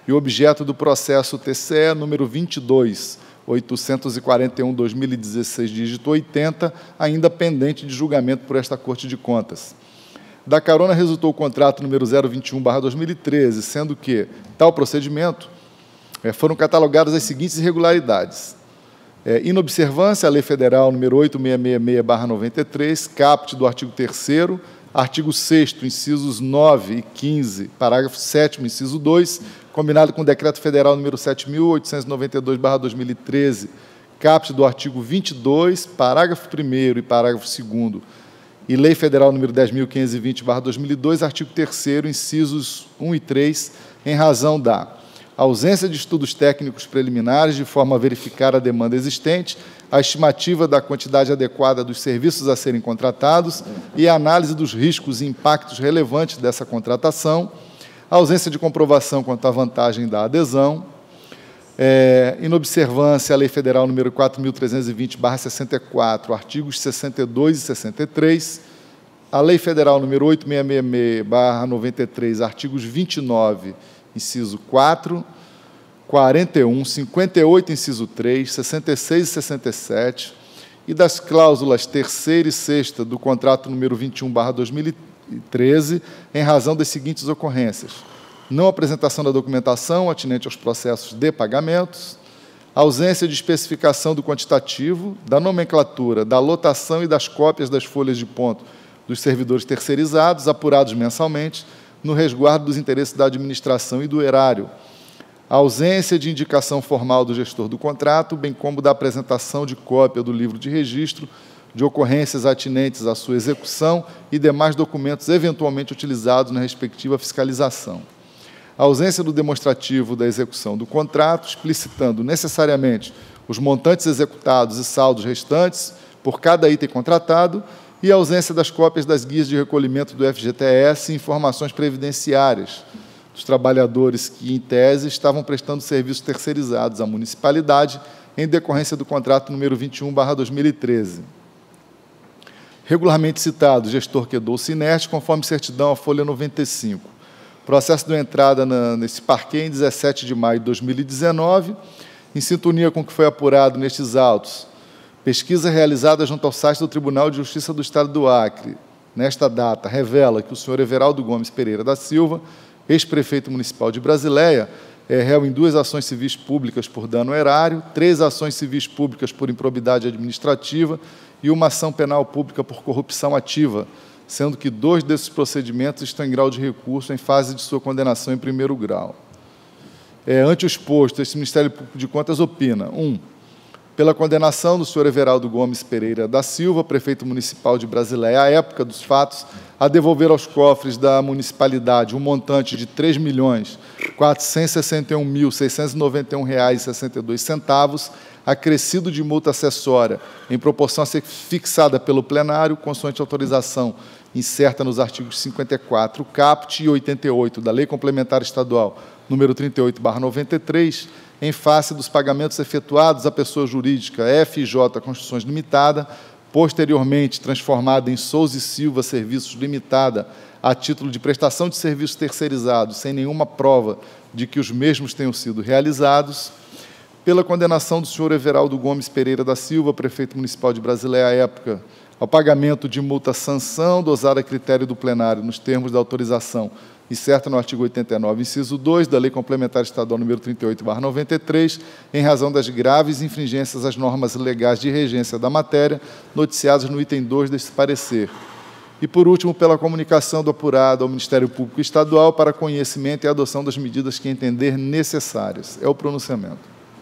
e objeto do processo T C E número vinte e dois, oitocentos e quarenta e um, dois mil e dezesseis, dígito oitenta, ainda pendente de julgamento por esta Corte de Contas. Da carona resultou o contrato número zero vinte e um barra dois mil e treze, sendo que tal procedimento é, foram catalogadas as seguintes irregularidades. É, inobservância à Lei Federal número oitocentos e sessenta e seis barra noventa e três, caput do artigo terceiro, artigo sexto, incisos nove e quinze, parágrafo sétimo, inciso dois, combinado com o Decreto Federal número sete mil oitocentos e noventa e dois barra dois mil e treze, caput do artigo vinte e dois, parágrafo primeiro e parágrafo segundo, e Lei Federal número dez mil quinhentos e vinte barra dois mil e dois, artigo terceiro, incisos um e três, em razão da ausência de estudos técnicos preliminares de forma a verificar a demanda existente, a estimativa da quantidade adequada dos serviços a serem contratados e a análise dos riscos e impactos relevantes dessa contratação, a ausência de comprovação quanto à vantagem da adesão, é, inobservância à Lei Federal número quatro mil trezentos e vinte barra sessenta e quatro, artigos sessenta e dois e sessenta e três, a Lei Federal número oitocentos e sessenta e seis barra noventa e três, artigos vinte e nove, inciso quatro, quarenta e um, cinquenta e oito, inciso três, sessenta e seis e sessenta e sete, e das cláusulas terceira e sexta do contrato número vinte e um barra dois mil e treze, em razão das seguintes ocorrências: não apresentação da documentação atinente aos processos de pagamentos, ausência de especificação do quantitativo, da nomenclatura, da lotação e das cópias das folhas de ponto dos servidores terceirizados, apurados mensalmente, no resguardo dos interesses da administração e do erário, a ausência de indicação formal do gestor do contrato, bem como da apresentação de cópia do livro de registro, de ocorrências atinentes à sua execução e demais documentos eventualmente utilizados na respectiva fiscalização. A ausência do demonstrativo da execução do contrato, explicitando necessariamente os montantes executados e saldos restantes por cada item contratado, e a ausência das cópias das guias de recolhimento do F G T S e informações previdenciárias dos trabalhadores que, em tese, estavam prestando serviços terceirizados à municipalidade em decorrência do contrato número vinte e um barra dois mil e treze. Regularmente citado, gestor quedou-se inerte, conforme certidão à folha noventa e cinco. Processo de entrada na, nesse parquê em dezessete de maio de dois mil e dezenove, em sintonia com o que foi apurado nestes autos. Pesquisa realizada junto ao site do Tribunal de Justiça do Estado do Acre, nesta data, revela que o senhor Everaldo Gomes Pereira da Silva, ex-prefeito municipal de Brasileia, é réu em duas ações civis públicas por dano erário, três ações civis públicas por improbidade administrativa e uma ação penal pública por corrupção ativa, sendo que dois desses procedimentos estão em grau de recurso em fase de sua condenação em primeiro grau. É, ante o exposto, esse Ministério Público de Contas opina: um, pela condenação do senhor Everaldo Gomes Pereira da Silva, prefeito municipal de Brasileia, à época dos fatos, a devolver aos cofres da municipalidade um montante de três milhões quatrocentos e sessenta e um mil seiscentos e noventa e um reais e sessenta e dois centavos, acrescido de multa acessória, em proporção a ser fixada pelo plenário, consoante autorização incerta nos artigos cinquenta e quatro, caput, e oitenta e oito da Lei Complementar Estadual número trinta e oito barra noventa e três, em face dos pagamentos efetuados à pessoa jurídica F J Construções Limitada, posteriormente transformada em Souza e Silva Serviços Limitada, a título de prestação de serviços terceirizados, sem nenhuma prova de que os mesmos tenham sido realizados, pela condenação do senhor Everaldo Gomes Pereira da Silva, prefeito municipal de Brasileia à época, ao pagamento de multa sanção dosada a critério do plenário nos termos da autorização incerta no artigo oitenta e nove, inciso dois, da Lei Complementar Estadual número trinta e oito barra noventa e três, em razão das graves infringências às normas legais de regência da matéria, noticiadas no item dois deste parecer. E, por último, pela comunicação do apurado ao Ministério Público Estadual para conhecimento e adoção das medidas que entender necessárias. É o pronunciamento.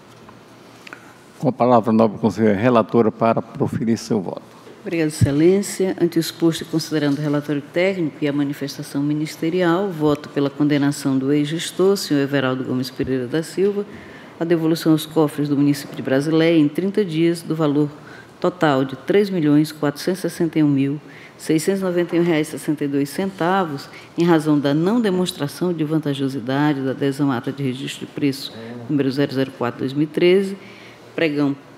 Com a palavra, a nobre conselheira relatora, para proferir seu voto. Obrigada, Excelência. Ante o exposto e considerando o relatório técnico e a manifestação ministerial, voto pela condenação do ex-gestor, senhor Everaldo Gomes Pereira da Silva, a devolução aos cofres do município de Brasileia em trinta dias do valor total de três milhões quatrocentos e sessenta e um mil seiscentos e noventa e um reais e sessenta e dois centavos, em razão da não demonstração de vantajosidade da adesão à ata de registro de preço número zero zero quatro barra dois mil e treze, pregão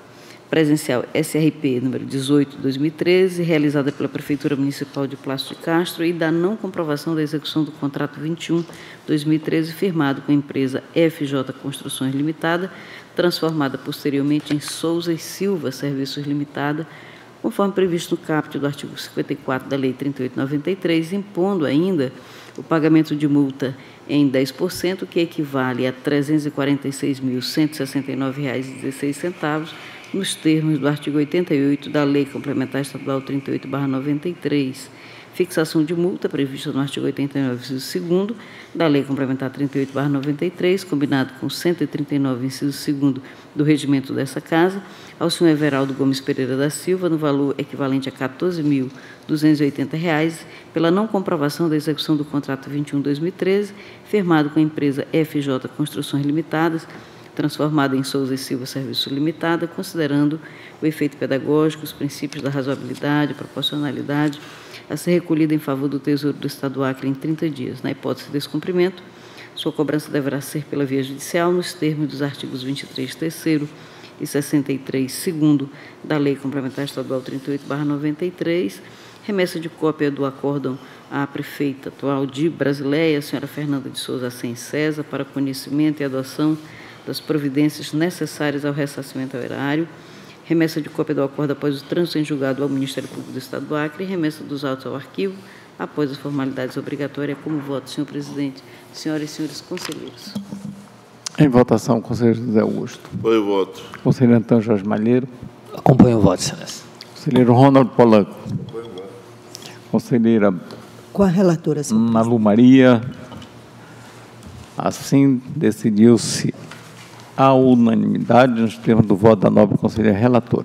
presencial S R P número dezoito de dois mil e treze, realizada pela Prefeitura Municipal de Plácio de Castro, e da não comprovação da execução do contrato vinte e um de dois mil e treze, firmado com a empresa F J Construções Limitada, transformada posteriormente em Souza e Silva Serviços Limitada, conforme previsto no caput do artigo cinquenta e quatro da Lei trinta e oito de noventa e três, impondo ainda o pagamento de multa em dez por cento, que equivale a trezentos e quarenta e seis mil, cento e sessenta e nove reais e dezesseis centavos, nos termos do artigo oitenta e oito da Lei Complementar Estadual trinta e oito barra noventa e três. Fixação de multa prevista no artigo oitenta e nove, inciso segundo, da Lei Complementar trinta e oito barra noventa e três, combinado com cento e trinta e nove, inciso segundo, do regimento dessa Casa, ao senhor Everaldo Gomes Pereira da Silva, no valor equivalente a quatorze mil duzentos e oitenta reais, pela não comprovação da execução do contrato vinte e um de dois mil e treze, firmado com a empresa F J Construções Limitadas, transformada em Souza e Silva Serviços Limitada, considerando o efeito pedagógico, os princípios da razoabilidade, proporcionalidade, a ser recolhida em favor do Tesouro do Estado do Acre em trinta dias. Na hipótese de descumprimento, sua cobrança deverá ser pela via judicial, nos termos dos artigos vinte e três, terceiro e sessenta e três, segundo, da Lei Complementar Estadual trinta e oito barra noventa e três, remessa de cópia do acórdão à prefeita atual de Brasileia, a senhora Fernanda de Souza Assis César, para conhecimento e adoção das providências necessárias ao ressarcimento ao erário, remessa de cópia do acordo após o trânsito em julgado ao Ministério Público do Estado do Acre e remessa dos autos ao arquivo após as formalidades obrigatórias. Como voto, senhor presidente, senhoras e senhores conselheiros. Em votação, conselheiro José Augusto. Apoio o voto. Conselheiro Antônio Jorge Malheiro. Acompanho o voto, excelência. Conselheiro Ronaldo Polanco. Apoio o voto. Conselheira Com a relatora, senhor presidente. Malu Maria. Assim, decidiu-se a unanimidade nos termos do voto da nobre conselheira relatora.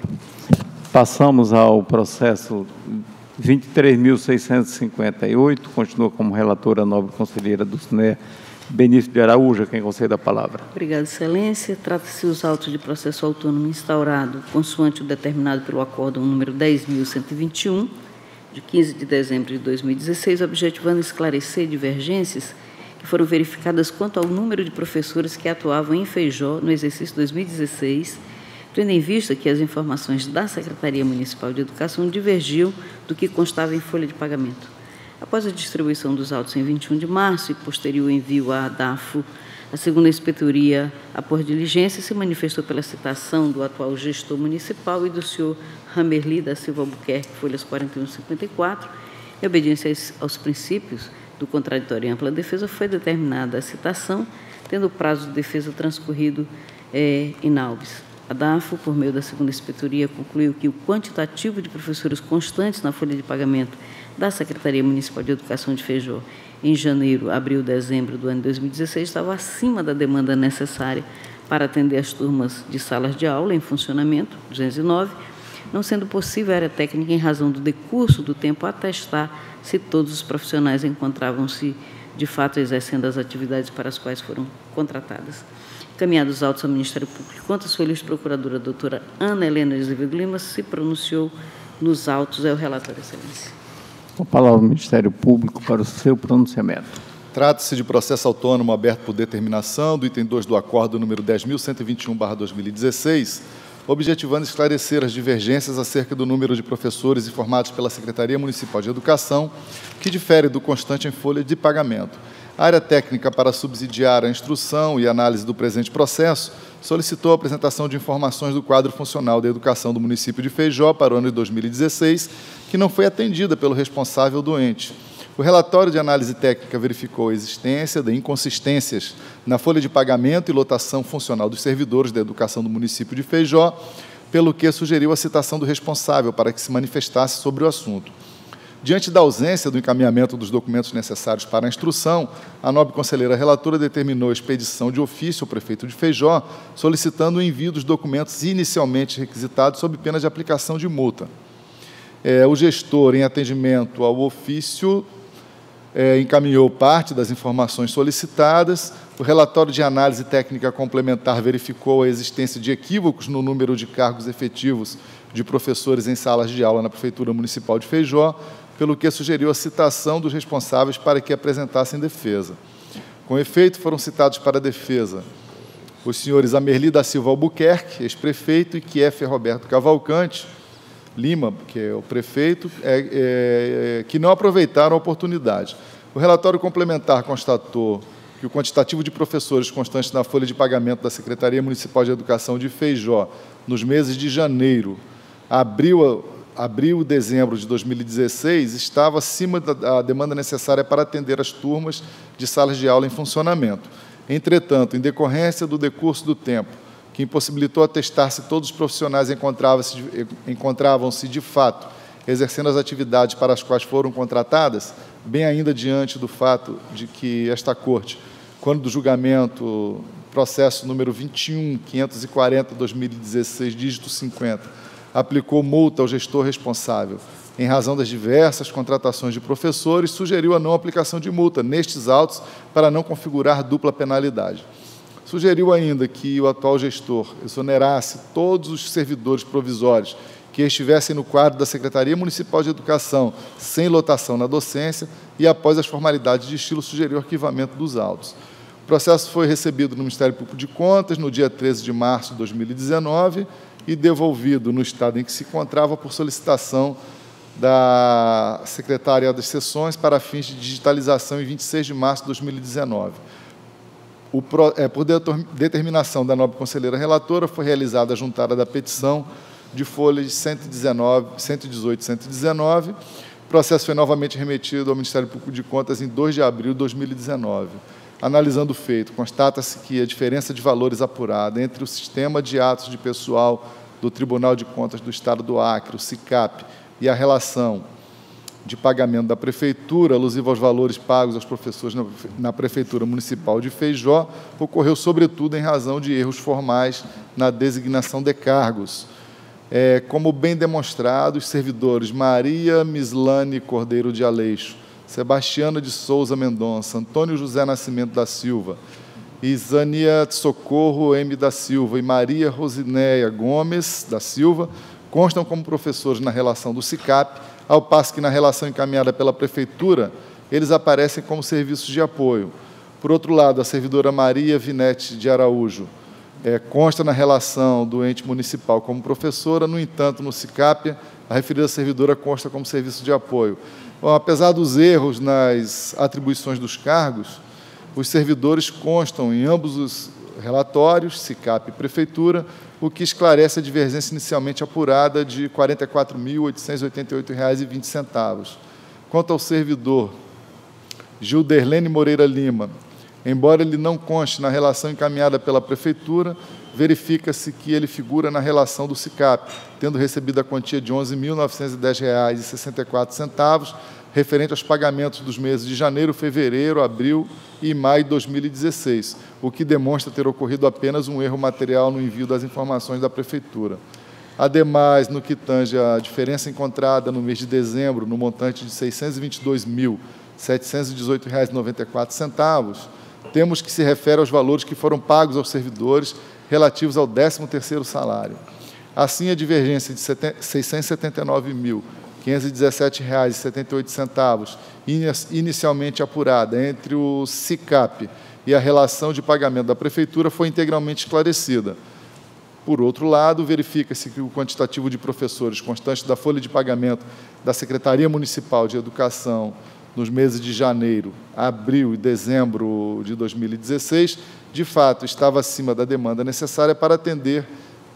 Passamos ao processo vinte e três mil seiscentos e cinquenta e oito, continua como relatora a nobre conselheira do S N E, Benício de Araújo, quem concede a palavra. Obrigada, excelência. Trata-se os autos de processo autônomo instaurado, consoante o determinado pelo acórdão número dez mil cento e vinte e um, de quinze de dezembro de dois mil e dezesseis, objetivando esclarecer divergências que foram verificadas quanto ao número de professores que atuavam em Feijó no exercício dois mil e dezesseis, tendo em vista que as informações da Secretaria Municipal de Educação divergiam do que constava em folha de pagamento. Após a distribuição dos autos em vinte e um de março e posterior envio à ADAFO, a segunda inspetoria, após diligência, se manifestou pela citação do atual gestor municipal e do senhor Ramerli da Silva Albuquerque, folhas quarenta e um e cinquenta e quatro, em obediência aos princípios do contraditório e ampla defesa, foi determinada a citação, tendo o prazo de defesa transcorrido é, inalbis. A DAFO, por meio da segunda inspetoria, concluiu que o quantitativo de professores constantes na folha de pagamento da Secretaria Municipal de Educação de Feijó em janeiro, abril e dezembro do ano de dois mil e dezesseis estava acima da demanda necessária para atender as turmas de salas de aula em funcionamento, duzentos e nove, não sendo possível a área técnica, em razão do decurso do tempo, atestar se todos os profissionais encontravam-se, de fato, exercendo as atividades para as quais foram contratadas. Encaminhados os autos ao Ministério Público de Contas, foi a procuradora doutora Ana Helena de Azevedo Lima se pronunciou nos autos. É o relator, excelência. Com a palavra ao Ministério Público para o seu pronunciamento. Trata-se de processo autônomo aberto por determinação do item dois do acordo número dez mil cento e vinte e um barra dois mil e dezesseis, objetivando esclarecer as divergências acerca do número de professores informados pela Secretaria Municipal de Educação, que difere do constante em folha de pagamento. A área técnica, para subsidiar a instrução e análise do presente processo, solicitou a apresentação de informações do quadro funcional da educação do município de Feijó para o ano de dois mil e dezesseis, que não foi atendida pelo responsável do ente. O relatório de análise técnica verificou a existência de inconsistências na folha de pagamento e lotação funcional dos servidores da educação do município de Feijó, pelo que sugeriu a citação do responsável para que se manifestasse sobre o assunto. Diante da ausência do encaminhamento dos documentos necessários para a instrução, a nobre conselheira relatora determinou a expedição de ofício ao prefeito de Feijó, solicitando o envio dos documentos inicialmente requisitados sob pena de aplicação de multa. É, o gestor, em atendimento ao ofício, é, encaminhou parte das informações solicitadas. O relatório de análise técnica complementar verificou a existência de equívocos no número de cargos efetivos de professores em salas de aula na Prefeitura Municipal de Feijó, pelo que sugeriu a citação dos responsáveis para que apresentassem defesa. Com efeito, foram citados para a defesa os senhores Amerli da Silva Albuquerque, ex-prefeito, e Kiefer Roberto Cavalcante Lima, que é o prefeito, é, é, que não aproveitaram a oportunidade. O relatório complementar constatou que o quantitativo de professores constante na folha de pagamento da Secretaria Municipal de Educação de Feijó, nos meses de janeiro, abril, abril e dezembro de dois mil e dezesseis, estava acima da demanda necessária para atender as turmas de salas de aula em funcionamento. Entretanto, em decorrência do decurso do tempo, que impossibilitou atestar se todos os profissionais encontravam-se, encontravam-se de fato exercendo as atividades para as quais foram contratadas, bem ainda diante do fato de que esta Corte, quando do julgamento, processo número vinte e um, quinhentos e quarenta, dois mil e dezesseis, dígito cinquenta, aplicou multa ao gestor responsável em razão das diversas contratações de professores, sugeriu a não aplicação de multa nestes autos para não configurar dupla penalidade. Sugeriu ainda que o atual gestor exonerasse todos os servidores provisórios que estivessem no quadro da Secretaria Municipal de Educação sem lotação na docência e, após as formalidades de estilo, sugeriu o arquivamento dos autos. O processo foi recebido no Ministério Público de Contas no dia treze de março de dois mil e dezenove e devolvido no estado em que se encontrava por solicitação da Secretaria das Seções para fins de digitalização em vinte e seis de março de dois mil e dezenove. O, é, por determinação da nobre conselheira relatora, foi realizada a juntada da petição de folhas cento e dezenove, cento e dezoito e cento e dezenove. O processo foi novamente remetido ao Ministério Público de Contas em dois de abril de dois mil e dezenove. Analisando o feito, constata-se que a diferença de valores apurada entre o sistema de atos de pessoal do Tribunal de Contas do Estado do Acre, o SICAP, e a relação de pagamento da Prefeitura, alusiva aos valores pagos aos professores na, na Prefeitura Municipal de Feijó, ocorreu, sobretudo, em razão de erros formais na designação de cargos. É, como bem demonstrado, os servidores Maria Mislane Cordeiro de Aleixo, Sebastiana de Souza Mendonça, Antônio José Nascimento da Silva, Isania Socorro M. da Silva e Maria Rosinéia Gomes da Silva constam como professores na relação do SICAP, ao passo que na relação encaminhada pela Prefeitura, eles aparecem como serviços de apoio. Por outro lado, a servidora Maria Vinete de Araújo é, consta na relação do ente municipal como professora, no entanto, no SICAP, a referida servidora consta como serviço de apoio. Bom, apesar dos erros nas atribuições dos cargos, os servidores constam em ambos os relatórios, SICAP e Prefeitura, o que esclarece a divergência inicialmente apurada de quarenta e quatro mil oitocentos e oitenta e oito reais e vinte centavos. Quanto ao servidor Gilderlene Moreira Lima, embora ele não conste na relação encaminhada pela Prefeitura, verifica-se que ele figura na relação do SICAP, tendo recebido a quantia de onze mil novecentos e dez reais e sessenta e quatro centavos, referente aos pagamentos dos meses de janeiro, fevereiro, abril e maio de dois mil e dezesseis, o que demonstra ter ocorrido apenas um erro material no envio das informações da Prefeitura. Ademais, no que tange a diferença encontrada no mês de dezembro, no montante de seiscentos e vinte e dois mil setecentos e dezoito reais e noventa e quatro centavos, temos que se refere aos valores que foram pagos aos servidores relativos ao décimo terceiro salário. Assim, a divergência de seiscentos e setenta e nove mil quinhentos e dezessete reais e setenta e oito centavos, inicialmente apurada entre o SICAP e a relação de pagamento da Prefeitura, foi integralmente esclarecida. Por outro lado, verifica-se que o quantitativo de professores constante da folha de pagamento da Secretaria Municipal de Educação nos meses de janeiro, abril e dezembro de dois mil e dezesseis, de fato, estava acima da demanda necessária para atender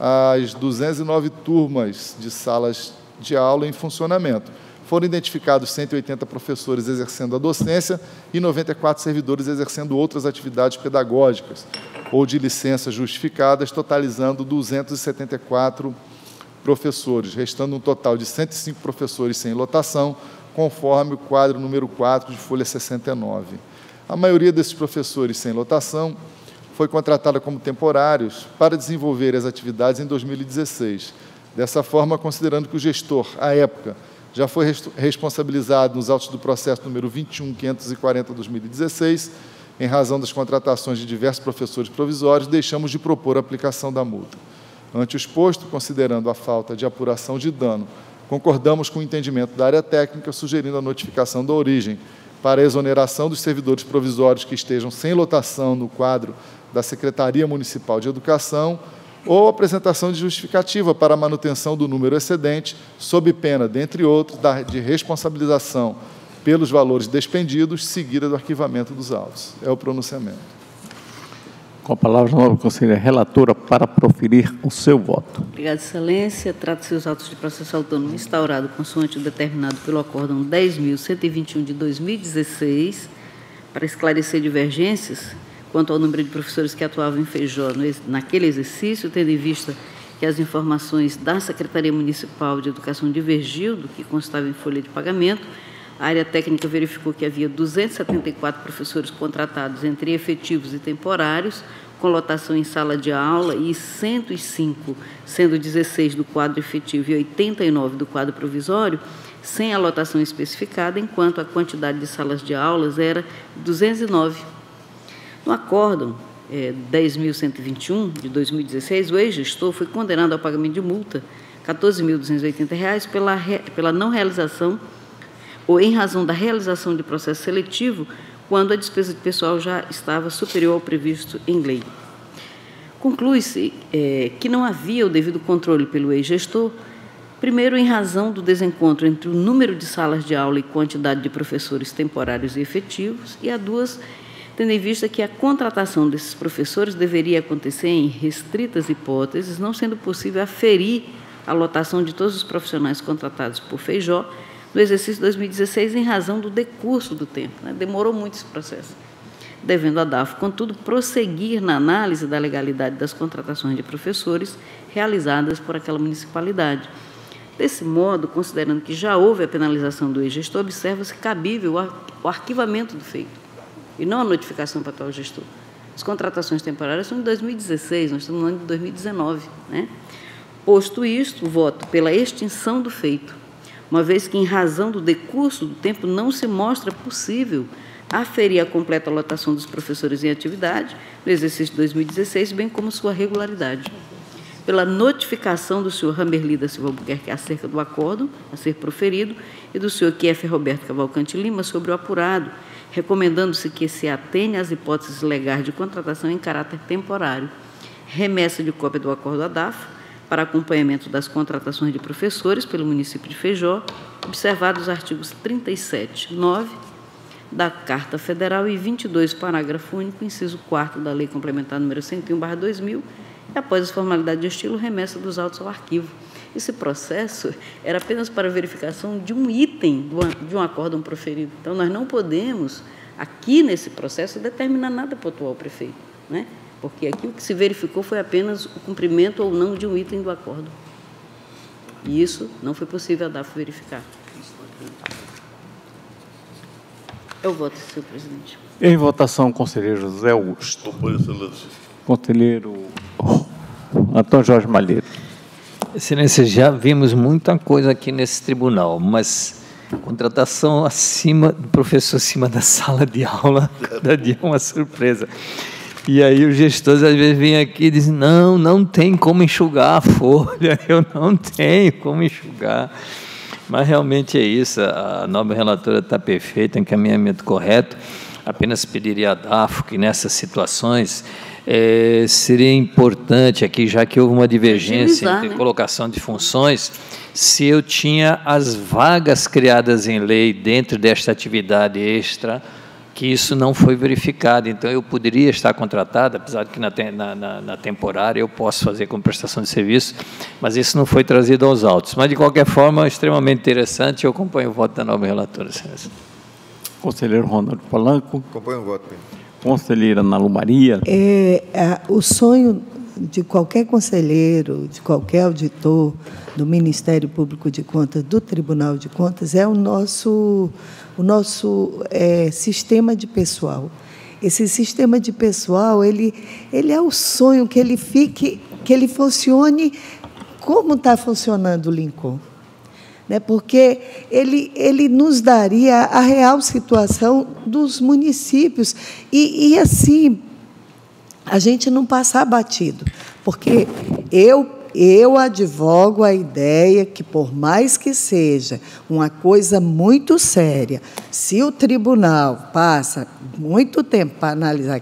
às duzentas e nove turmas de salas de aula em funcionamento. Foram identificados cento e oitenta professores exercendo a docência e noventa e quatro servidores exercendo outras atividades pedagógicas ou de licenças justificadas, totalizando duzentos e setenta e quatro professores, restando um total de cento e cinco professores sem lotação, conforme o quadro número quatro de folha sessenta e nove. A maioria desses professores sem lotação foi contratada como temporários para desenvolver as atividades em dois mil e dezesseis. Dessa forma, considerando que o gestor, à época, já foi responsabilizado nos autos do processo número vinte e um, quinhentos e quarenta, dois mil e dezesseis, em razão das contratações de diversos professores provisórios, deixamos de propor a aplicação da multa. Ante o exposto, considerando a falta de apuração de dano, concordamos com o entendimento da área técnica, sugerindo a notificação da origem para a exoneração dos servidores provisórios que estejam sem lotação no quadro da Secretaria Municipal de Educação ou apresentação de justificativa para a manutenção do número excedente, sob pena, dentre outros, de responsabilização pelos valores despendidos, seguida do arquivamento dos autos. É o pronunciamento. Com a palavra, a nova conselheira relatora para proferir o seu voto. Obrigada, Excelência. Trata-se os autos de processo autônomo instaurado consoante o determinado pelo Acórdão dez mil cento e vinte e um de dois mil e dezesseis, para esclarecer divergências quanto ao número de professores que atuavam em Feijó naquele exercício, tendo em vista que as informações da Secretaria Municipal de Educação divergiam do que constava em folha de pagamento. A área técnica verificou que havia duzentos e setenta e quatro professores contratados entre efetivos e temporários, com lotação em sala de aula, e cento e cinco, sendo dezesseis do quadro efetivo e oitenta e nove do quadro provisório, sem a lotação especificada, enquanto a quantidade de salas de aulas era duzentos e nove. No acórdão é, dez mil cento e vinte e um, de dois mil e dezesseis, o ex-gestor foi condenado ao pagamento de multa, quatorze mil duzentos e oitenta reais, pela, re, pela não realização ou em razão da realização de processo seletivo, quando a despesa de pessoal já estava superior ao previsto em lei. Conclui-se é, que não havia o devido controle pelo ex-gestor, primeiro, em razão do desencontro entre o número de salas de aula e quantidade de professores temporários e efetivos, e a duas, tendo em vista que a contratação desses professores deveria acontecer em restritas hipóteses, não sendo possível aferir a lotação de todos os profissionais contratados por Feijó no exercício dois mil e dezesseis, em razão do decurso do tempo. Né? Demorou muito esse processo. Devendo a D A F, contudo, prosseguir na análise da legalidade das contratações de professores realizadas por aquela municipalidade. Desse modo, considerando que já houve a penalização do ex-gestor, observa-se cabível o arquivamento do feito, e não a notificação para o atual gestor. As contratações temporárias são de dois mil e dezesseis, nós estamos no ano de dois mil e dezenove. Né? Posto isto, voto pela extinção do feito, uma vez que, em razão do decurso do tempo, não se mostra possível aferir a completa lotação dos professores em atividade no exercício de dois mil e dezesseis, bem como sua regularidade. Pela notificação do senhor Ramberli da Silva Albuquerque acerca do acórdão a ser proferido e do senhor Kiefer Roberto Cavalcante Lima sobre o apurado, recomendando-se que se atenha às hipóteses legais de contratação em caráter temporário. Remessa de cópia do acordo à D A F para acompanhamento das contratações de professores pelo município de Feijó, observados os artigos trinta e sete, nove da Carta Federal e vinte e dois, parágrafo único, inciso quarto da Lei Complementar número cento e um barra dois mil, e, após as formalidades de estilo, remessa dos autos ao arquivo. Esse processo era apenas para verificação de um item de um acórdão proferido. Então, nós não podemos, aqui nesse processo, determinar nada para o atual prefeito, né? Porque aqui o que se verificou foi apenas o cumprimento ou não de um item do acordo. E isso não foi possível a D A F verificar. Eu voto, senhor presidente. Em votação, conselheiro José Augusto. Acompanhe, excelência. Conselheiro Antônio Jorge Malheiro. Excelência, já vimos muita coisa aqui nesse tribunal, mas contratação acima do professor acima da sala de aula, cada dia é uma surpresa. E aí os gestores às vezes vêm aqui e dizem, não, não tem como enxugar a folha, eu não tenho como enxugar. Mas realmente é isso, a nova relatora está perfeita, encaminhamento correto. Apenas pediria a D A F que nessas situações é, seria importante aqui, já que houve uma divergência entre, né, colocação de funções, se eu tinha as vagas criadas em lei dentro desta atividade extra, que isso não foi verificado. Então, eu poderia estar contratado, apesar de que na, na, na, na temporária eu posso fazer como prestação de serviço, mas isso não foi trazido aos autos. Mas, de qualquer forma, é extremamente interessante, eu acompanho o voto da nova relatora, excelência. Conselheiro Ronaldo Polanco. Acompanho o voto. Conselheira Ana Lu Maria. É, é, o sonho de qualquer conselheiro, de qualquer auditor do Ministério Público de Contas, do Tribunal de Contas, é o nosso, o nosso é, sistema de pessoal. Esse sistema de pessoal, ele, ele é o sonho que ele fique, que ele funcione como está funcionando o Lincoln. Né? Porque ele, ele nos daria a real situação dos municípios. E, e assim, a gente não passar batido, porque eu, eu advogo a ideia que, por mais que seja uma coisa muito séria, se o tribunal passa muito tempo para analisar aquilo,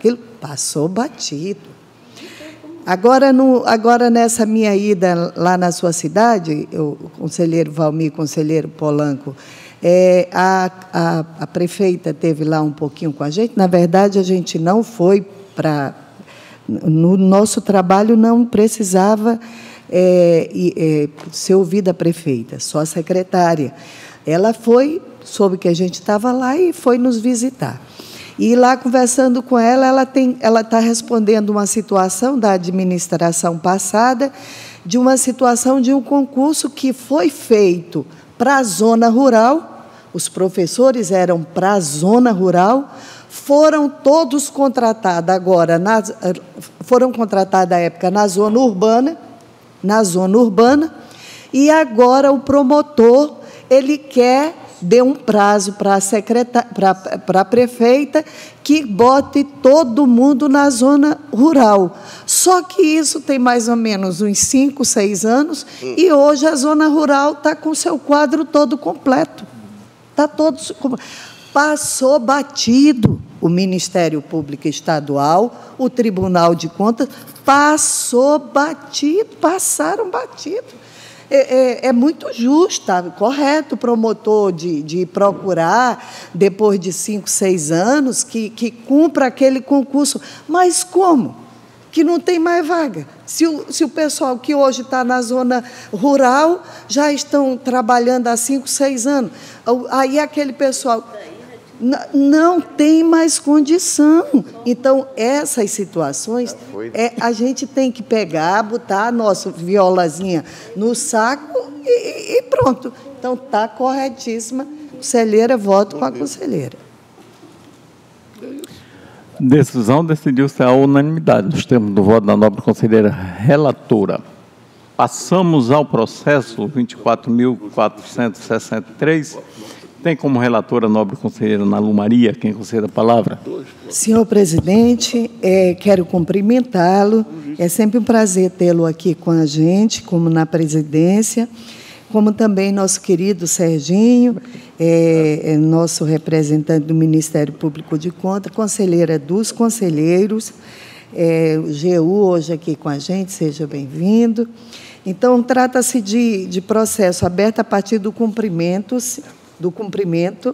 passou batido. Agora, no, agora, nessa minha ida lá na sua cidade, eu, o conselheiro Valmir, conselheiro Polanco, é, a, a, a prefeita esteve lá um pouquinho com a gente. Na verdade, a gente não foi para... No nosso trabalho não precisava é, é, ser ouvida a prefeita, só a secretária. Ela foi, soube que a gente estava lá e foi nos visitar. E lá, conversando com ela, ela tem, ela está respondendo uma situação da administração passada, de uma situação de um concurso que foi feito para a zona rural, os professores eram para a zona rural, foram todos contratados agora, na, foram contratados à época na zona urbana, na zona urbana, e agora o promotor, ele quer... dê um prazo para a secretária, para a prefeita, que bote todo mundo na zona rural. Só que isso tem mais ou menos uns cinco, seis anos, e hoje a zona rural está com seu quadro todo completo. Está todo... Passou batido o Ministério Público Estadual, o Tribunal de Contas, passou batido, passaram batido. É, é, é muito justo, tá? Correto o promotor de, de procurar, depois de cinco, seis anos, que, que cumpra aquele concurso. Mas como? Que não tem mais vaga. Se o, se o pessoal que hoje está na zona rural já estão trabalhando há cinco, seis anos, aí aquele pessoal... não tem mais condição. Então, essas situações, é, a gente tem que pegar, botar a nossa violazinha no saco e, e pronto. Então, está corretíssima. Conselheira, voto com a conselheira. Decisão decidiu-se à unanimidade, nos termos do voto da nobre conselheira relatora. Passamos ao processo vinte e quatro mil quatrocentos e sessenta e três. Tem como relatora a nobre conselheira Ana Lu Maria, quem concede a palavra. Senhor presidente, é, quero cumprimentá-lo. É sempre um prazer tê-lo aqui com a gente, como na presidência, como também nosso querido Serginho, é, é nosso representante do Ministério Público de Contas, conselheira dos conselheiros, é, o G U hoje aqui com a gente, seja bem-vindo. Então, trata-se de, de processo aberto a partir do cumprimento... do cumprimento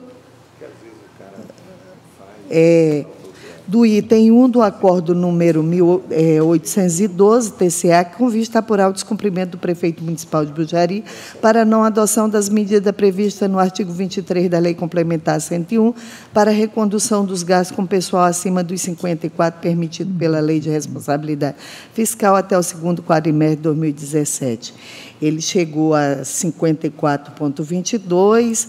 é, do item um do acordo número mil oitocentos e doze, T C A, com vista a apurar o descumprimento do prefeito municipal de Bujari para não adoção das medidas previstas no artigo vinte e três da Lei Complementar cento e um para a recondução dos gastos com pessoal acima dos cinquenta e quatro permitido pela Lei de Responsabilidade Fiscal até o segundo quadrimestre de dois mil e dezessete. Ele chegou a cinquenta e quatro vírgula vinte e dois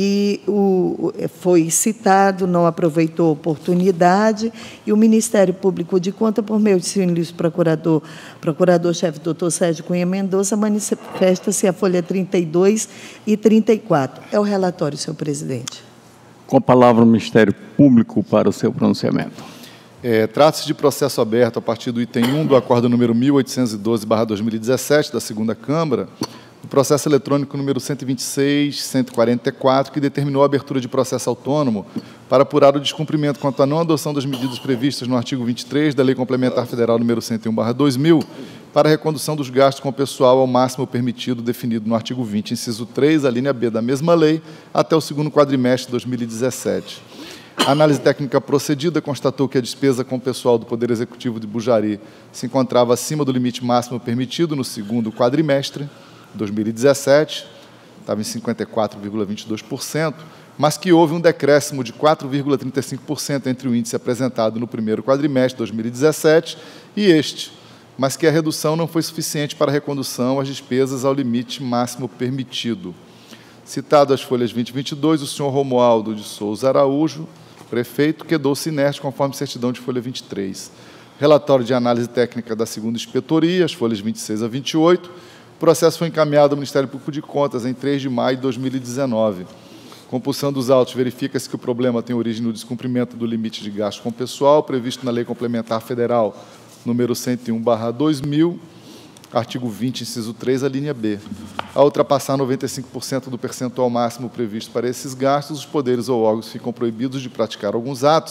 e o, foi citado, não aproveitou a oportunidade, e o Ministério Público de Contas, por meio de seu ilustre procurador, procurador-chefe doutor Sérgio Cunha Mendonça, manifesta-se a folha trinta e dois e trinta e quatro. É o relatório, senhor presidente. Com a palavra o Ministério Público para o seu pronunciamento. É, Trata-se de processo aberto a partir do item um do acordo número mil oitocentos e doze barra dois mil e dezessete da segunda Câmara, do processo eletrônico número cento e vinte e seis, cento e quarenta e quatro, que determinou a abertura de processo autônomo para apurar o descumprimento quanto à não adoção das medidas previstas no artigo vinte e três da Lei Complementar Federal número cento e um barra dois mil, para a recondução dos gastos com o pessoal ao máximo permitido definido no artigo vinte, inciso três, a linha B da mesma lei, até o segundo quadrimestre de dois mil e dezessete. A análise técnica procedida constatou que a despesa com o pessoal do Poder Executivo de Bujari se encontrava acima do limite máximo permitido no segundo quadrimestre de dois mil e dezessete, estava em cinquenta e quatro vírgula vinte e dois por cento, mas que houve um decréscimo de quatro vírgula trinta e cinco por cento entre o índice apresentado no primeiro quadrimestre de dois mil e dezessete e este, mas que a redução não foi suficiente para a recondução às despesas ao limite máximo permitido. Citado as folhas vinte e vinte e dois, o senhor Romualdo de Souza Araújo, prefeito, quedou-se inerte conforme certidão de folha vinte e três. Relatório de análise técnica da segunda inspetoria, as folhas vinte e seis a vinte e oito. O processo foi encaminhado ao Ministério Público de Contas em três de maio de dois mil e dezenove. Compulsão dos autos, verifica-se que o problema tem origem no descumprimento do limite de gasto com pessoal, previsto na Lei Complementar Federal número cento e um barra dois mil, artigo vinte, inciso três, a linha B. Ao ultrapassar noventa e cinco por cento do percentual máximo previsto para esses gastos, os poderes ou órgãos ficam proibidos de praticar alguns atos,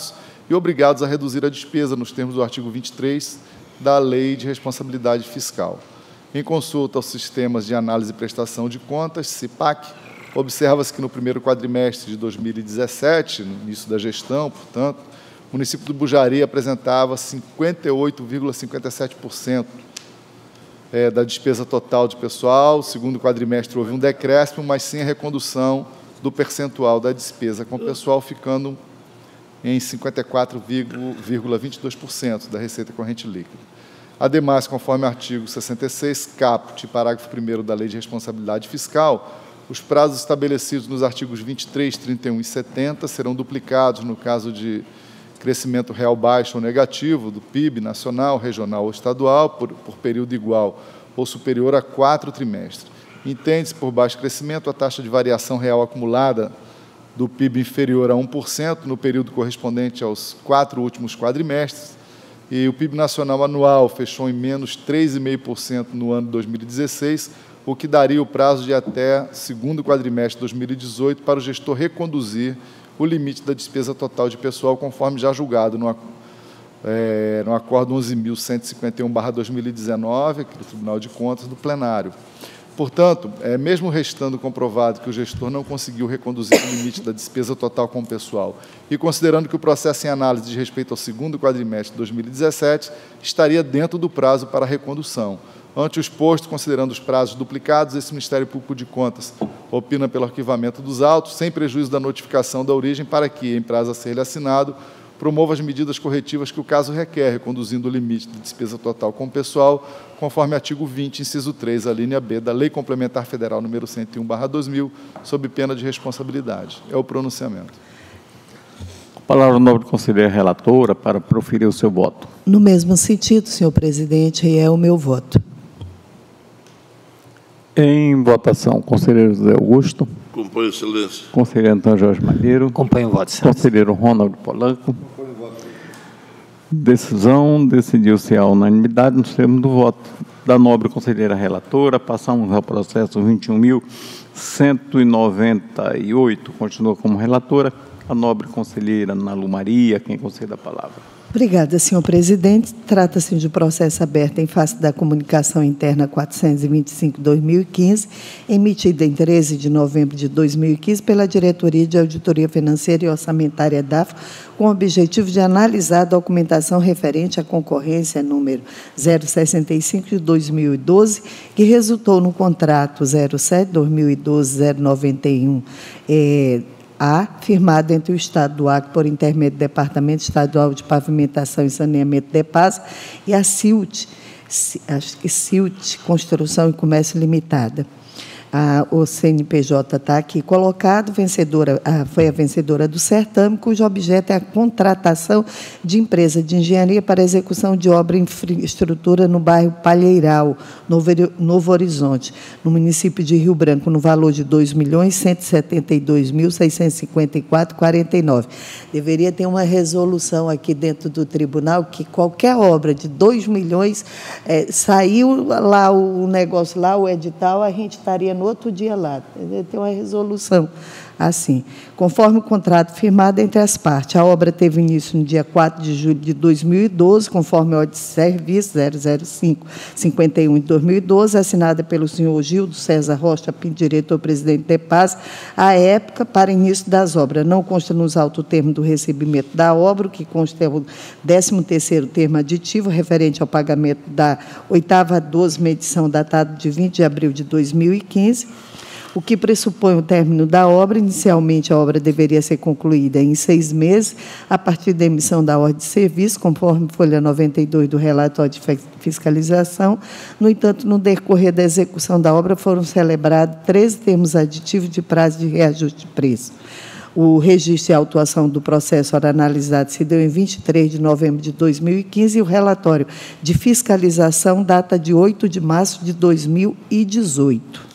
e obrigados a reduzir a despesa nos termos do artigo vinte e três da Lei de Responsabilidade Fiscal. Em consulta aos sistemas de análise e prestação de contas, CIPAC, observa-se que no primeiro quadrimestre de dois mil e dezessete, no início da gestão, portanto, o município do Bujari apresentava cinquenta e oito vírgula cinquenta e sete por cento é, da despesa total de pessoal. No segundo quadrimestre houve um decréscimo, mas sim a recondução do percentual da despesa com pessoal, ficando em cinquenta e quatro vírgula vinte e dois por cento da receita corrente líquida. Ademais, conforme o artigo sessenta e seis, caput, parágrafo primeiro da Lei de Responsabilidade Fiscal, os prazos estabelecidos nos artigos vinte e três, trinta e um e setenta serão duplicados no caso de crescimento real baixo ou negativo do P I B nacional, regional ou estadual, por, por período igual ou superior a quatro trimestres. Entende-se por baixo crescimento a taxa de variação real acumulada do P I B inferior a um por cento no período correspondente aos quatro últimos quadrimestres, e o P I B nacional anual fechou em menos três vírgula cinco por cento no ano de dois mil e dezesseis, o que daria o prazo de até segundo quadrimestre de dois mil e dezoito para o gestor reconduzir o limite da despesa total de pessoal, conforme já julgado no, é, no Acordo onze mil cento e cinquenta e um barra dois mil e dezenove, aqui do Tribunal de Contas, do plenário. Portanto, é, mesmo restando comprovado que o gestor não conseguiu reconduzir o limite da despesa total com o pessoal e considerando que o processo em análise diz respeito ao segundo quadrimestre de dois mil e dezessete, estaria dentro do prazo para a recondução. Ante o exposto, considerando os prazos duplicados, esse Ministério Público de Contas opina pelo arquivamento dos autos, sem prejuízo da notificação da origem, para que, em prazo a ser assinado, promova as medidas corretivas que o caso requer, reconduzindo o limite de despesa total com o pessoal, conforme artigo vinte, inciso três, a linha B da Lei Complementar Federal número cento e um barra dois mil, sob pena de responsabilidade. É o pronunciamento. A palavra ao nobre conselheira relatora para proferir o seu voto. No mesmo sentido, senhor presidente, é o meu voto. Em votação, conselheiro José Augusto. Acompanho, excelência. Conselheiro Antônio Jorge Malheiro. Acompanho o voto, excelência. Conselheiro Ronaldo Polanco. Decisão, decidiu-se a unanimidade nos termos do voto da nobre conselheira relatora. Passamos ao processo vinte e um mil cento e noventa e oito. Continua como relatora a nobre conselheira Nalu Maria, quem concede a palavra. Obrigada, senhor presidente. Trata-se de processo aberto em face da Comunicação Interna quatrocentos e vinte e cinco barra dois mil e quinze, emitida em treze de novembro de dois mil e quinze pela Diretoria de Auditoria Financeira e Orçamentária D A F, com o objetivo de analisar a documentação referente à concorrência número zero sessenta e cinco de dois mil e doze, que resultou no contrato zero sete barra dois mil e doze zero noventa e um, é, A, firmado entre o Estado do Acre por intermédio do Departamento Estadual de Pavimentação e Saneamento DEPAS e a CILT, acho que CILT, Construção e Comércio Limitada. A, o C N P J está aqui colocado, vencedora, a, foi a vencedora do certame, cujo objeto é a contratação de empresa de engenharia para execução de obra em infraestrutura no bairro Palheiral, Novo, Novo Horizonte, no município de Rio Branco, no valor de dois milhões cento e setenta e dois mil seiscentos e cinquenta e quatro reais e quarenta e nove centavos. Deveria ter uma resolução aqui dentro do tribunal que qualquer obra de dois milhões, é, saiu lá o negócio, lá o edital, a gente estaria no outro dia lá, tem uma resolução assim. Conforme o contrato firmado entre as partes, a obra teve início no dia quatro de julho de dois mil e doze, conforme a ordem de serviço zero zero cinco cinquenta e um de dois mil e doze, assinada pelo senhor Gildo César Rocha Pinto, diretor-presidente de Paz, à época, para início das obras. Não consta nos autos o termo do recebimento da obra, o que consta é o décimo terceiro termo aditivo, referente ao pagamento da oitava a doze edição, datada de vinte de abril de dois mil e quinze, o que pressupõe o término da obra. Inicialmente, a obra deveria ser concluída em seis meses, a partir da emissão da ordem de serviço, conforme folha noventa e dois do relatório de fiscalização. No entanto, no decorrer da execução da obra, foram celebrados treze termos aditivos de prazo de reajuste de preço. O registro e a autuação do processo ora analisado se deu em vinte e três de novembro de dois mil e quinze e o relatório de fiscalização data de oito de março de dois mil e dezoito.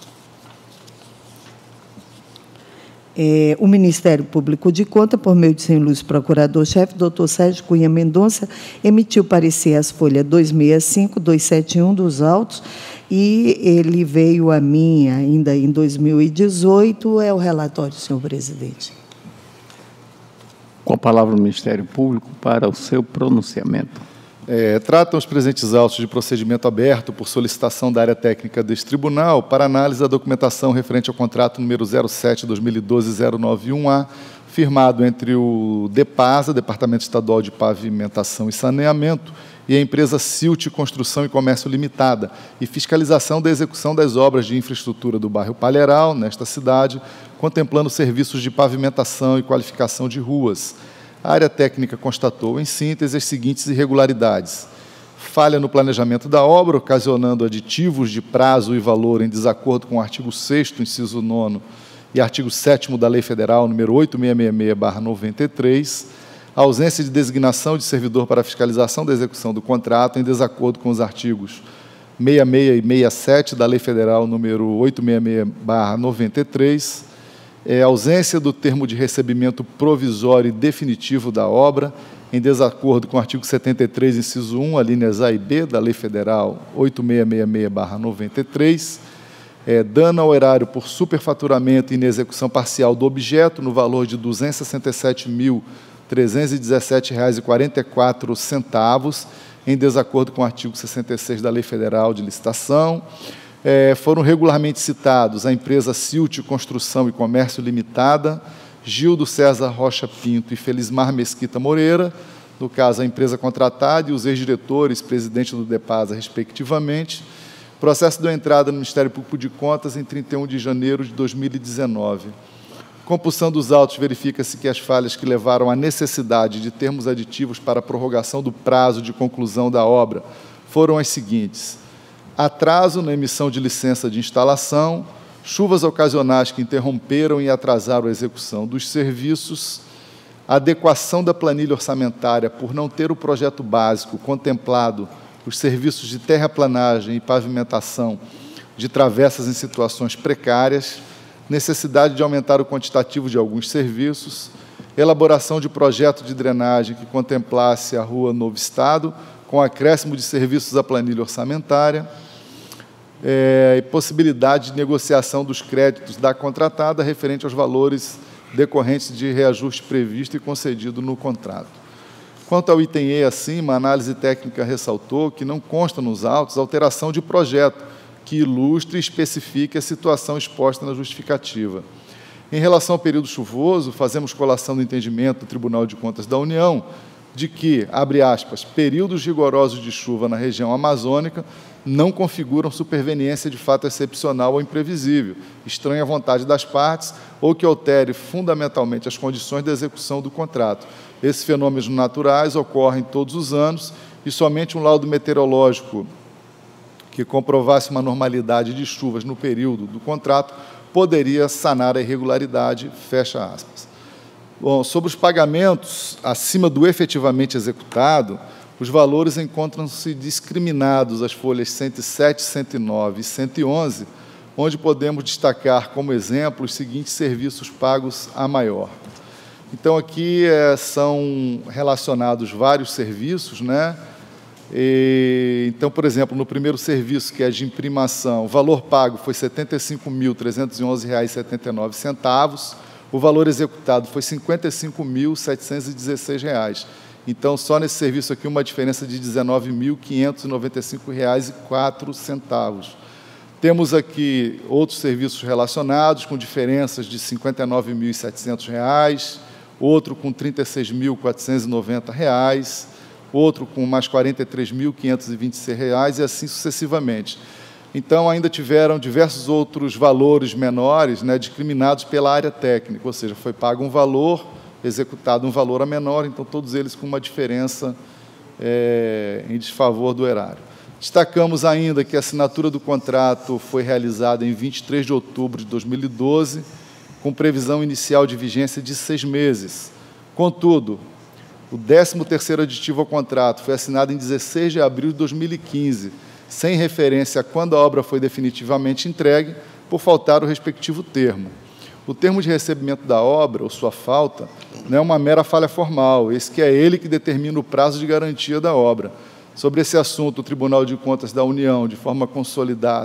É, o Ministério Público de Contas, por meio de seu ilustre procurador-chefe, doutor Sérgio Cunha Mendonça, emitiu parecer às folhas duzentos e sessenta e cinco, duzentos e setenta e um dos autos, e ele veio a mim ainda em dois mil e dezoito. É o relatório, senhor presidente. Com a palavra o Ministério Público para o seu pronunciamento. É, tratam os presentes autos de procedimento aberto por solicitação da área técnica deste tribunal para análise da documentação referente ao contrato número zero sete barra dois mil e doze ponto zero nove um A, firmado entre o DEPASA, Departamento Estadual de Pavimentação e Saneamento, e a empresa Silt Construção e Comércio Limitada, e fiscalização da execução das obras de infraestrutura do bairro Palheiral, nesta cidade, contemplando serviços de pavimentação e qualificação de ruas. A área técnica constatou, em síntese, as seguintes irregularidades: falha no planejamento da obra, ocasionando aditivos de prazo e valor em desacordo com o artigo sexto, inciso nono, e artigo sétimo da Lei Federal número oito mil seiscentos e sessenta e seis barra noventa e três, a ausência de designação de servidor para a fiscalização da execução do contrato em desacordo com os artigos sessenta e seis e sessenta e sete da Lei Federal número oitocentos e sessenta e seis barra noventa e três, é, ausência do termo de recebimento provisório e definitivo da obra, em desacordo com o artigo setenta e três, inciso um, alíneas A e B da Lei Federal oitocentos e sessenta e seis barra noventa e três, é, dano ao erário por superfaturamento e inexecução parcial do objeto, no valor de duzentos e sessenta e sete mil trezentos e dezessete reais e quarenta e quatro centavos, em desacordo com o artigo sessenta e seis da Lei Federal de Licitação. É, foram regularmente citados a empresa Silt Construção e Comércio Limitada, Gildo César Rocha Pinto e Felismar Mesquita Moreira, no caso a empresa contratada, e os ex-diretores, presidente do DEPASA, respectivamente. Processo deu entrada no Ministério Público de Contas em trinta e um de janeiro de dois mil e dezenove. Compulsão dos autos, verifica-se que as falhas que levaram à necessidade de termos aditivos para a prorrogação do prazo de conclusão da obra foram as seguintes: atraso na emissão de licença de instalação, chuvas ocasionais que interromperam e atrasaram a execução dos serviços, adequação da planilha orçamentária por não ter o projeto básico contemplado os serviços de terraplanagem e pavimentação de travessas em situações precárias, necessidade de aumentar o quantitativo de alguns serviços, elaboração de projeto de drenagem que contemplasse a Rua Novo Estado, com acréscimo de serviços à planilha orçamentária, é, e possibilidade de negociação dos créditos da contratada referente aos valores decorrentes de reajuste previsto e concedido no contrato. Quanto ao item E, acima, a análise técnica ressaltou que não consta nos autos alteração de projeto que ilustre e especifique a situação exposta na justificativa. Em relação ao período chuvoso, fazemos colação do entendimento do Tribunal de Contas da União de que, abre aspas, períodos rigorosos de chuva na região amazônica não configuram superveniência de fato excepcional ou imprevisível, estranha à vontade das partes ou que altere fundamentalmente as condições da execução do contrato. Esses fenômenos naturais ocorrem todos os anos e somente um laudo meteorológico que comprovasse uma normalidade de chuvas no período do contrato poderia sanar a irregularidade, fecha aspas. Bom, sobre os pagamentos acima do efetivamente executado, os valores encontram-se discriminados às folhas cento e sete, cento e nove e cento e onze, onde podemos destacar como exemplo os seguintes serviços pagos a maior. Então, aqui é, são relacionados vários serviços, né? E, então, por exemplo, no primeiro serviço, que é de imprimação, o valor pago foi setenta e cinco mil trezentos e onze reais e setenta e nove centavos, o valor executado foi cinquenta e cinco mil setecentos e dezesseis reais. Então, só nesse serviço aqui, uma diferença de dezenove mil quinhentos e noventa e cinco reais e quatro centavos. Temos aqui outros serviços relacionados, com diferenças de cinquenta e nove mil e setecentos reais, outro com trinta e seis mil quatrocentos e noventa reais, outro com mais quarenta e três mil quinhentos e vinte e seis reais, e assim sucessivamente. Então, ainda tiveram diversos outros valores menores, né, discriminados pela área técnica, ou seja, foi pago um valor, executado um valor a menor, então todos eles com uma diferença é, em desfavor do erário. Destacamos ainda que a assinatura do contrato foi realizada em vinte e três de outubro de dois mil e doze, com previsão inicial de vigência de seis meses. Contudo, o décimo terceiro aditivo ao contrato foi assinado em dezesseis de abril de dois mil e quinze, sem referência a quando a obra foi definitivamente entregue, por faltar o respectivo termo. O termo de recebimento da obra, ou sua falta, não é uma mera falha formal, esse que é ele que determina o prazo de garantia da obra. Sobre esse assunto, o Tribunal de Contas da União, de forma consolidada,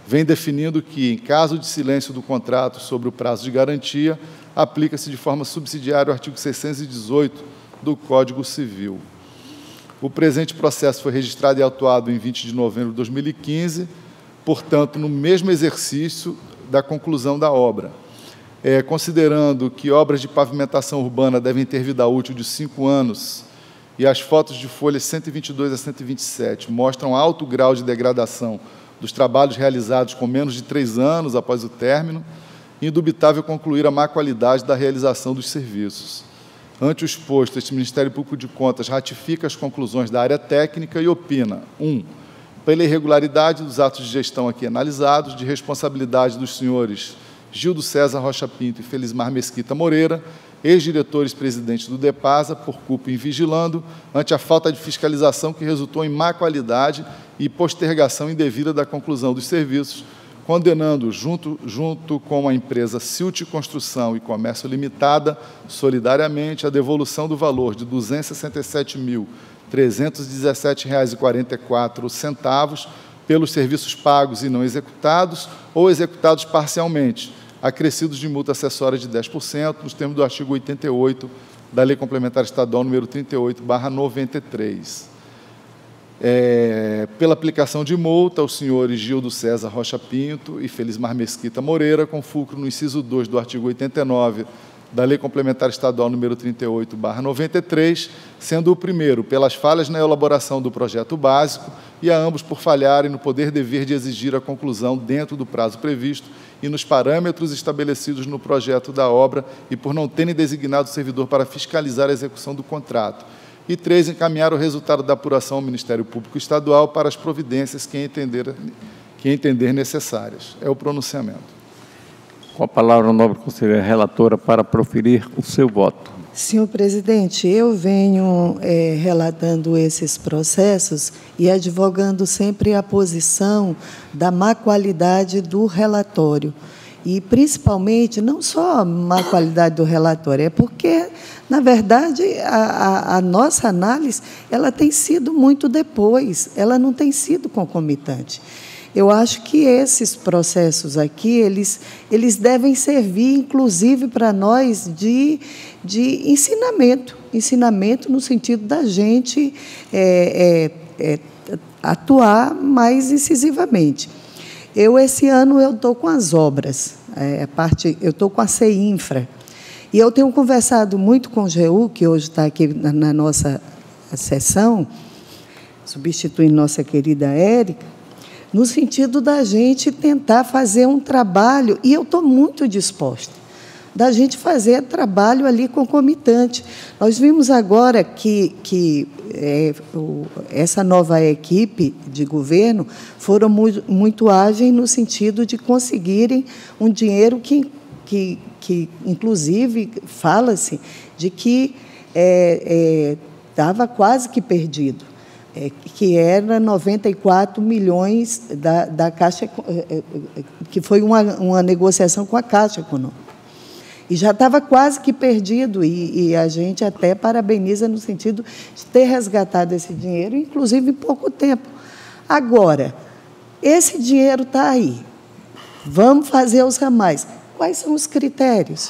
vem definindo que, em caso de silêncio do contrato sobre o prazo de garantia, aplica-se de forma subsidiária o artigo seiscentos e dezoito do Código Civil. O presente processo foi registrado e autuado em vinte de novembro de dois mil e quinze, portanto, no mesmo exercício da conclusão da obra. É, considerando que obras de pavimentação urbana devem ter vida útil de cinco anos e as fotos de folhas cento e vinte e dois a cento e vinte e sete mostram alto grau de degradação dos trabalhos realizados com menos de três anos após o término, indubitável concluir a má qualidade da realização dos serviços. Ante o exposto, este Ministério Público de Contas ratifica as conclusões da área técnica e opina: um, pela irregularidade dos atos de gestão aqui analisados, de responsabilidade dos senhores Gildo César Rocha Pinto e Felismar Mesquita Moreira, ex-diretores-presidentes do DEPASA, por culpa em vigilando, ante a falta de fiscalização que resultou em má qualidade e postergação indevida da conclusão dos serviços, condenando, junto, junto com a empresa Silt Construção e Comércio Limitada, solidariamente, a devolução do valor de duzentos e sessenta e sete mil, trezentos e dezessete reais e quarenta e quatro centavos pelos serviços pagos e não executados ou executados parcialmente, acrescidos de multa acessória de dez por cento, nos termos do artigo oitenta e oito da Lei Complementar Estadual número trinta e oito barra noventa e três. É, pela aplicação de multa aos senhores Gildo César Rocha Pinto e Felismar Mesquita Moreira, com fulcro no inciso dois do artigo oitenta e nove da Lei Complementar Estadual número trinta e oito barra noventa e três, sendo o primeiro pelas falhas na elaboração do projeto básico e a ambos por falharem no poder dever de exigir a conclusão dentro do prazo previsto e nos parâmetros estabelecidos no projeto da obra e por não terem designado o servidor para fiscalizar a execução do contrato. E três, encaminhar o resultado da apuração ao Ministério Público Estadual para as providências que entender, que entender necessárias. É o pronunciamento. Com a palavra, a nobre conselheira relatora, para proferir o seu voto. Senhor presidente, eu venho é, relatando esses processos e advogando sempre a posição da má qualidade do relatório. E, principalmente, não só a má qualidade do relatório, é porque, na verdade, a, a, a nossa análise ela tem sido muito depois, ela não tem sido concomitante. Eu acho que esses processos aqui, eles, eles devem servir, inclusive, para nós de, de ensinamento, ensinamento no sentido da gente é, é, é, atuar mais incisivamente. Eu, esse ano, eu estou com as obras, é, a parte, eu estou com a CEINFRA, e eu tenho conversado muito com o G U, que hoje está aqui na, na nossa sessão, substituindo nossa querida Érica, no sentido da gente tentar fazer um trabalho, e eu estou muito disposta, da gente fazer trabalho ali concomitante. Nós vimos agora que, que é, o, essa nova equipe de governo foram muito, muito ágeis no sentido de conseguirem um dinheiro que, que, que inclusive, fala-se de que estava é, é, quase que perdido. É, que era noventa e quatro milhões da, da Caixa, que foi uma, uma negociação com a Caixa Econômica. E já estava quase que perdido, e, e a gente até parabeniza no sentido de ter resgatado esse dinheiro, inclusive em pouco tempo. Agora, esse dinheiro está aí. Vamos fazer os ramais. Quais são os critérios?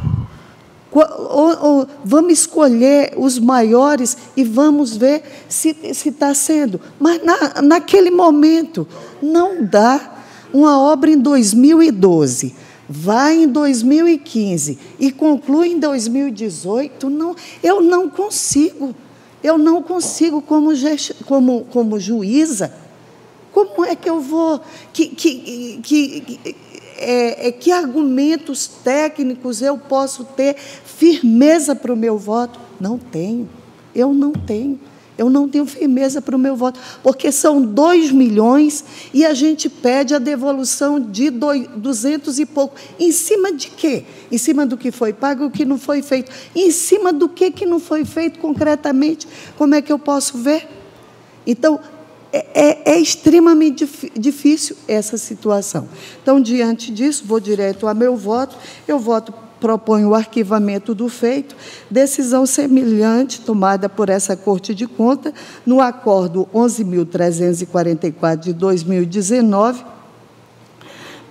Ou, ou, vamos escolher os maiores e vamos ver se está sendo. Mas, na, naquele momento, não dá. Uma obra em dois mil e doze, vai em dois mil e quinze e conclui em dois mil e dezoito, não, eu não consigo. Eu não consigo, como, como, como juíza, como é que eu vou... Que, que, que, É, é, que argumentos técnicos eu posso ter firmeza para o meu voto? Não tenho, eu não tenho, eu não tenho firmeza para o meu voto, porque são dois milhões e a gente pede a devolução de dois, duzentos e pouco. Em cima de quê? Em cima do que foi pago e o que não foi feito. Em cima do que, que não foi feito concretamente, como é que eu posso ver? Então, É, é extremamente difícil essa situação. Então, diante disso, vou direto ao meu voto. Eu voto, proponho o arquivamento do feito, decisão semelhante tomada por essa Corte de Contas no Acordo onze mil trezentos e quarenta e quatro de dois mil e dezenove,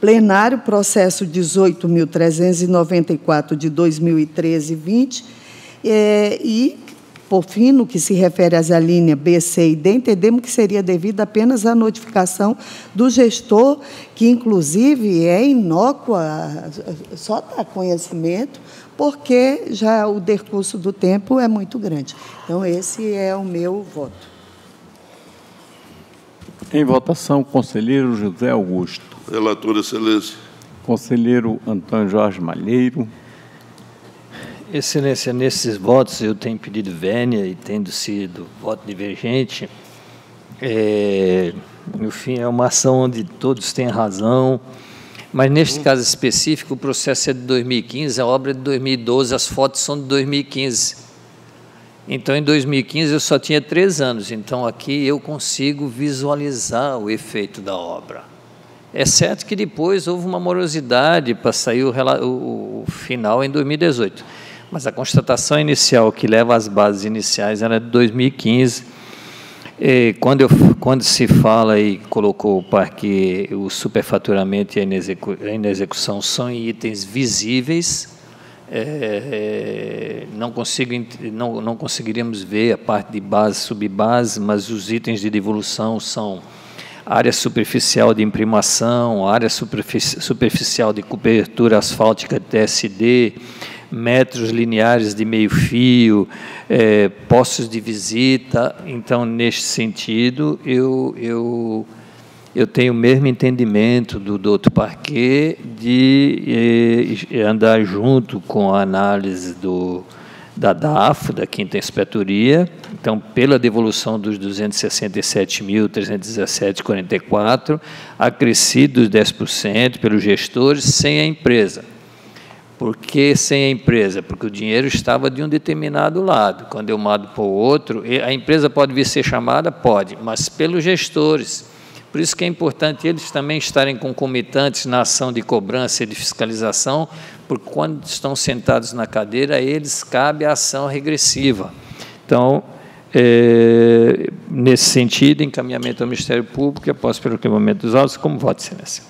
plenário, processo dezoito mil trezentos e noventa e quatro de dois mil e treze vinte, é, e, por fim, no que se refere às alíneas B, C e D, entendemos que seria devida apenas a notificação do gestor, que, inclusive, é inócua, só dá conhecimento, porque já o decurso do tempo é muito grande. Então, esse é o meu voto. Em votação, conselheiro José Augusto. Relator, excelência. Conselheiro Antônio Jorge Malheiro. Excelência, nesses votos eu tenho pedido vénia e tendo sido voto divergente. É, no fim, é uma ação onde todos têm razão, mas neste caso específico o processo é de dois mil e quinze, a obra é de dois mil e doze, as fotos são de dois mil e quinze. Então, em dois mil e quinze, eu só tinha três anos, então aqui eu consigo visualizar o efeito da obra. É certo que depois houve uma morosidade para sair o, o, o final em dois mil e dezoito, mas a constatação inicial que leva às bases iniciais era de dois mil e quinze. E quando, eu, quando se fala e colocou para que o superfaturamento e a inexecu, a inexecução são em itens visíveis, É, não, consigo, não, não conseguiríamos ver a parte de base, subbase, mas os itens de devolução são área superficial de imprimação, área superfici superficial de cobertura asfáltica T S D, metros lineares de meio-fio, é, postos de visita. Então, neste sentido, eu... eu Eu tenho o mesmo entendimento do doutor Parquet de eh, andar junto com a análise do, da D A F, da quinta inspetoria, então, pela devolução dos duzentos e sessenta e sete mil, trezentos e dezessete vírgula quarenta e quatro, acrescidos dez por cento pelos gestores, sem a empresa. Por que sem a empresa? Porque o dinheiro estava de um determinado lado. Quando eu mando para o outro, a empresa pode vir ser chamada? Pode, mas pelos gestores. Por isso que é importante eles também estarem concomitantes na ação de cobrança e de fiscalização, porque quando estão sentados na cadeira, a eles cabe a ação regressiva. Então, é, nesse sentido, encaminhamento ao Ministério Público e após pelo arquivamento dos autos, como voto, excelência.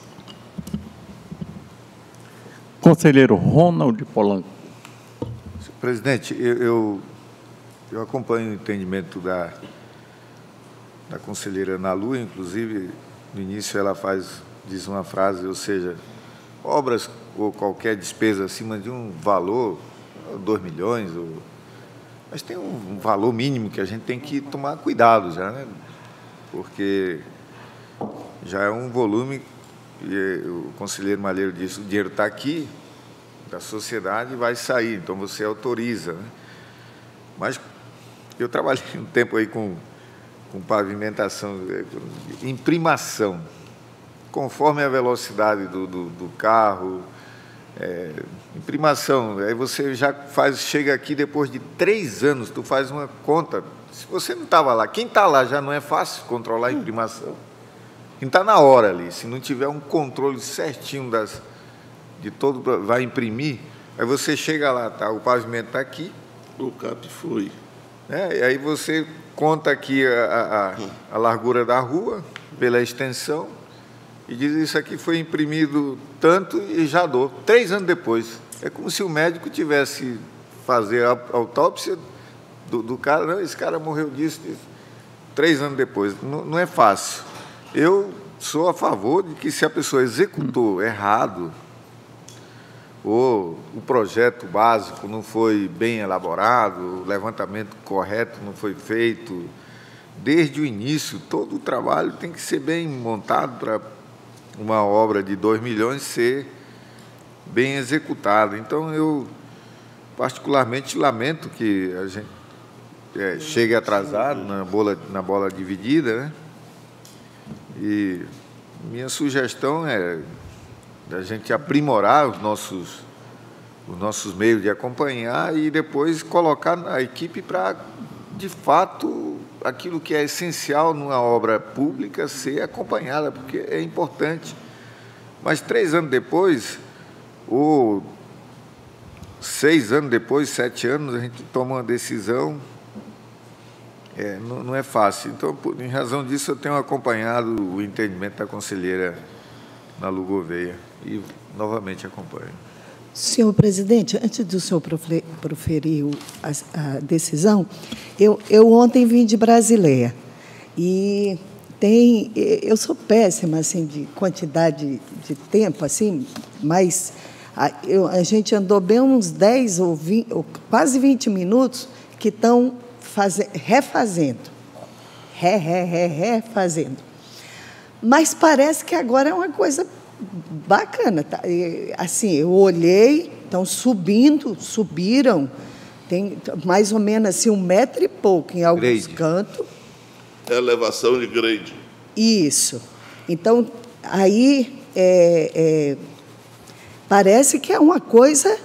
Conselheiro Ronald Polanco. Senhor presidente, eu, eu, eu acompanho o entendimento da... da conselheira Ana Lu, inclusive, no início ela faz, diz uma frase, ou seja, obras ou qualquer despesa acima de um valor, dois milhões, ou, mas tem um valor mínimo que a gente tem que tomar cuidado já, né? Porque já é um volume, e o conselheiro Malheiro disse, o dinheiro está aqui, da sociedade vai sair, então você autoriza, né? Mas eu trabalhei um tempo aí com com pavimentação, imprimação, conforme a velocidade do, do, do carro, é, imprimação, aí você já faz, chega aqui depois de três anos, tu faz uma conta, se você não estava lá, quem está lá já não é fácil controlar a imprimação, quem está na hora ali, se não tiver um controle certinho das, de todo, vai imprimir, aí você chega lá, tá, o pavimento está aqui, o cap foi, é, e aí você conta aqui a, a, a largura da rua, pela extensão, e diz isso aqui foi imprimido tanto e já dou, três anos depois. É como se o médico tivesse fazer a autópsia do, do cara, não, esse cara morreu disso, disso, três anos depois. Não, não é fácil. Eu sou a favor de que se a pessoa executou errado, ou o projeto básico não foi bem elaborado, o levantamento correto não foi feito, desde o início, todo o trabalho tem que ser bem montado para uma obra de dois milhões ser bem executada. Então, eu particularmente lamento que a gente é, chegue atrasado na bola, na bola dividida, né? E minha sugestão é da gente aprimorar os nossos, os nossos meios de acompanhar e depois colocar na equipe para, de fato, aquilo que é essencial numa obra pública ser acompanhada, porque é importante. Mas três anos depois, ou seis anos depois, sete anos, a gente toma uma decisão, é, não, não é fácil. Então, por, em razão disso, eu tenho acompanhado o entendimento da conselheira na Lu Gouveia. E, novamente, acompanho. Senhor presidente, antes do senhor proferir a, a decisão, eu, eu ontem vim de Brasileia e tem, eu sou péssima assim, de quantidade de tempo, assim, mas a, eu, a gente andou bem uns dez ou vinte, ou quase vinte minutos que estão refazendo, re, re, re, refazendo. Mas parece que agora é uma coisa bacana, tá? Assim, eu olhei, estão subindo, subiram, tem mais ou menos assim, um metro e pouco em alguns grade. Cantos. É elevação de grade. Isso. Então, aí é, é, parece que é uma coisa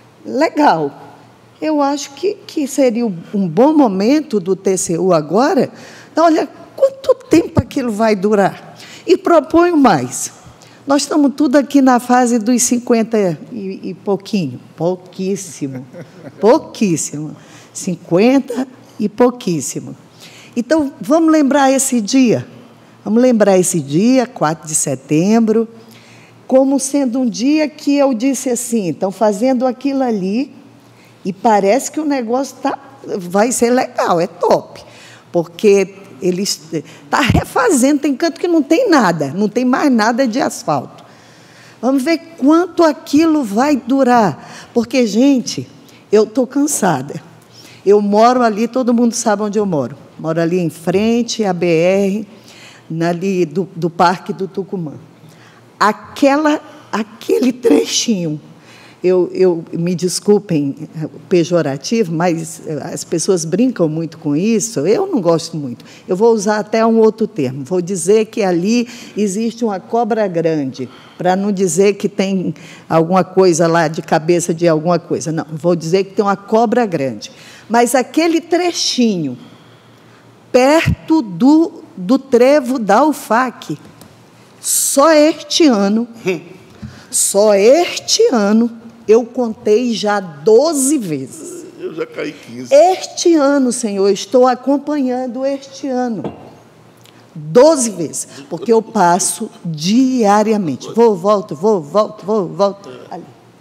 legal. Eu acho que, que seria um bom momento do T C U agora. Então, olha, quanto tempo aquilo vai durar? E proponho mais. Nós estamos tudo aqui na fase dos cinquenta e, e pouquinho, pouquíssimo, pouquíssimo, cinquenta e pouquíssimo. Então, vamos lembrar esse dia, vamos lembrar esse dia, quatro de setembro, como sendo um dia que eu disse assim, estão fazendo aquilo ali e parece que o negócio tá, vai ser legal, é top, porque eles está refazendo, tem canto que não tem nada, não tem mais nada de asfalto. Vamos ver quanto aquilo vai durar, porque, gente, eu estou cansada. Eu moro ali, todo mundo sabe onde eu moro. Moro ali em frente à B R, ali do, do Parque do Tucumã. Aquela, aquele trechinho, eu, eu, me desculpem pejorativo, mas as pessoas brincam muito com isso, eu não gosto muito. Eu vou usar até um outro termo, vou dizer que ali existe uma cobra grande, para não dizer que tem alguma coisa lá de cabeça de alguma coisa, não, vou dizer que tem uma cobra grande. Mas aquele trechinho, perto do, do trevo da U F A C, só este ano, só este ano, eu contei já doze vezes. Eu já caí quinze. Este ano, senhor, estou acompanhando este ano. doze vezes, porque eu passo diariamente. Vou, volto, vou, volto, vou, volto. Ali.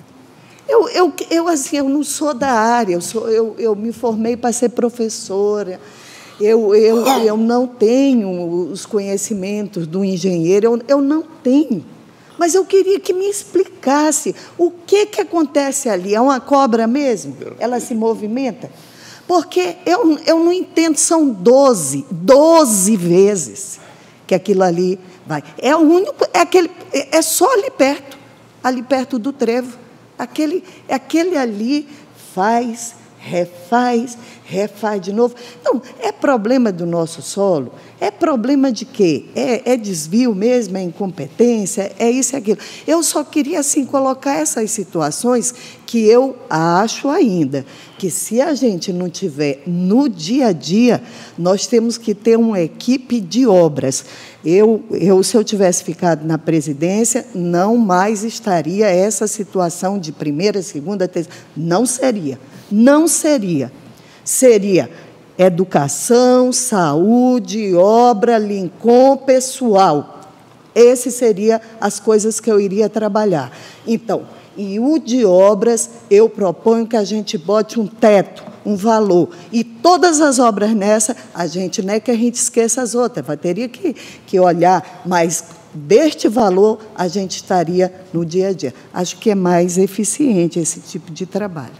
Eu, eu, eu, assim, eu não sou da área, eu, sou, eu, eu me formei para ser professora, eu, eu, eu não tenho os conhecimentos do engenheiro, eu, eu não tenho. Mas eu queria que me explicasse o que, que acontece ali. É uma cobra mesmo? Ela se movimenta? Porque eu, eu não entendo, são doze, doze vezes que aquilo ali vai. É o único, é, aquele, é só ali perto, ali perto do trevo. Aquele, aquele ali faz, refaz, refaz de novo. Então, é problema do nosso solo? É problema de quê? É, é desvio mesmo, é incompetência, é isso e aquilo. Eu só queria, assim, colocar essas situações que eu acho ainda que, se a gente não tiver no dia a dia, nós temos que ter uma equipe de obras. Eu, eu, se eu tivesse ficado na presidência, não mais estaria essa situação de primeira, segunda, terceira. Não seria. Não seria. Seria educação, saúde, obra, Lincom, pessoal. Essas seriam as coisas que eu iria trabalhar. Então, e o de obras, eu proponho que a gente bote um teto, um valor. E todas as obras nessa, a gente não é que a gente esqueça as outras, vai teria que, que olhar, mas deste valor a gente estaria no dia a dia. Acho que é mais eficiente esse tipo de trabalho.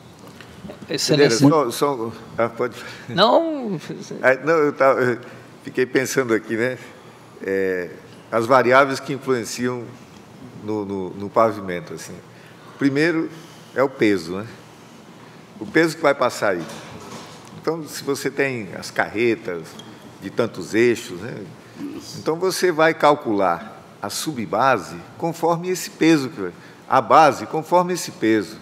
Excelência. Só, só, ah, pode... Não... Ah, não, eu, tava, eu fiquei pensando aqui, né? É, as variáveis que influenciam no, no, no pavimento. Assim. Primeiro é o peso, né? O peso que vai passar aí. Então, se você tem as carretas de tantos eixos, né? Então você vai calcular a subbase conforme esse peso, a base conforme esse peso.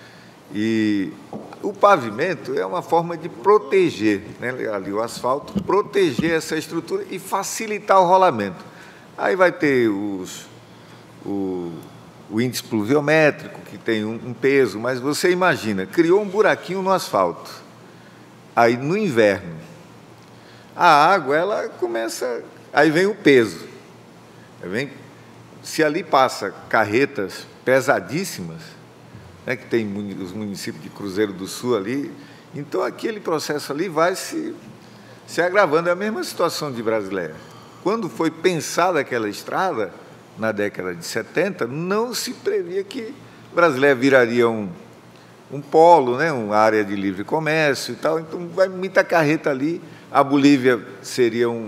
E o pavimento é uma forma de proteger, né, ali o asfalto, proteger essa estrutura e facilitar o rolamento. Aí vai ter os, o, o índice pluviométrico, que tem um, um peso, mas você imagina, criou um buraquinho no asfalto. Aí, no inverno, a água ela começa... Aí vem o peso. Aí vem se ali passa carretas pesadíssimas, né, que tem os municípios de Cruzeiro do Sul ali, então aquele processo ali vai se, se agravando. É a mesma situação de Brasileia. Quando foi pensada aquela estrada, na década de setenta, não se previa que Brasileia viraria um, um polo, né, uma área de livre comércio e tal, então vai muita carreta ali. A Bolívia seria um,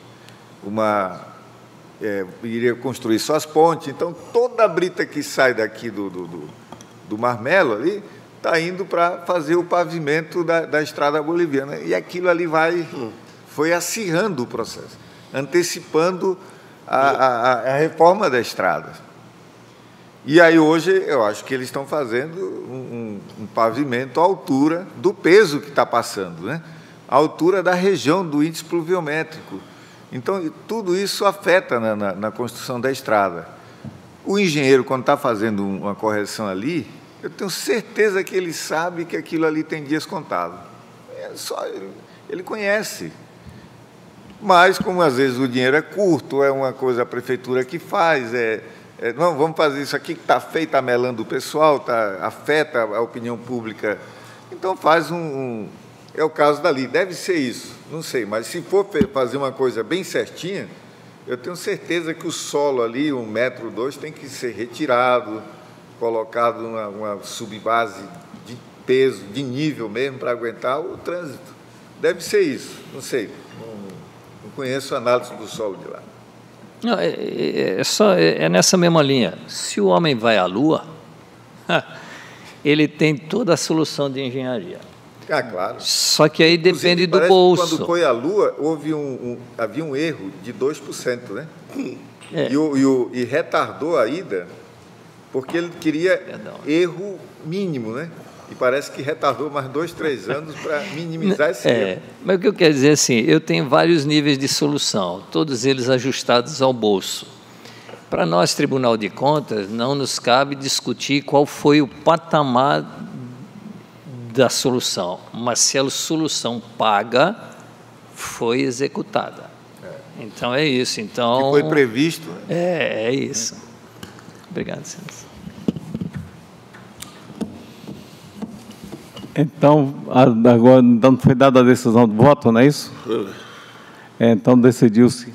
uma... É, iria construir suas pontes, então toda a brita que sai daqui do, do, do, do Marmelo ali está indo para fazer o pavimento da, da estrada boliviana, e aquilo ali vai, foi acirrando o processo, antecipando a, a, a reforma da estrada. E aí hoje eu acho que eles estão fazendo um, um, um pavimento à altura do peso que está passando, né? À altura da região do índice pluviométrico. Então, tudo isso afeta na, na, na construção da estrada. O engenheiro, quando está fazendo uma correção ali, eu tenho certeza que ele sabe que aquilo ali tem dias contados. É só, ele, ele conhece. Mas, como às vezes o dinheiro é curto, é uma coisa a prefeitura que faz, é, é, não, vamos fazer isso aqui que está feio, está melando o pessoal, tá, afeta a opinião pública. Então, faz um... um é o caso dali, deve ser isso, não sei, mas se for fazer uma coisa bem certinha, eu tenho certeza que o solo ali, um metro, dois, tem que ser retirado, colocado numa uma subbase de peso, de nível mesmo, para aguentar o trânsito. Deve ser isso, não sei, não, não conheço a análise do solo de lá. Não, é, é, só, é nessa mesma linha. Se o homem vai à Lua, ele tem toda a solução de engenharia. Ah, claro. Só que aí depende do parece bolso. Que quando foi à Lua, houve um, um, havia um erro de dois por cento, né? É. E, o, e, o, e retardou a ida, porque ele queria Perdão. erro mínimo, né? E parece que retardou mais dois, três anos para minimizar esse é, erro. Mas o que eu quero dizer é assim, eu tenho vários níveis de solução, todos eles ajustados ao bolso. Para nós, Tribunal de Contas, não nos cabe discutir qual foi o patamar da solução, mas se a solução paga, foi executada. É. Então, é isso. Então, que foi previsto. Né? É, é isso. Obrigado, senhor. Então, agora não foi dada a decisão do voto, não é isso? É, então, decidiu-se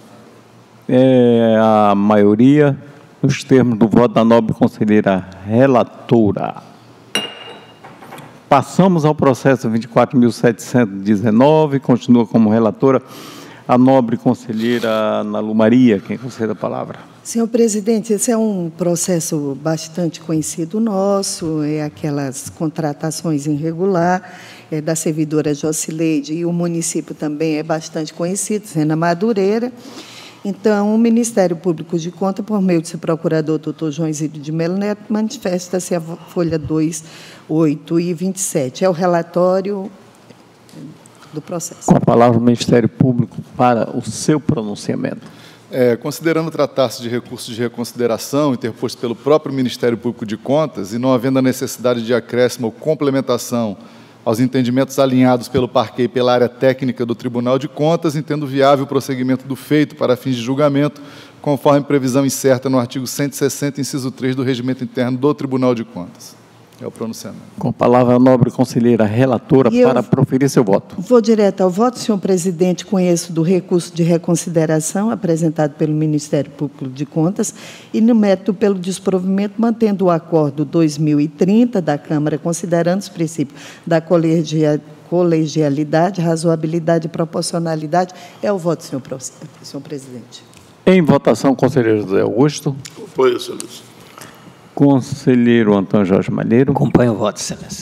é, a maioria, nos termos do voto da nobre conselheira relatora. Passamos ao processo vinte e quatro mil setecentos e dezenove, continua como relatora a nobre conselheira Ana Lu Maria, quem concede a palavra. Senhor presidente, esse é um processo bastante conhecido nosso, é aquelas contratações irregulares é, da servidora Jocileide, e o município também é bastante conhecido, sendo a Madureira. Então, o Ministério Público de Contas, por meio do seu procurador, doutor João Isidro de Melo Neto, manifesta-se a folha dois, oito e vinte e sete. É o relatório do processo. Com a palavra o Ministério Público para o seu pronunciamento. É, considerando tratar-se de recurso de reconsideração interposto pelo próprio Ministério Público de Contas e não havendo a necessidade de acréscimo ou complementação aos entendimentos alinhados pelo parquet e pela área técnica do Tribunal de Contas, entendo viável o prosseguimento do feito para fins de julgamento, conforme previsão incerta no artigo cento e sessenta, inciso três do Regimento Interno do Tribunal de Contas. É o pronunciamento. Com a palavra a nobre conselheira relatora para proferir seu voto. Vou direto ao voto, senhor presidente. Conheço do recurso de reconsideração apresentado pelo Ministério Público de Contas e no mérito pelo desprovimento, mantendo o acordo dois mil e trinta da Câmara, considerando os princípios da colegialidade, razoabilidade e proporcionalidade. É o voto, senhor, senhor presidente. Em votação, conselheiro José Augusto. Apoio, excelência. Conselheiro Antônio Jorge Malheiro. Acompanho o voto, excelência.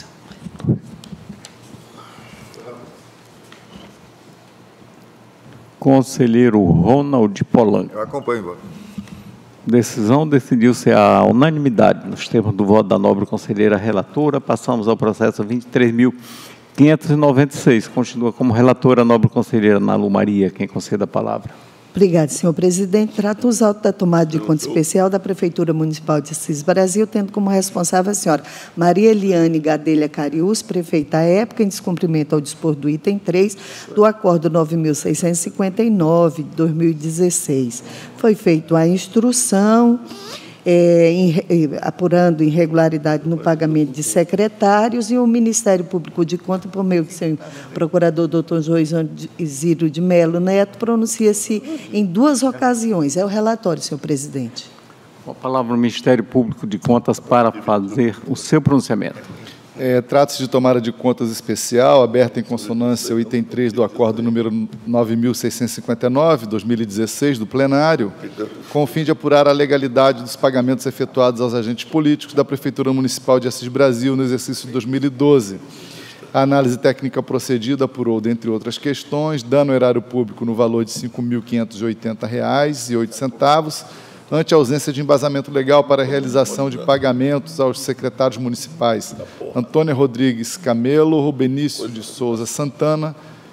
Conselheiro Ronald Polanco. Eu acompanho o voto. Decisão decidiu-se a unanimidade nos termos do voto da nobre conselheira relatora. Passamos ao processo vinte e três mil quinhentos e noventa e seis. Continua como relatora a nobre conselheira Ana Lu Maria, quem concede a palavra. Obrigada, senhor presidente. Trato os autos da tomada de conta especial da Prefeitura Municipal de Assis Brasil, tendo como responsável a senhora Maria Eliane Gadelha Cariús, prefeita à época, em descumprimento ao dispor do item três do Acordo nove mil seiscentos e cinquenta e nove, de dois mil e dezesseis. Foi feita a instrução, É, em, apurando irregularidade no pagamento de secretários, e o Ministério Público de Contas, por meio do seu procurador, doutor Joisão Isidro de Melo Neto, pronuncia-se em duas ocasiões. É o relatório, senhor presidente. Com a palavra o Ministério Público de Contas para fazer o seu pronunciamento. É, Trata-se de tomada de contas especial, aberta em consonância ao item três do acordo número nove mil seiscentos e cinquenta e nove, dois mil e dezesseis, do plenário, com o fim de apurar a legalidade dos pagamentos efetuados aos agentes políticos da Prefeitura Municipal de Assis Brasil no exercício de dois mil e doze. A análise técnica procedida apurou, dentre outras questões, dano ao erário público no valor de cinco mil quinhentos e oitenta reais e oito centavos, ante a ausência de embasamento legal para a realização de pagamentos aos secretários municipais Antônia Rodrigues Camelo, Rubenício de Souza Santana,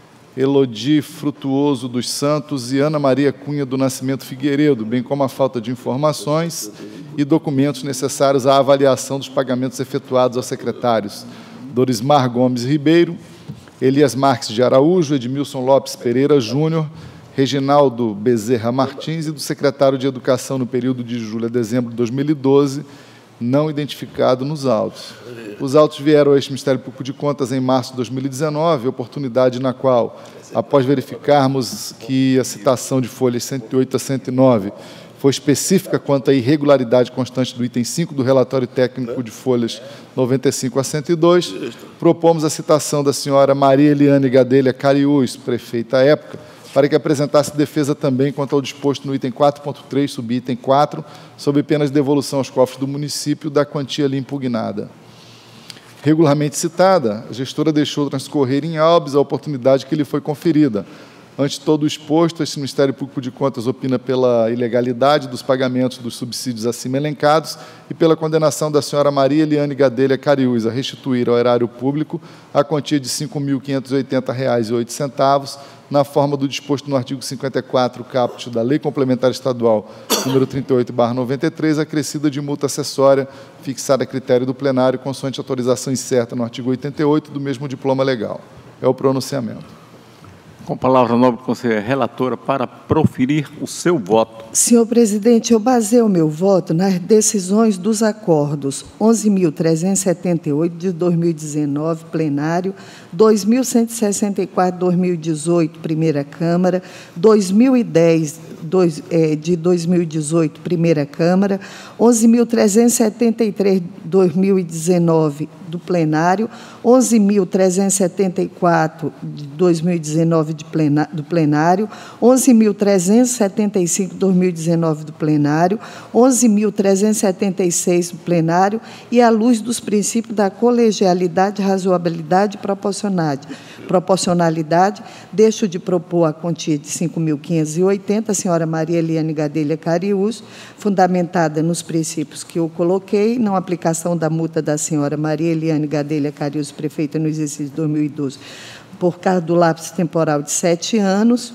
Elodi Frutuoso dos Santos e Ana Maria Cunha do Nascimento Figueiredo, bem como a falta de informações e documentos necessários à avaliação dos pagamentos efetuados aos secretários Dorismar Gomes Ribeiro, Elias Marques de Araújo, Edmilson Lopes Pereira Júnior, Reginaldo Bezerra Martins, e do secretário de Educação no período de julho a dezembro de dois mil e doze, não identificado nos autos. Os autos vieram a este Ministério Público de Contas em março de dois mil e dezenove, oportunidade na qual, após verificarmos que a citação de folhas cento e oito a cento e nove foi específica quanto à irregularidade constante do item cinco do relatório técnico de folhas noventa e cinco a cento e dois, propomos a citação da senhora Maria Eliane Gadelha Cariús, prefeita à época, para que apresentasse defesa também quanto ao disposto no item quatro ponto três, subitem quatro, sob pena de devolução aos cofres do município da quantia ali impugnada. Regularmente citada, a gestora deixou transcorrer em habeas a oportunidade que lhe foi conferida. Ante todo o exposto, este Ministério Público de Contas opina pela ilegalidade dos pagamentos dos subsídios acima elencados e pela condenação da senhora Maria Eliane Gadelha Cariús a restituir ao erário público a quantia de cinco mil quinhentos e oitenta reais e oito centavos, na forma do disposto no artigo cinquenta e quatro, caput da Lei Complementar Estadual número trinta e oito barra noventa e três, acrescida de multa acessória, fixada a critério do plenário, consoante autorização incerta no artigo oitenta e oito do mesmo diploma legal. É o pronunciamento. Com a palavra, a nobre conselheira relatora, para proferir o seu voto. Senhor presidente, eu baseio o meu voto nas decisões dos acordos onze mil trezentos e setenta e oito, de dois mil e dezenove, plenário, dois mil cento e sessenta e quatro, de dois mil e dezoito, primeira Câmara, dois mil e dez, dois, é, de dois mil e dezoito, primeira Câmara, onze mil trezentos e setenta e três, de dois mil e dezenove, do plenário, onze mil trezentos e setenta e quatro, de dois mil e dezenove, de plena, do plenário, onze mil trezentos e setenta e cinco, de dois mil e dezenove, do plenário, onze mil trezentos e setenta e seis, do plenário, e à luz dos princípios da colegialidade, razoabilidade e proporcionalidade, proporcionalidade, deixo de propor a quantia de cinco mil quinhentos e oitenta, a senhora Maria Eliane Gadelha Cariús, fundamentada nos princípios que eu coloquei, não aplicação da multa da senhora Maria Eliane Gadelha Cariús, prefeita no exercício de dois mil e doze, por causa do lapso temporal de sete anos,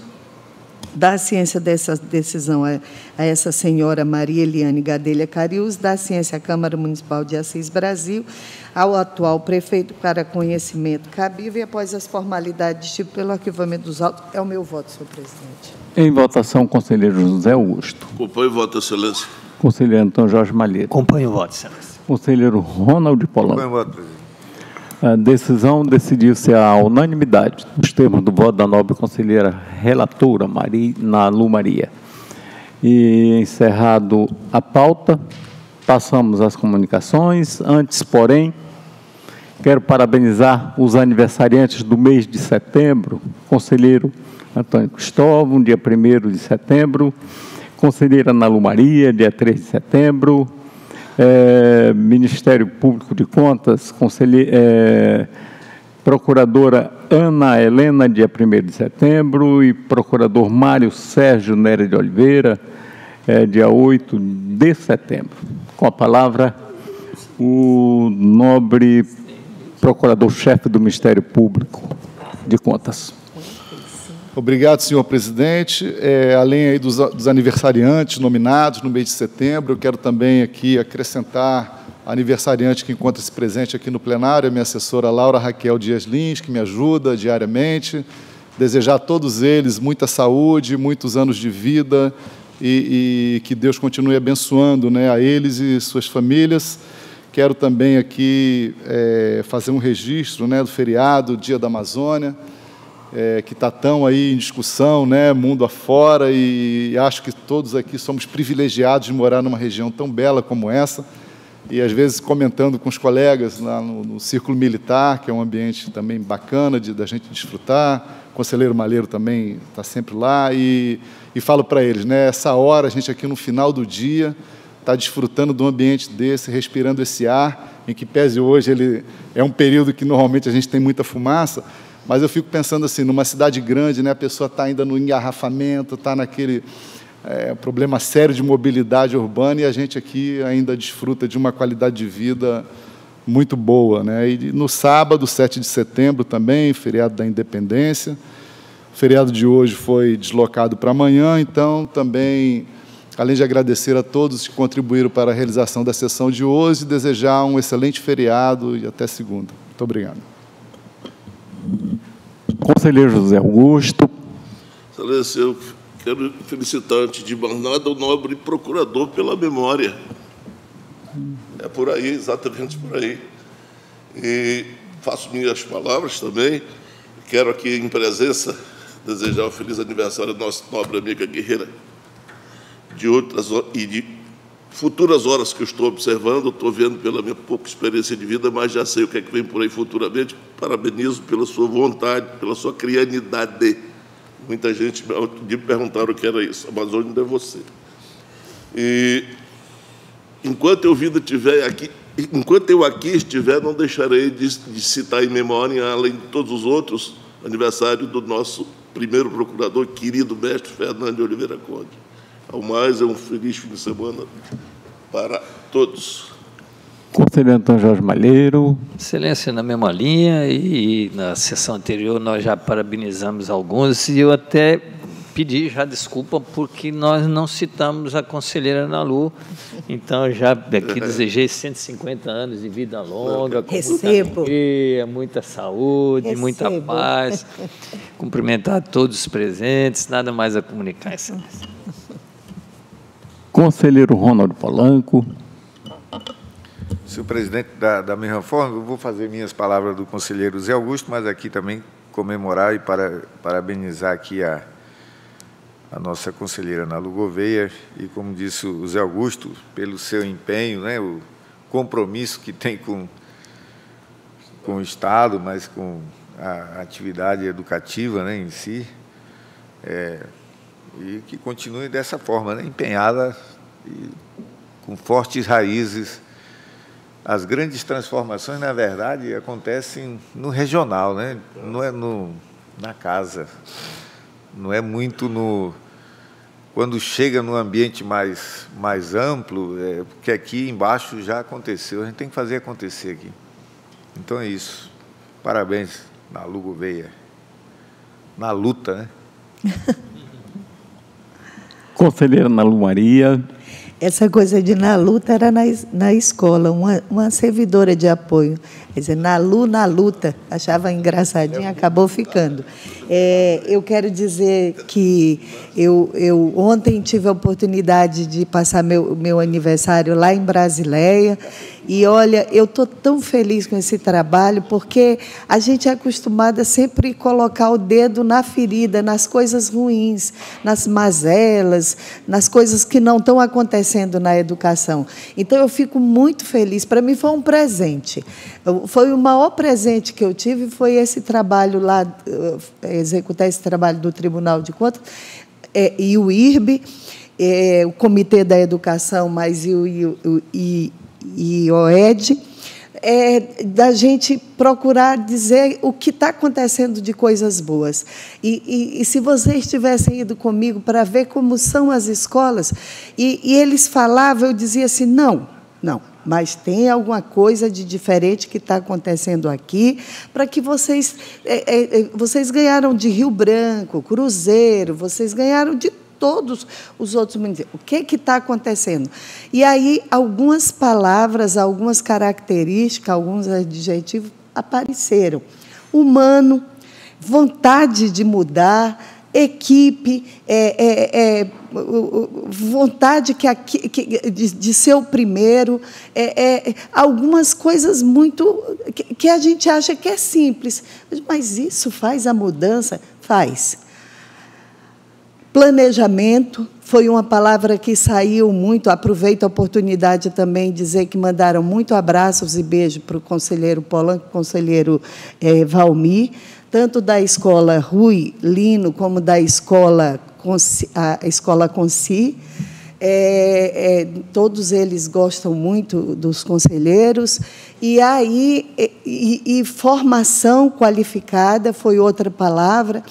dá ciência dessa decisão a, a essa senhora Maria Eliane Gadelha Cariús, dá ciência à Câmara Municipal de Assis Brasil, ao atual prefeito para conhecimento cabível, e após as formalidades tipo pelo arquivamento dos autos. É o meu voto, senhor presidente. Em votação, conselheiro José Augusto. Acompanho o voto, excelência. Conselheiro Antônio Jorge Malheiro. Acompanho o voto, excelência. Conselheiro Ronald Polanco. Acompanho o voto, presidente. A decisão decidiu-se à unanimidade, nos termos do voto da nobre conselheira relatora, Maria, Nalu Maria. E, encerrado a pauta, passamos às comunicações. Antes, porém, quero parabenizar os aniversariantes do mês de setembro, conselheiro Antônio Cristóvão, dia primeiro de setembro, conselheira Nalu Maria, dia três de setembro, É, Ministério Público de Contas, é, procuradora Ana Helena, dia primeiro de setembro, e procurador Mário Sérgio Nery de Oliveira, é, dia oito de setembro. Com a palavra, o nobre procurador-chefe do Ministério Público de Contas. Obrigado, senhor presidente. É, além aí dos, dos aniversariantes nominados no mês de setembro, eu quero também aqui acrescentar a aniversariante que encontra-se presente aqui no plenário, a minha assessora Laura Raquel Dias Lins, que me ajuda diariamente. Desejar a todos eles muita saúde, muitos anos de vida e, e que Deus continue abençoando, né, a eles e suas famílias. Quero também aqui é, fazer um registro, né, do feriado, Dia da Amazônia, é, que está tão aí em discussão, né, mundo afora, e acho que todos aqui somos privilegiados de morar numa região tão bela como essa, e às vezes comentando com os colegas lá no, no Círculo Militar, que é um ambiente também bacana de, da gente desfrutar. O conselheiro Malheiro também está sempre lá, e, e falo para eles, né, essa hora, a gente aqui no final do dia está desfrutando de um ambiente desse, respirando esse ar, em que pese hoje ele é um período que normalmente a gente tem muita fumaça, mas eu fico pensando assim, numa cidade grande, né, a pessoa está ainda no engarrafamento, está naquele é, problema sério de mobilidade urbana, e a gente aqui ainda desfruta de uma qualidade de vida muito boa, né? E no sábado, sete de setembro também, feriado da Independência, o feriado de hoje foi deslocado para amanhã, então também, além de agradecer a todos que contribuíram para a realização da sessão de hoje, desejar um excelente feriado e até segunda. Muito obrigado. Conselheiro José Augusto. Excelência, eu quero felicitar, antes de mais nada, o nobre procurador pela memória. É por aí, exatamente por aí. E faço minhas palavras também. Quero aqui, em presença, desejar um feliz aniversário à nossa nobre amiga guerreira, de outras e de futuras horas que eu estou observando, estou vendo pela minha pouca experiência de vida, mas já sei o que é que vem por aí futuramente. Parabenizo pela sua vontade, pela sua crianidade. Muita gente me perguntaram o que era isso. A Amazônia não é você. E enquanto eu vida tiver aqui, enquanto eu aqui estiver, não deixarei de, de citar em memória, além de todos os outros, aniversário do nosso primeiro procurador, querido mestre Fernando de Oliveira Conde. Ao mais, é um feliz fim de semana para todos. Conselheiro Antônio Jorge Malheiro. Excelência, na mesma linha, e na sessão anterior nós já parabenizamos alguns, e eu até pedi já desculpa porque nós não citamos a conselheira Nalu, então já aqui desejei cento e cinquenta anos de vida longa, com Recebo. muita alegria, muita saúde, Recebo. muita paz, cumprimentar todos os presentes, nada mais a comunicar, excelência. Conselheiro Ronaldo Polanco. Senhor presidente, da, da mesma forma, eu vou fazer minhas palavras do conselheiro Zé Augusto, mas aqui também comemorar e para, parabenizar aqui a, a nossa conselheira Nalu Gouveia, e, como disse o Zé Augusto, pelo seu empenho, né, o compromisso que tem com, com o Estado, mas com a atividade educativa, né, em si, é, e que continue dessa forma, né, empenhada e com fortes raízes. As grandes transformações, na verdade, acontecem no regional, né? Não é no, na casa, não é muito no... Quando chega num ambiente mais, mais amplo, é, porque aqui embaixo já aconteceu, a gente tem que fazer acontecer aqui. Então é isso. Parabéns, Nalu Gouveia. Na luta, né? Conselheira Nalu Maria. Essa coisa de na luta era na, na escola, uma, uma servidora de apoio. Quer dizer, Nalu na luta, achava engraçadinho, acabou ficando. É, eu quero dizer que eu, eu ontem tive a oportunidade de passar meu, meu aniversário lá em Brasileia, e, olha, eu estou tão feliz com esse trabalho, porque a gente é acostumada a sempre colocar o dedo na ferida, nas coisas ruins, nas mazelas, nas coisas que não estão acontecendo na educação. Então, eu fico muito feliz. Para mim, foi um presente. Foi o maior presente que eu tive, foi esse trabalho lá, executar esse trabalho do Tribunal de Contas, é, e o I R B, é, o Comitê da Educação, mas e o, e, o, e, e o E D, é, da gente procurar dizer o que está acontecendo de coisas boas. E, e, e se vocês tivessem ido comigo para ver como são as escolas, e, e eles falavam, eu dizia assim, não, não. mas tem alguma coisa de diferente que está acontecendo aqui, para que vocês... É, é, vocês ganharam de Rio Branco, Cruzeiro, vocês ganharam de todos os outros municípios. O que que está acontecendo? E aí, algumas palavras, algumas características, alguns adjetivos apareceram. Humano, vontade de mudar, equipe, é, é, é, vontade que, que, de, de ser o primeiro, é, é, algumas coisas muito que, que a gente acha que é simples, mas isso faz a mudança? Faz. Planejamento foi uma palavra que saiu muito. Aproveito a oportunidade também de dizer que mandaram muito abraços e beijos para o conselheiro Polanco, conselheiro é, Valmir, tanto da escola Rui Lino como da escola a escola Conci. É, é, todos eles gostam muito dos conselheiros. E aí e, e formação qualificada foi outra palavra.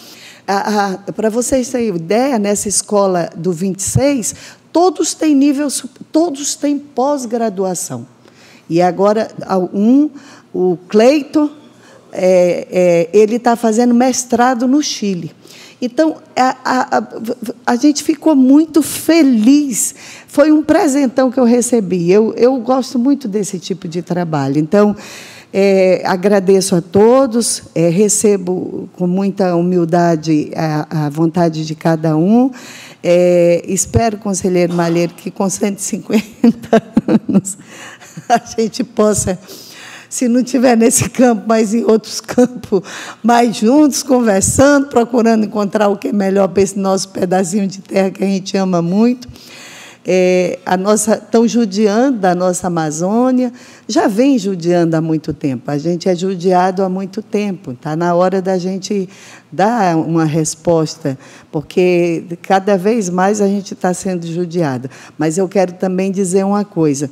Para vocês terem ideia, nessa escola do vinte e seis, todos têm nível, todos têm pós-graduação. E agora, um, o Cleiton, é, é, ele está fazendo mestrado no Chile. Então, a, a, a, a gente ficou muito feliz. Foi um presentão que eu recebi. Eu, eu gosto muito desse tipo de trabalho. Então, É, agradeço a todos, é, recebo com muita humildade a, a vontade de cada um. É, espero, conselheiro Malheiro, que com cento e cinquenta anos a gente possa, se não estiver nesse campo, mas em outros campos, mais juntos, conversando, procurando encontrar o que é melhor para esse nosso pedacinho de terra que a gente ama muito. É, a nossa, estão judiando da nossa Amazônia, já vem judiando há muito tempo. A gente é judiado há muito tempo. Está na hora da gente dar uma resposta, porque cada vez mais a gente está sendo judiado. Mas eu quero também dizer uma coisa.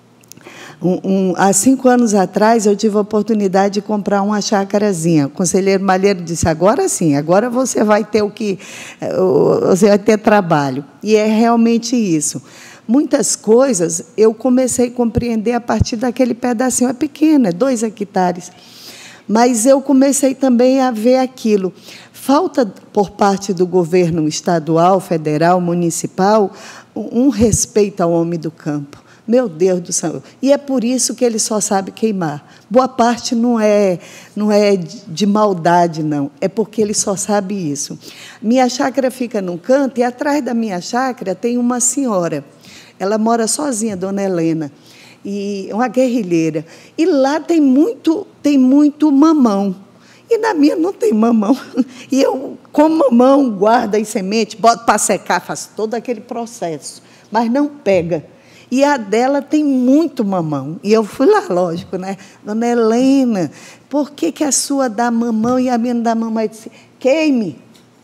Um, um, há cinco anos atrás, eu tive a oportunidade de comprar uma chácarazinha. O conselheiro Malheiro disse, agora sim, agora você vai ter o que, você vai ter trabalho. E é realmente isso. Muitas coisas eu comecei a compreender a partir daquele pedacinho, é pequeno, é dois hectares. Mas eu comecei também a ver aquilo. Falta, por parte do governo estadual, federal, municipal, um respeito ao homem do campo. Meu Deus do céu. E é por isso que ele só sabe queimar. Boa parte não é, não é de maldade, não. É porque ele só sabe isso. Minha chácara fica num canto e, atrás da minha chácara, tem uma senhora. Ela mora sozinha, dona Helena, e uma guerrilheira. E lá tem muito, tem muito mamão. E na minha não tem mamão. E eu, com mamão, guardo as sementes, boto para secar, faço todo aquele processo. Mas não pega. E a dela tem muito mamão. E eu fui lá, lógico, né? Dona Helena, por que, que a sua dá mamão e a minha não dá mamão? Eu disse, queime.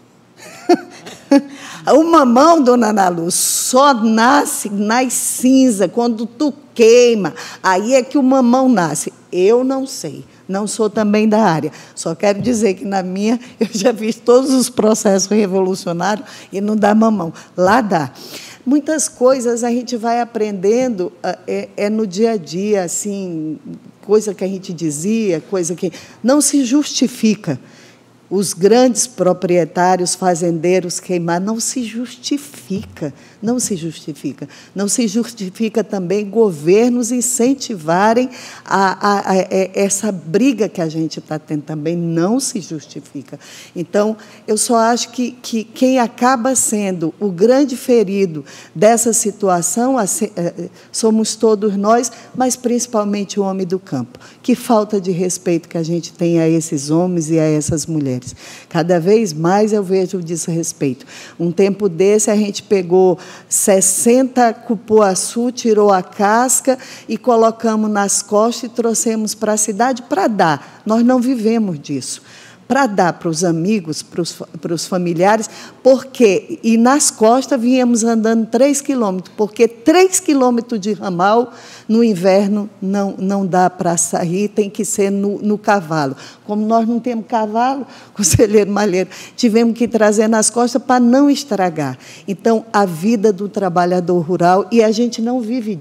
O mamão, dona Ana Luz, só nasce nas cinzas, quando tu queima. Aí é que o mamão nasce. Eu não sei. Não sou também da área. Só quero dizer que, na minha, eu já fiz todos os processos revolucionários e não dá mamão. Lá dá. Muitas coisas a gente vai aprendendo é, é no dia a dia, assim, coisa que a gente dizia, coisa que não se justifica. Os grandes proprietários, fazendeiros queimar, não se justifica, não se justifica. Não se justifica também governos incentivarem a, a, a, a essa briga que a gente está tendo também, não se justifica. Então, eu só acho que, que quem acaba sendo o grande ferido dessa situação somos todos nós, mas principalmente o homem do campo. Que falta de respeito que a gente tem a esses homens e a essas mulheres. Cada vez mais eu vejo desrespeito. Um tempo desse, a gente pegou sessenta cupuaçu, tirou a casca e colocamos nas costas e trouxemos para a cidade para dar. Nós não vivemos disso. Para dar para os amigos, para os, para os familiares, porque, e nas costas viemos andando três quilômetros, porque três quilômetros de ramal no inverno não, não dá para sair, tem que ser no, no cavalo. Como nós não temos cavalo, conselheiro Malheiro, tivemos que trazer nas costas para não estragar. Então, a vida do trabalhador rural, e a gente não vive disso.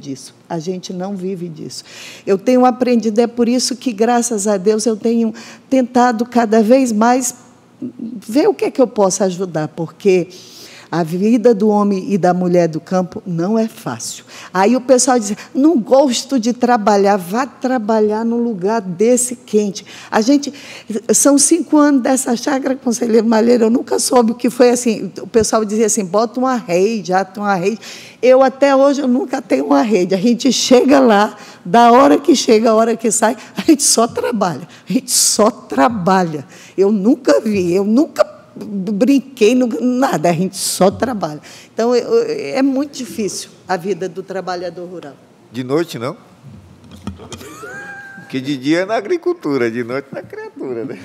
A gente não vive disso. Eu tenho aprendido, é por isso que, graças a Deus, eu tenho tentado cada vez mais ver o que é que eu posso ajudar, porque a vida do homem e da mulher do campo não é fácil. Aí o pessoal diz, não gosto de trabalhar, vá trabalhar num lugar desse quente. A gente, são cinco anos dessa chácara, conselheiro Malheiro, eu nunca soube o que foi assim. O pessoal dizia assim, bota uma rede, ata uma rede. Eu, até hoje, eu nunca tenho uma rede. A gente chega lá, da hora que chega, a hora que sai, a gente só trabalha. A gente só trabalha. Eu nunca vi, eu nunca brinquei, nada, a gente só trabalha. Então, é muito difícil a vida do trabalhador rural. De noite, não? Porque de dia é na agricultura, de noite na criatura, né?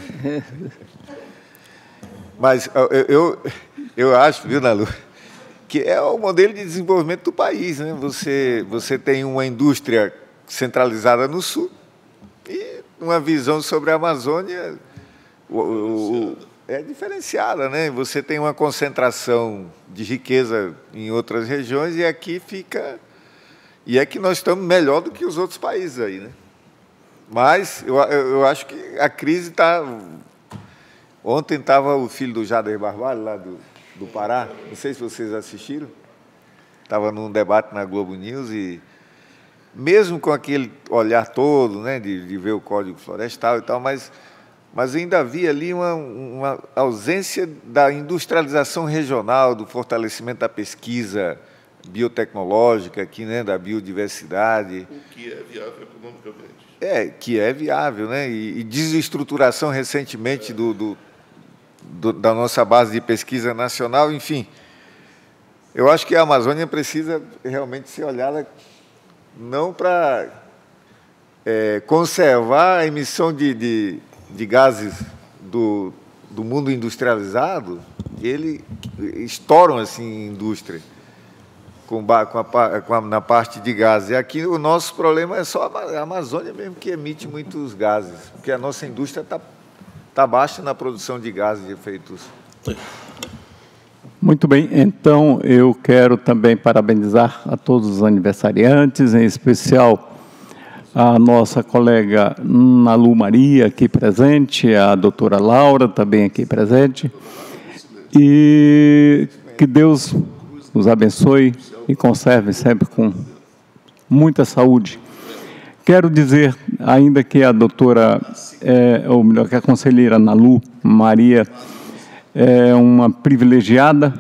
Mas eu, eu, eu acho, viu, Nalu, que é o modelo de desenvolvimento do país, né? Você, você tem uma indústria centralizada no sul e uma visão sobre a Amazônia o, o, é diferenciada, né? Você tem uma concentração de riqueza em outras regiões e aqui fica... E é que nós estamos melhor do que os outros países aí, né? Mas eu, eu acho que a crise está... Ontem estava o filho do Jader Barbalho, lá do, do Pará, não sei se vocês assistiram, estava num debate na Globo News e, mesmo com aquele olhar todo, né, de, de ver o Código Florestal e tal, mas... mas ainda havia ali uma, uma ausência da industrialização regional, do fortalecimento da pesquisa biotecnológica aqui, né, da biodiversidade. O que é viável economicamente. É, que é viável, né? E, e desestruturação recentemente do, do, do, da nossa base de pesquisa nacional, enfim. Eu acho que a Amazônia precisa realmente ser olhada não para é, conservar a emissão de... de de gases do, do mundo industrializado, ele estouram assim em indústria, com, com, a, com a, na parte de gases. E aqui o nosso problema é só a Amazônia mesmo que emite muitos gases, porque a nossa indústria está tá baixa na produção de gases de efeitos. Muito bem, então eu quero também parabenizar a todos os aniversariantes, em especial a nossa colega Nalu Maria, aqui presente, a doutora Laura, também aqui presente, e que Deus os abençoe e conserve sempre com muita saúde. Quero dizer ainda que a doutora, é, ou melhor, que a conselheira Nalu Maria é uma privilegiada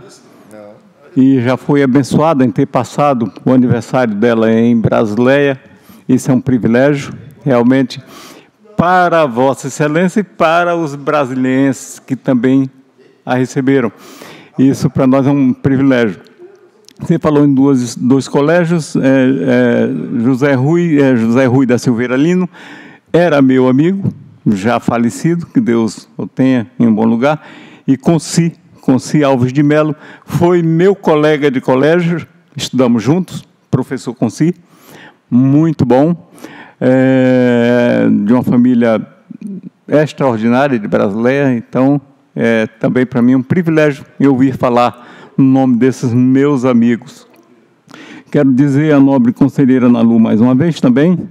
e já foi abençoada em ter passado o aniversário dela em Brasileia. Isso é um privilégio, realmente, para a Vossa Excelência e para os brasileiros que também a receberam. Isso, para nós, é um privilégio. Você falou em duas, dois colégios, é, é, José Rui, é, José Rui da Silveira Lino, era meu amigo, já falecido, que Deus o tenha em um bom lugar, e Conci, Conci Alves de Melo, foi meu colega de colégio, estudamos juntos, professor Conci, muito bom, é, de uma família extraordinária de Brasileia, então, é, também para mim é um privilégio eu ouvir falar no nome desses meus amigos. Quero dizer à nobre conselheira Nalu mais uma vez também,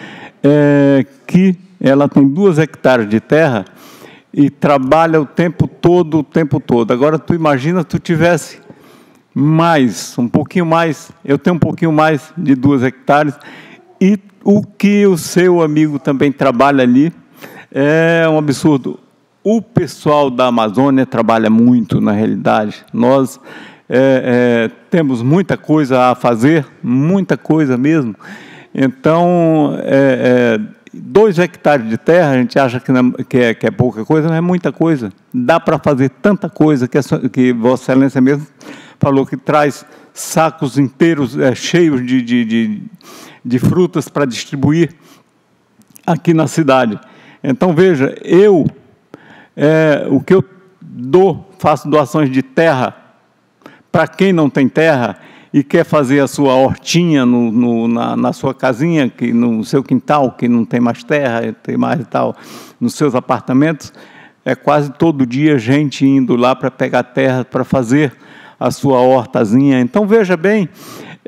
é, que ela tem duas hectares de terra e trabalha o tempo todo, o tempo todo. Agora, tu imagina, tu tivesse mais, um pouquinho mais, eu tenho um pouquinho mais de duas hectares, e o que o seu amigo também trabalha ali é um absurdo. O pessoal da Amazônia trabalha muito, na realidade. Nós é, é, temos muita coisa a fazer, muita coisa mesmo. Então, é, é, dois hectares de terra, a gente acha que, não, que, é, que é pouca coisa, não é muita coisa. Dá para fazer tanta coisa que, que Vossa Excelência mesmo falou que traz sacos inteiros é, cheios de, de, de, de frutas para distribuir aqui na cidade. Então, veja, eu, é, o que eu dou, faço doações de terra para quem não tem terra e quer fazer a sua hortinha no, no, na, na sua casinha, que, no seu quintal, que não tem mais terra, tem mais e tal, nos seus apartamentos, é quase todo dia gente indo lá para pegar terra, para fazer a sua hortazinha. Então, veja bem,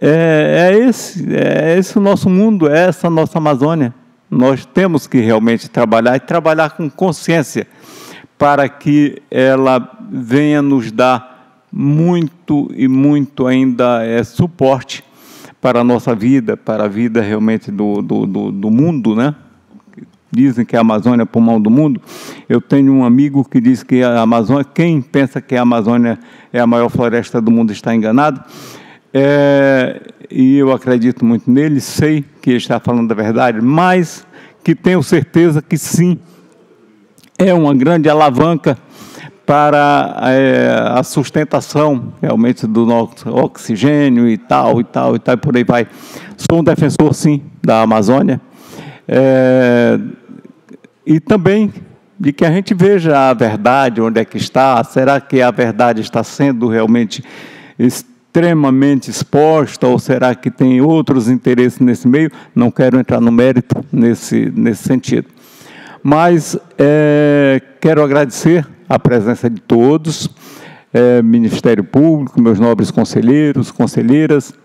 é, é, esse, é esse o nosso mundo, é essa a nossa Amazônia. Nós temos que realmente trabalhar, e trabalhar com consciência, para que ela venha nos dar muito e muito ainda é, suporte para a nossa vida, para a vida realmente do, do, do, do mundo, né? Dizem que a Amazônia é o pulmão do mundo. Eu tenho um amigo que diz que a Amazônia, quem pensa que a Amazônia é a maior floresta do mundo está enganado. É, e eu acredito muito nele, sei que ele está falando a verdade, mas que tenho certeza que sim, é uma grande alavanca para é, a sustentação realmente do nosso oxigênio e tal, e tal, e tal, e por aí vai. Sou um defensor, sim, da Amazônia, é, e também de que a gente veja a verdade, onde é que está. Será que a verdade está sendo realmente extremamente exposta, ou será que tem outros interesses nesse meio? Não quero entrar no mérito nesse, nesse sentido. Mas é, quero agradecer a presença de todos, é, Ministério Público, meus nobres conselheiros, conselheiras,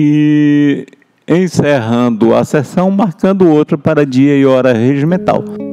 e encerrando a sessão, marcando outra para dia e hora regimental.